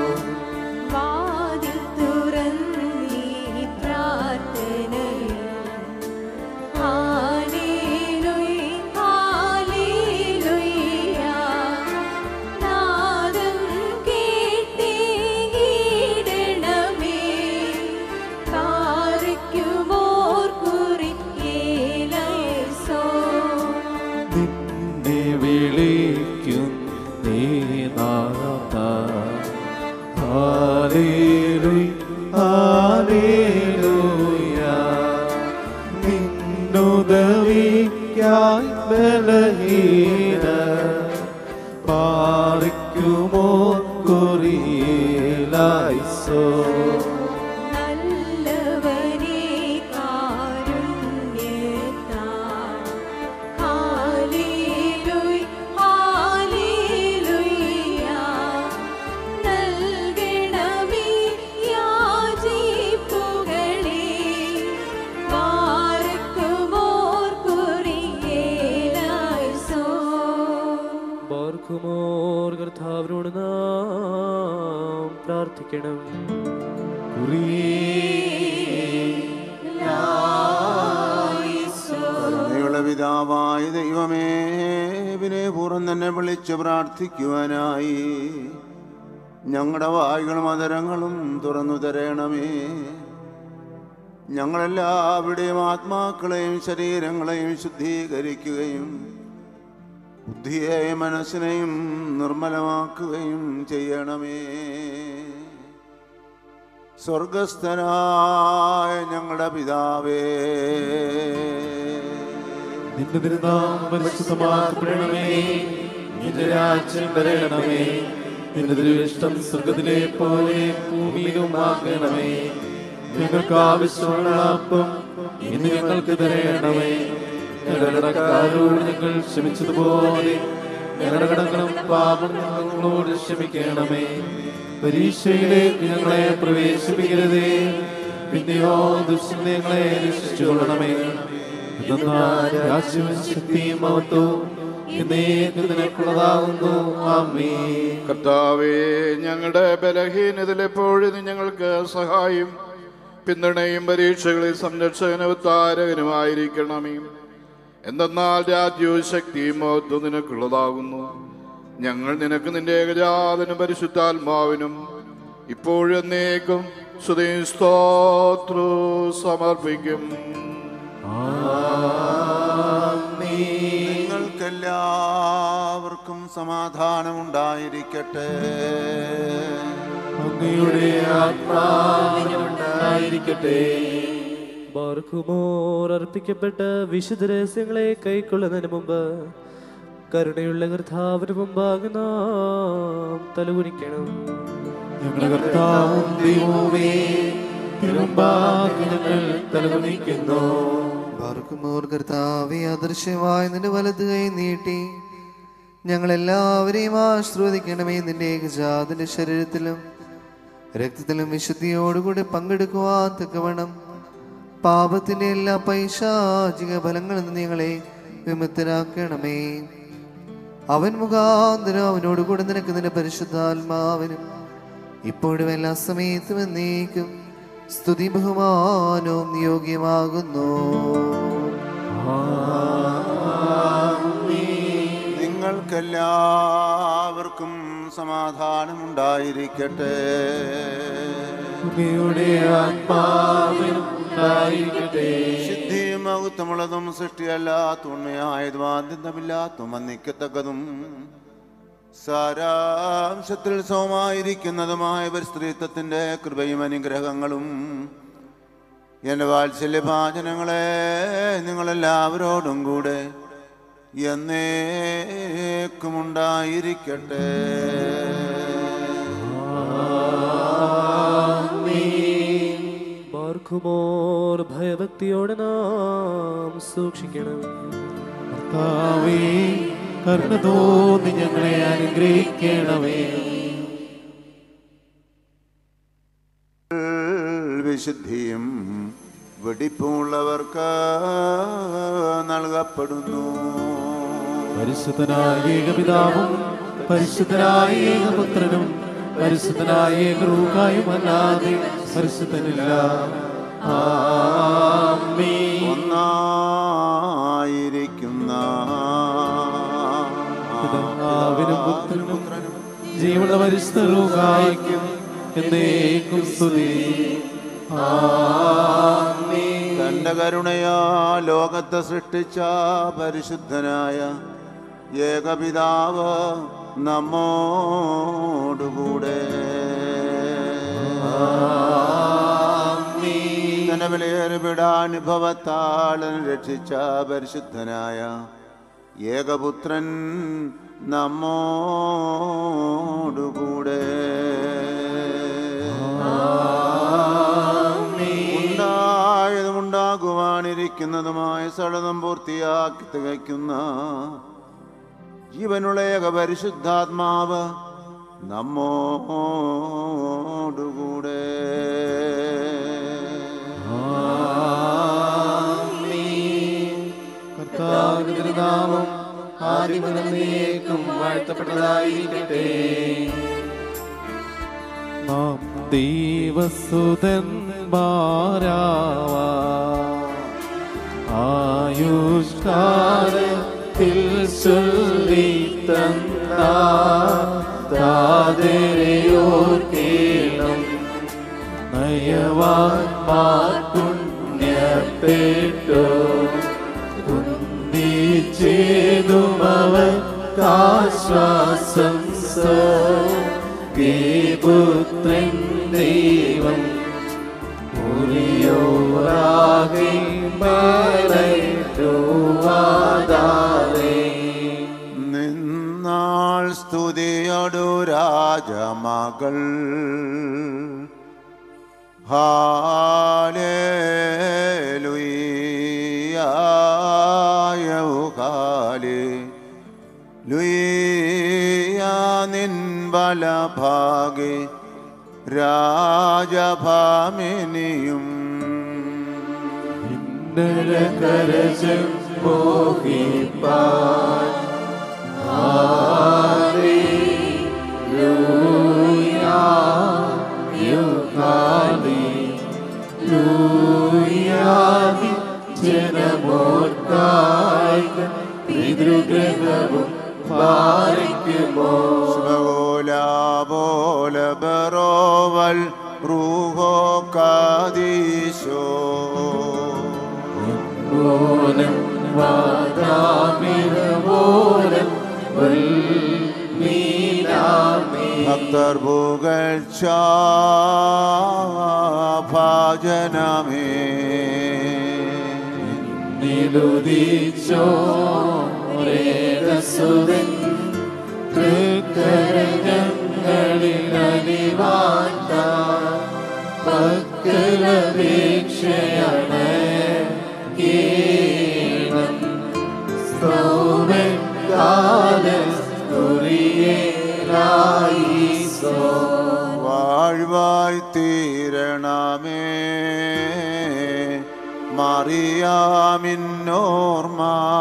നിന്നുദവിക്കായി ബലഹീന പാറിക്കുമോ കുറിയിലായിസോ. കർത്താവിനോട് നാം പ്രാർത്ഥിക്കണം. കരുണയുള്ള പിതാവായ ദൈവമേ, വിനയപൂർവ്വം തന്നെ വിളിച്ച് പ്രാർത്ഥിക്കുവാനായി ഞങ്ങളുടെ വായുകളും അതരങ്ങളും തുറന്നു തരണമേ. ഞങ്ങളെല്ലാവരുടെയും ആത്മാക്കളെയും ശരീരങ്ങളെയും ശുദ്ധീകരിക്കുകയും ബുദ്ധിയെയും മനസ്സിനെയും നിർമ്മലമാക്കുകയും ചെയ്യണമേ. സ്വർഗസ്ഥനായ ഞങ്ങളുടെ പിതാവേ, നിന്റെ തിരുനാമം പരിശുദ്ധമാക്കപ്പെടണമേ. നിന്റെ രാജ്യം വരണമേ. നിന്റെ തിരുവിഷ്ടം സ്വർഗ്ഗത്തിലെ പോലെ ഭൂമിയിലും ആക്കണമേ. ഞങ്ങൾക്ക് ആവശ്യമുള്ള അപ്പം ഇന്ന് ഞങ്ങൾക്ക് തരണമേ. ഞങ്ങളുടെ കടക്കാരോട് ഞങ്ങൾ ക്ഷമിച്ചതുപോലെ ഞങ്ങളുടെ കടങ്ങളും പാപങ്ങളും ഞങ്ങളോട് ക്ഷമിക്കണമേ. പരീക്ഷയിലേക്ക് ഞങ്ങളെ പ്രവേശിപ്പിക്കരുതേ, പിന്നെയോ ദുഷ്ടനെ ഞങ്ങളെ രക്ഷിച്ചുകൊള്ളണമേ. രാജ്യവും ശക്തിയും മഹത്വവും നിനക്കുള്ളതാകുന്നു. ആമേൻ. കർത്താവേ, ഞങ്ങളുടെ ബലഹീനതയിൽ എപ്പോഴും ഞങ്ങൾക്ക് സഹായം പിന്തുണയും പരീക്ഷകളിൽ സംരക്ഷകനും താരകനുമായിരിക്കണമേ. എന്തെന്നാൽ രാജ്യവും ശക്തിയും മഹത്വവും നിനക്കുള്ളതാകുന്നു. ഞങ്ങൾ നിനക്ക് നിന്റെ ഏകജാതനും പരിശുദ്ധാത്മാവിനും ഇപ്പോഴും എന്നേക്കും സ്തുതിയും സ്തോത്രവും സമർപ്പിക്കും. നിങ്ങൾക്കെല്ലാവർക്കും സമാധാനമുണ്ടായിരിക്കട്ടെ. അങ്ങയുടെ ആത്മാവിനുണ്ടായിരിക്കട്ടെ. ബാർക്കുമോർ അർപ്പിക്കപ്പെട്ട വിശുദ്ധ രഹസ്യങ്ങളെ കൈക്കൊള്ളുന്നതിന് മുമ്പ് കരുണയുള്ള കർത്താവിന് മുമ്പാകെ നാം തലകുനിക്കണം. ഞങ്ങളുടെ കർത്താവും ദൈവമേ, തിരുമുമ്പാകെ ഞങ്ങൾ തലകുനിക്കുന്നു. ബാർക്കുമോർ കർത്താവേ, അദൃശ്യമായ നിന്റെ വലത് കൈ നീട്ടി ഞങ്ങളെല്ലാവരെയും ആശ്രവദിക്കണമേ. നിന്റെ ഏകജാതന്റെ ശരീരത്തിലും രക്തത്തിലും വിശുദ്ധിയോടുകൂടി പങ്കെടുക്കുവാൻ തക്കവണ്ണം പാപത്തിന്റെ എല്ലാ പൈശാചിക ഫലങ്ങളിൽ നിന്ന് ഞങ്ങളെ വിമുക്തരാക്കണമേ. അവൻ മുഖാന്തരം അവനോടുകൂടെ നിനക്ക് നിന്റെ പരിശുദ്ധാത്മാവിനും ഇപ്പോഴും എല്ലാ സമയത്തും എന്നേക്കും സ്തുതി ബഹുമാനവും യോഗ്യമാകുന്നു. നിങ്ങൾക്കെല്ലാവർക്കും സമാധാനമുണ്ടായിരിക്കട്ടെ. അങ്ങയുടെ ആത്മാവിനുണ്ടായിരിക്കട്ടെ. സിദ്ധിയും മഹത്വമുള്ളതും സൃഷ്ടിയല്ലാത്ത ഉണ്മയായതും ആദ്യന്തമില്ലാത്തതും വന്ദിക്കത്തക്കതും സാരാംശത്തിൽ സമമായിരിക്കുന്നതുമായ പരിസ്ത്രീത്വത്തിൻ്റെ കൃപയും അനുഗ്രഹങ്ങളും എൻ്റെ വാത്സല്യഭാചനങ്ങളെ നിങ്ങളെല്ലാവരോടും കൂടെ എന്നേക്കുമുണ്ടായിരിക്കട്ടെ. ബാർക്കുമോർ ഭയഭക്തിയോടെ നാം സൂക്ഷിക്കണം. കർത്താവേ, കരുണ തോന്നി ഞങ്ങളെ അനുഗ്രഹിക്കണമേ. വിശുദ്ധിയും വെടിപ്പുമുള്ളവർക്ക് നൽകപ്പെടുന്നു. പരിശുദ്ധനായ ഏകപിതാവും പരിശുദ്ധനായ ഏകപുത്രനും പരിശുദ്ധനായ ഏകരൂഹായും അല്ലാതെ പരിശുദ്ധനില്ല. ആമേൻ. ഒന്നായിരിക്കുന്ന പിതാവിനും പുത്രനും ജീവനുള്ള പരിശുദ്ധ റൂഹായ്ക്കും എന്നേക്കും സ്തുതി. ആമേൻ. തന്റെ കരുണയാ ലോകത്തെ സൃഷ്ടിച്ച പരിശുദ്ധനായ ഏകപിതാവ് നമ്മോടുകൂടെ തന്നെ വിലയേറിവിടാനുഭവത്താൽ രക്ഷിച്ച പരിശുദ്ധനായ ഏകപുത്രൻ നമ്മോടുകൂടെ ഉണ്ടായതും ഉണ്ടാകുവാനിരിക്കുന്നതുമായ സകലതും പൂർത്തിയാക്കി തികയ്ക്കുന്ന ജീവനുള്ള ഏക പരിശുദ്ധാത്മാവ് നമ്മോടുകൂടെ. കർത്താവിന്റെ തിരുനാമം ആദിമുതലേക്കും വാഴ്ത്തപ്പെട്ടതായിരിക്കട്ടെ. നാം ദൈവസുതന്മാരാവാ ആയുഷ്കാലത്തിൽ ചൊല്ലി തന്ന താതരയോർക്കേണം നയവാൻമാർ പുണ്യപ്പെട്ടു കുന്തിച്ചേതുമവർക്കാശ്വാസം പുത്രൻ ദൈവം ഉരിയോറാകെ നിന്നാൾ സ്തുതിയൊടു രാജമകൾ നിൻ ബലഭാഗെ രാജഭാമിനിയും കരജം മോഹിപ്പാൻ ജനമോർക്കായി പിതൃഗ്രഹവും പാലിക്കുമോ ബോല ബറോവൽ റൂഹോ കാദീശോ ഓലം വാദാമിരവോലം വൽമീനാമേ ഭക്തർ പുകഴ്ച ഭാജനമേ നിലുദിച്ചോ രേഖസുരൻ തൃക്കരങ്ങളിൽ അലിവാണ്ട പക്കലപേക്ഷയാണ് കേണം സ്തോമക്കാലസ്തുരിയേലായിസോ വാഴ്വായി തീരണമേ മറിയാമിന്നോർമ്മ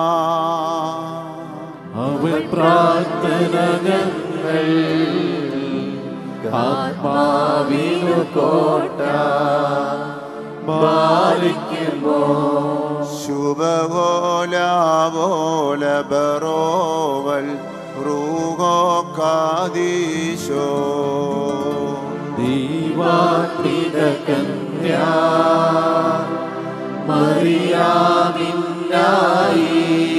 അവൻ പ്രാർത്ഥനകൾ ആത്മാവിനു കോട്ട പാലിക്കുമോ ശുഭകോലാവോല ബറോവൽ റൂഹോ കാദീശോ ദൈവാത്മിക കന്യാ മറിയാമിന്നായി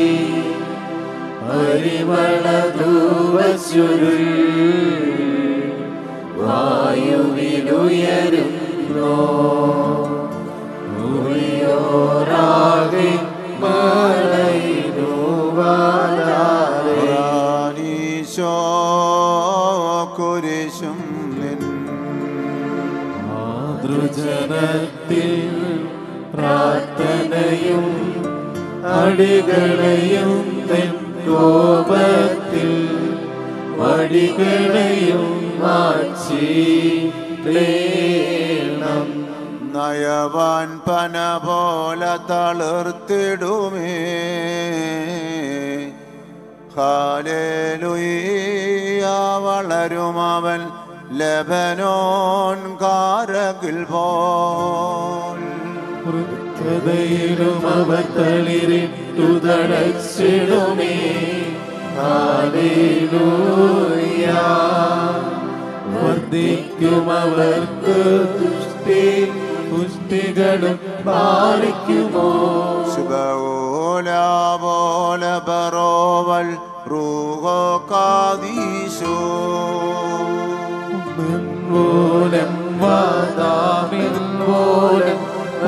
പരിമളധൂവച്ചുരുൾ വായുവിലുയരുന്നോ ഉറിയോറാകെ ഈശോ കുരിശും നിൻ മാതൃജനത്തിൽ പ്രാർത്ഥനയും അടികളെയും തെൻ കോപത്തിൽ വടികളെയും മാച്ചിടേണം നയവാൻ പന പോലെ തളിർത്തിടുമേ ഹാലേലുയ്യ വളരും അവൻ ലെബനോൻ കാരകിൽ പോൽ ഹൃദയിലും അവർ തളിരിട്ടു തടച്ചിടുമേ ഹല്ലേലൂയ വർദ്ധിക്കും അവർക്ക് പുഷ്ടികളും പാലിക്കുമോ ശുഭോല ബറോവൽ റൂഹോ കാദീശോ മൂലം വാദാമിൻ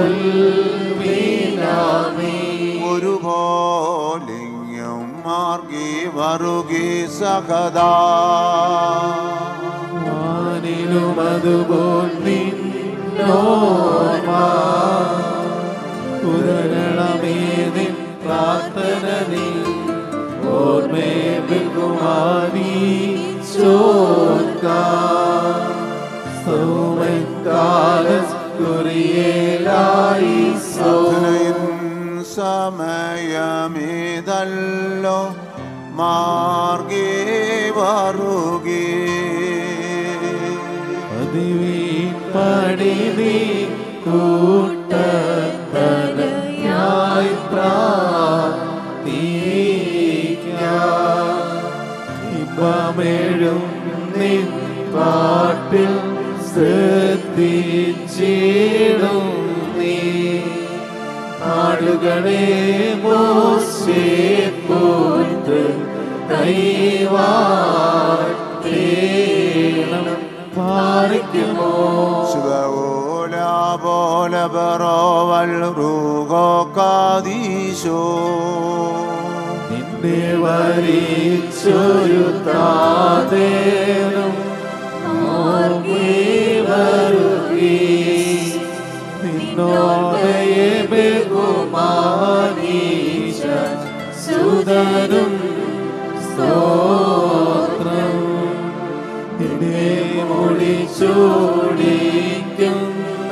ഒരുപോലിങ്ങും മാർഗി വറുകി സഹദാ വാനിലും അതുപോൽ നിന്നോർമ്മേതിൻ പ്രാർത്ഥന നീ ഓർമ്മേ ബിൽകുമാരി ചോർക്ക സൗമക്കാലസ്കുറിയേലായിസോ സമയമീതല്ലോ മാർഗി വറുകി പടി നീ കൂട്ടത്തലയായി ഇമ്പമേഴും നിൻ പാട്ടിൽ ശ്രദ്ധിച്ചിടും നീ ആടുകളെ മോശെ പോയിട്ട് ദൈവാട്ടേണം പാലിക്കുമോ നിന്നെ വരിച്ചൊരു താതേനും നിന്നോടയെ ബഹുമാനീച്ച സുതനും സ്തോത്രം നിന്നെ മുടിച്ചോടിക്കുന്ന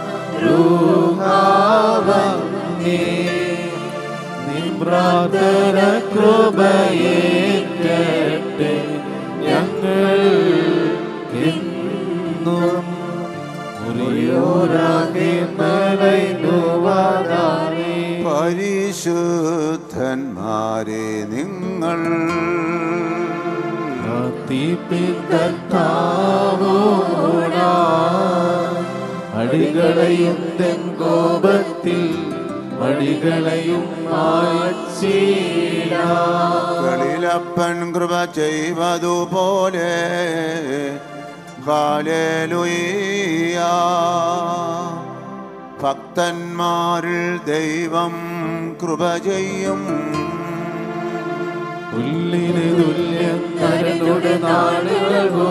രൂഹാവങ്ങേ നിൻ പ്രാർത്ഥന കൃപയേറ്റട്ടെ ഞങ്ങൾ എന്നും പരിശുദ്ധന്മാരെ നിങ്ങൾ അടികളയും തെൻ കോപത്തിൽ വടികളയും കളിലപ്പൻ കൃപ ചെയ്വതുപോലെ ഹല്ലേലൂയ ഭക്തന്മാരിൽ ദൈവം കൃപ ചെയ്യും പുല്ലിന് തുല്യം നരനുടെ നാളുകളോ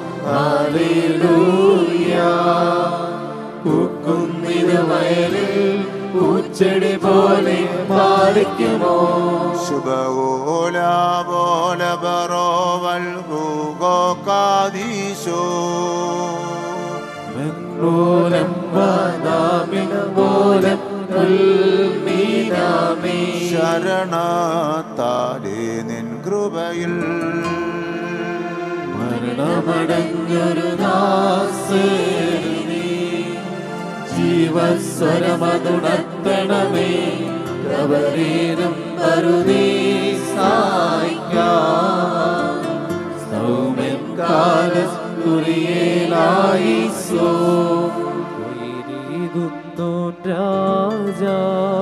ഹല്ലേലൂയ പൂക്കുന്നിത് വയലിൽ പൂച്ചെടി പോലെ പാലിക്കുമോ ശുഭഗോലാബോലബറോവൽ ഹൂഗോകാദീശോ മെൻപോലം വാദാമിനോലം ഉൽമീനാമി ശരണത്താലേ നിൻ കൃപയിൽ മരണമടഞ്ഞൊരു ദാസനീ ജീവസ്വരമതുണർത്തണമേ പ്രവരീരം അരുതീ സായിക്കാം സൗമ്യൻ കാലസ്തുരിയേലായിസോ രാജാ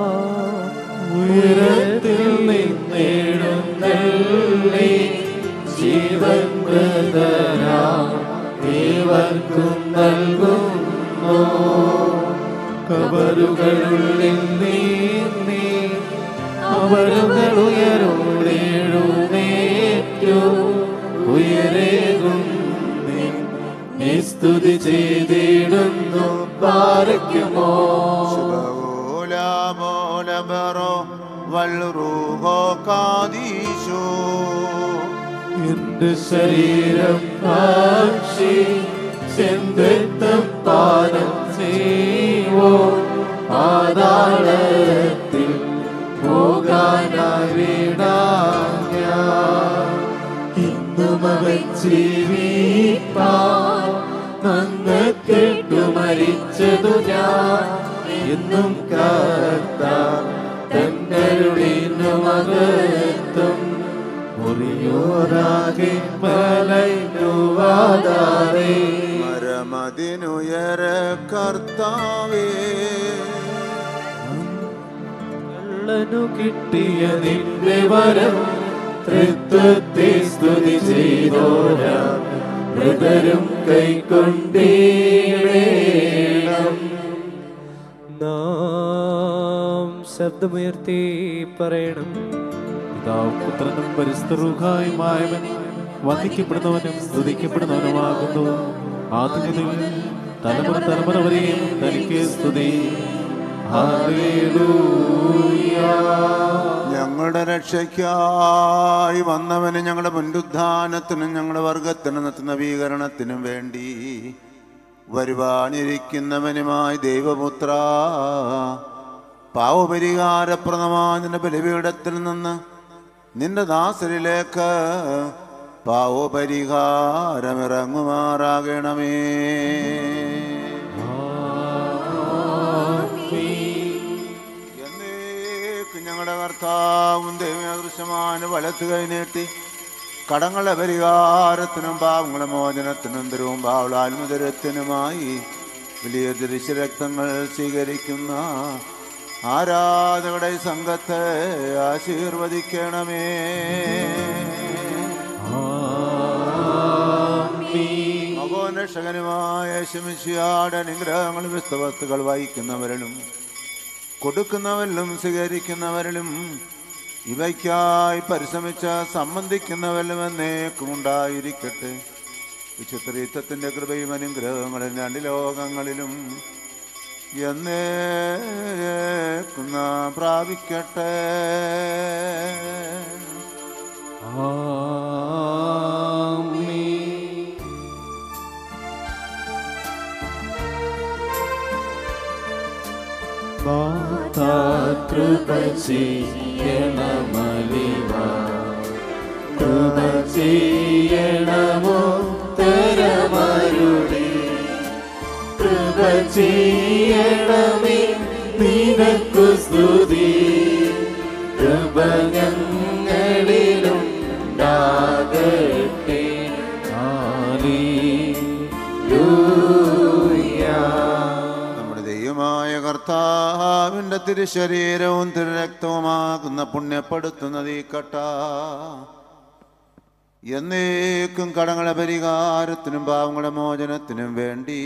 ഉയരത്തിൽ നിന്നെഴുന്നള്ളി ജീവൻ മൃതരാ ഏവർക്കും നൽകുന്നു കബറുകളുള്ളിൽ നീ അവരുകൾ ഉയരോടെഴുന്നേറ്റു ഉയരേകും നീ സ്തുതി ചെയ്തിടുന്നു പാലിക്കുമോ എന്റെ ശരീരം സാക്ഷി ചെന്തം പാനം ചെയ്വോ പാതാളത്തിൽ പോകാനായി വീടാൻ ഇന്നും അവൻ ജീവിപ്പാൻ നന്ന് കേട്ടു മരിച്ചതു ഞാൻ എന്നും കർത്താൻ തന്നരുളിനു മകത്തും മുറിയോരാകെ മലൈനുവാദാരേ മരമതിനുയര കർത്താവേ കള്ളനു കിട്ടിയ നിന്റെ വരം തൃത്വത്തെ സ്തുതി ചെയ്തോരാ മൃതരും കൈക്കൊണ്ടീടേണം നാം ശബ്ദമുയർത്തി പറയണം. പിതാവും പുത്രനും പരിശുദ്ധരുഹായുമായവൻ വന്ദിക്കപ്പെടുന്നവനും സ്തുതിക്കപ്പെടുന്നവനുമാകുന്നു. ആദ്യത്തിൽ തലമുറ തലമുറ വരെയും തനിക്ക് സ്തുതി. ഹല്ലേലൂയ. ഞങ്ങളുടെ രക്ഷയ്ക്കായി വന്നവന് ഞങ്ങളുടെ പുനരുദ്ധാനത്തിനും ഞങ്ങളുടെ വർഗത്തിനും നവീകരണത്തിനും വേണ്ടി വരുവാനിരിക്കുന്നവനുമായി ദൈവപുത്ര പാവപരിഹാരപ്രദമായ നിന്റെ ബലിപീഠത്തിൽ നിന്ന് നിന്റെ ദാസരിലേക്ക് പാവപരിഹാരമിറങ്ങുമാറാകണമേ. കർത്താവും ദൈവദൃശ്യமான വലത്ത് കൈ നീട്ടി കടങ്ങളുടെ പരിഹാരത്തിനും പാവങ്ങളുടെ മോചനത്തിനും തിരുവുമ്പാവളാത്മതരത്തിനുമായി വലിയ ദൃശ്യരക്തങ്ങൾ സ്വീകരിക്കുന്ന ആരാധകരുടെ സംഘത്തെ ആശീർവദിക്കണമേ. മകോന്നക്ഷകനുമായ ശിമിശിയാടെ അനുഗ്രഹങ്ങൾ വിസ്തവസ്തുക്കൾ വഹിക്കുന്നവരിലും കൊടുക്കുന്നവരിലും സ്വീകരിക്കുന്നവരിലും ഇവയ്ക്കായി പരിശ്രമിച്ച് സംബന്ധിക്കുന്നവരിലും എന്നേക്കും ഉണ്ടായിരിക്കട്ടെ. വിശുദ്ധരീത്വത്തിൻ്റെ കൃപയും അനുഗ്രഹങ്ങളും രണ്ട് ലോകങ്ങളിലും എന്നേക്കും പ്രാപിക്കട്ടെ. കൃപ ചെയ്യണമലിവ കൃപ ചെയ്യണമോ തരമരുളി കൃപ ചെയ്യണമേ നിനക്കു സ്തുതി കൃപ ഞങ്ങളിലുണ്ടാകട്ടെ. കർത്താവിൻ്റെ തിരുശരീരവും തിരുരക്തവുമാകുന്ന പുണ്യപ്പെടുത്തുന്ന ഈ കട്ട എന്നേക്കും കടങ്ങളുടെ പരിഹാരത്തിനും പാവങ്ങളുടെ മോചനത്തിനും വേണ്ടി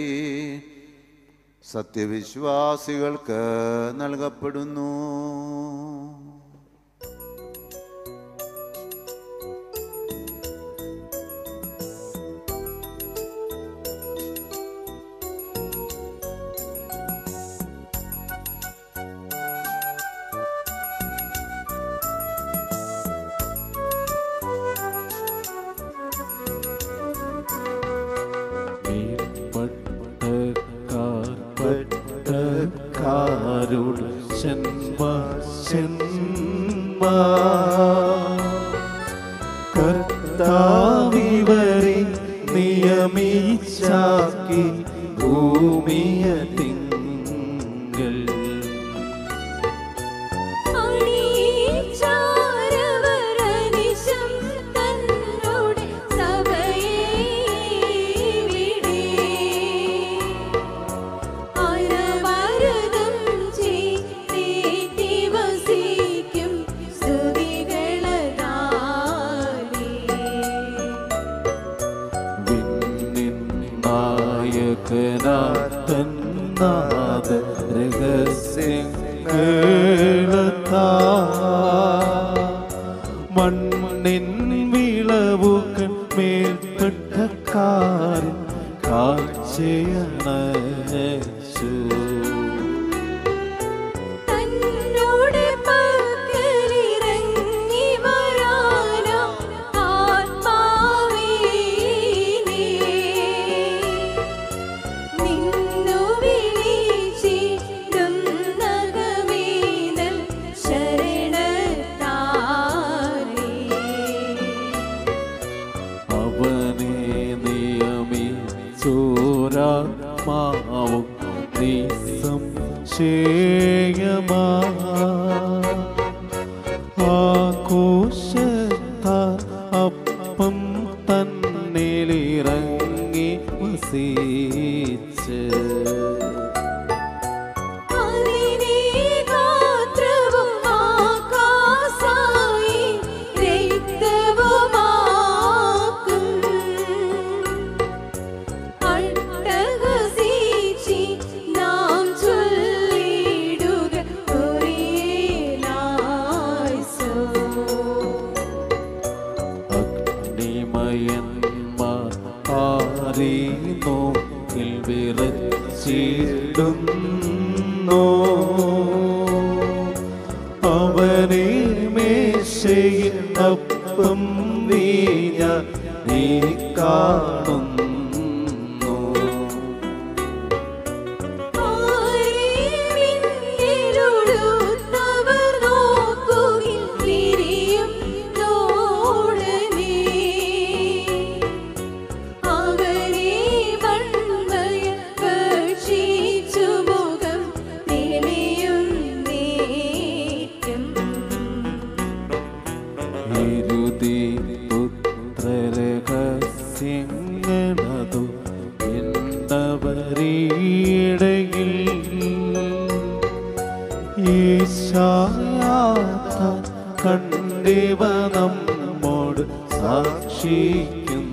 സത്യവിശ്വാസികൾക്ക് നൽകപ്പെടുന്നു. കർത്താവിവരെ നിയമിച്ചാക്കി ഭൂമിയ തിങ്കൾ മണ്ണിൻ വിളവുകൾ മേൽപ്പെട്ടക്കാരൻ കാഴ്ചയണച്ചു മാവും നിസ്സംശയമാ ആഘോഷത്താൽ അപ്പം തന്നിലിറങ്ങി വസിച്ച് അവനെ മേശയിൽ അപ്പം വീഞ്ഞ നീ കാണുന്നു എഴുതി പുത്രരഹസ്യങ്ങളതു എന്നവരീടയിൽ ഈശായാത കണ്ടിവ നമ്മോട് സാക്ഷിക്കുന്നു.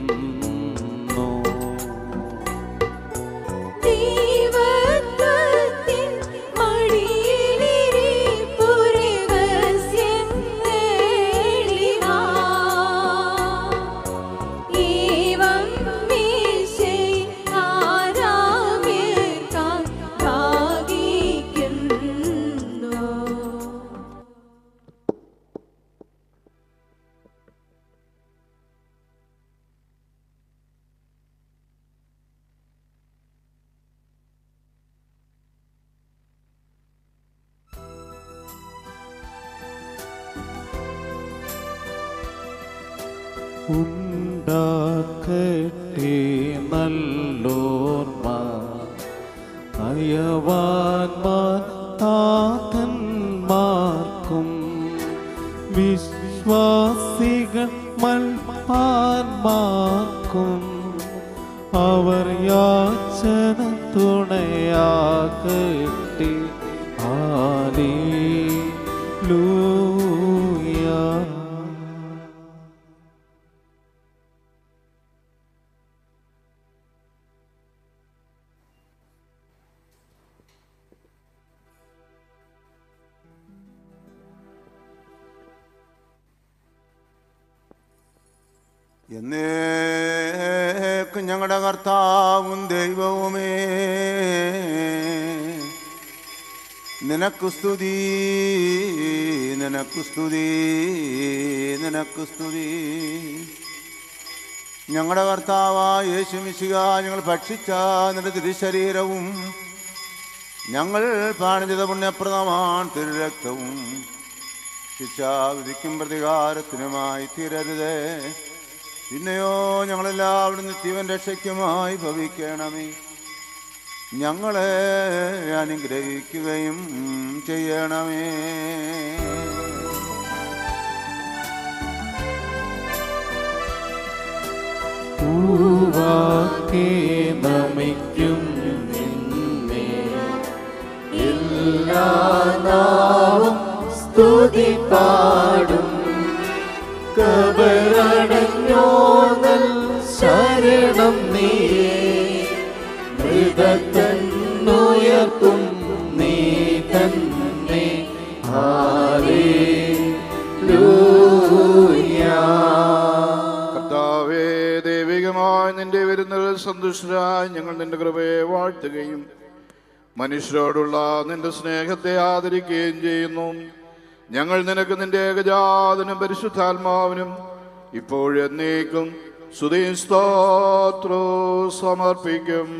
ഉണ്ടാക്കട്ടെ നല്ലോർമ്മ അയവാന്മാർ താതന്മാർക്കും വിശ്വാസികൾ മൽപ്പാന്മാർക്കും അവർ യാചന തുണയാകട്ടെ. ഹല്ലേലൂയ. എന്നേക്കും ഞങ്ങളുടെ കർത്താവും ദൈവവുമേ, നിനക്ക് സ്തുതി, നിനക്ക് സ്തുതി, നിനക്ക് സ്തുതി. ഞങ്ങളുടെ കർത്താവായ യേശു മിശിഹാ, ഞങ്ങൾ ഭക്ഷിച്ച നിന്റെ തിരുശരീരവും ഞങ്ങൾ പാനം ചെയ്ത പുണ്യപ്രദമാണ് തിരുരക്തവും ശിക്ഷാവിധിക്കും പ്രതികാരത്തിനുമായി തീരരുതേ. പിന്നെയോ ഞങ്ങളെല്ലാവരും നിത്യവൻ രക്ഷയ്ക്കുമായി ഭവിക്കണമേ. ഞങ്ങളെ അനുഗ്രഹിക്കുകയും ചെയ്യണമേ. പൂവാക്കേ നമിക്കും നിന്നെ എല്ലാ നാവും സ്തുതി പാടും. കബറടഞ്ഞോന്നൽ ശരണം നീ, മൃതത്തന്നുയർത്തും നീ തന്നെ. ഹല്ലേലൂയ. കർത്താവേ, ദൈവികമായി നിന്റെ വിരുന്നുകൾ സന്തുഷ്ടരായി ഞങ്ങൾ നിന്റെ കൃപയെ വാഴ്ത്തുകയും മനുഷ്യരോടുള്ള നിന്റെ സ്നേഹത്തെ ആദരിക്കുകയും ചെയ്യുന്നു. ഞങ്ങൾ നിനക്ക് നിന്റെ ഏകജാതനും പരിശുദ്ധാത്മാവിനും ഇപ്പോഴെന്നേക്കും സ്തുതിയും സ്തോത്രവും സമർപ്പിക്കും.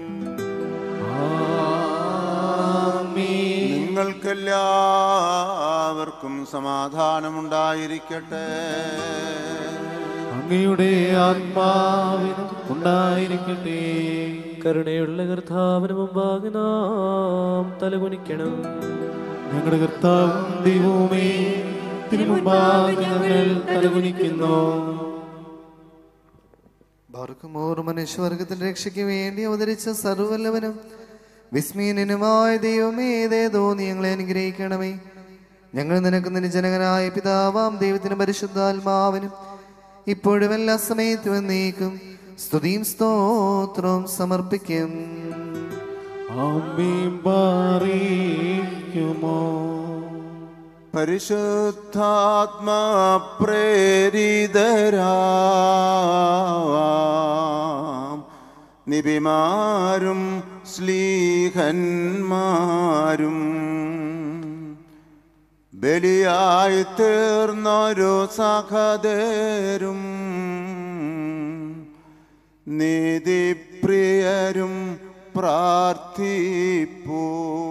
നിങ്ങൾക്കെല്ലാവർക്കും സമാധാനമുണ്ടായിരിക്കട്ടെ. അങ്ങയുടെ ആത്മാവിനും ഉണ്ടായിരിക്കട്ടെ. കരുണയുള്ള കർത്താവിന് മുമ്പാകെ നാം തലകുനിക്കണം. ഞങ്ങളുടെ കർത്താവും ദൈവവുമേ, തിരുമുമ്പാകെ ഞങ്ങൾ തലകുനിക്കുന്നു. ബാർക്കുമോർ മനുഷ്യവർഗത്തിന്റെ രക്ഷയ്ക്ക് വേണ്ടി അവതരിച്ച സർവ്വവല്ലഭനും വിസ്മീനനുമായ ദൈവമേ, ഏതേതോ നീ ഞങ്ങളെ അനുഗ്രഹിക്കണമേ. ഞങ്ങൾ നിനക്ക് നിന്റെ ജനകനായ പിതാവാം ദൈവത്തിന് പരിശുദ്ധാത്മാവിനും ഇപ്പോഴും എല്ലാ സമയത്തും എന്നേക്കും സ്തുതിയും സ്തോത്രവും സമർപ്പിക്കും. ആമേൻ. ബാറിക്കുമോ പരിശുദ്ധാത്മാ പ്രേരിതരാം നിബിമാരും സ്ലീഹന്മാരും ബലിയായി തീർന്നൊരു സഖദേരും നീതിപ്രിയരും പ്രാർത്ഥിപ്പൂ.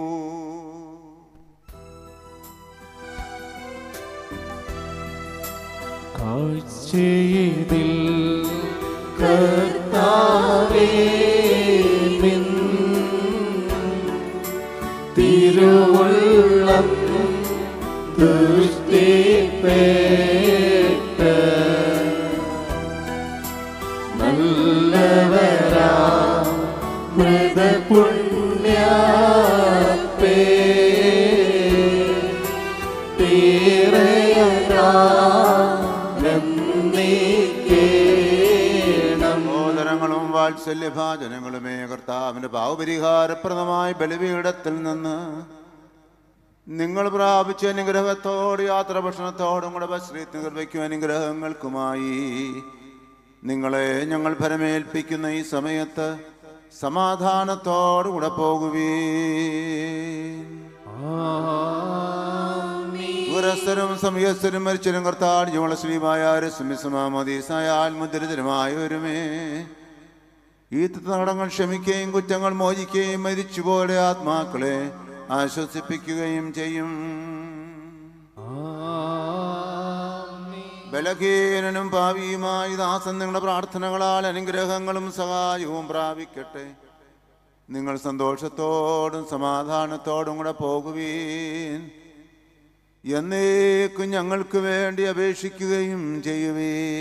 കാഴ്ചയിൽ കർത്താവേ നിൻ തിരുവുള്ളം ദൃഷ്ടിപ്പെട്ട സഹോദരങ്ങളും വാത്സല്യഭാജനങ്ങളുമേ, കർത്താവിന്റെ പാവപരിഹാരപ്രദമായ ബലിപീഠത്തിൽ നിന്ന് നിങ്ങൾ പ്രാപിച്ച അനുഗ്രഹത്തോട് യാത്ര ഭക്ഷണത്തോടും കൂടെ ഭശ്രീത്തിന് കൃപയ്ക്കും അനുഗ്രഹങ്ങൾക്കുമായി നിങ്ങളെ ഞങ്ങൾ ഫലമേൽപ്പിക്കുന്ന ഈ സമയത്ത് സമാധാനത്തോടുകൂടെ പോകുവീൻ. ദൂരസ്ഥരും സമയസ്ഥരും മരിച്ചരും കർത്താൻ ഞങ്ങളെ ശ്രീമായ രസ്മിസമാമതീസായാൽ മുദ്രിതരുമായവരുമേ, ഈ തടങ്ങൾ ക്ഷമിക്കുകയും കുറ്റങ്ങൾ മോചിക്കുകയും മരിച്ചുപോലെ ആത്മാക്കളെ ആശ്വസിപ്പിക്കുകയും ചെയ്യും. ബലഹീനനും പാപിയുമായി ദാസൻ നിങ്ങളുടെ പ്രാർത്ഥനകളാൽ അനുഗ്രഹങ്ങളും സഹായവും പ്രാപിക്കട്ടെ. നിങ്ങൾ സന്തോഷത്തോടും സമാധാനത്തോടും കൂടെ പോകുവീൻ എന്നേക്കും ഞങ്ങൾക്ക് വേണ്ടി അപേക്ഷിക്കുകയും ചെയ്യുവീൻ.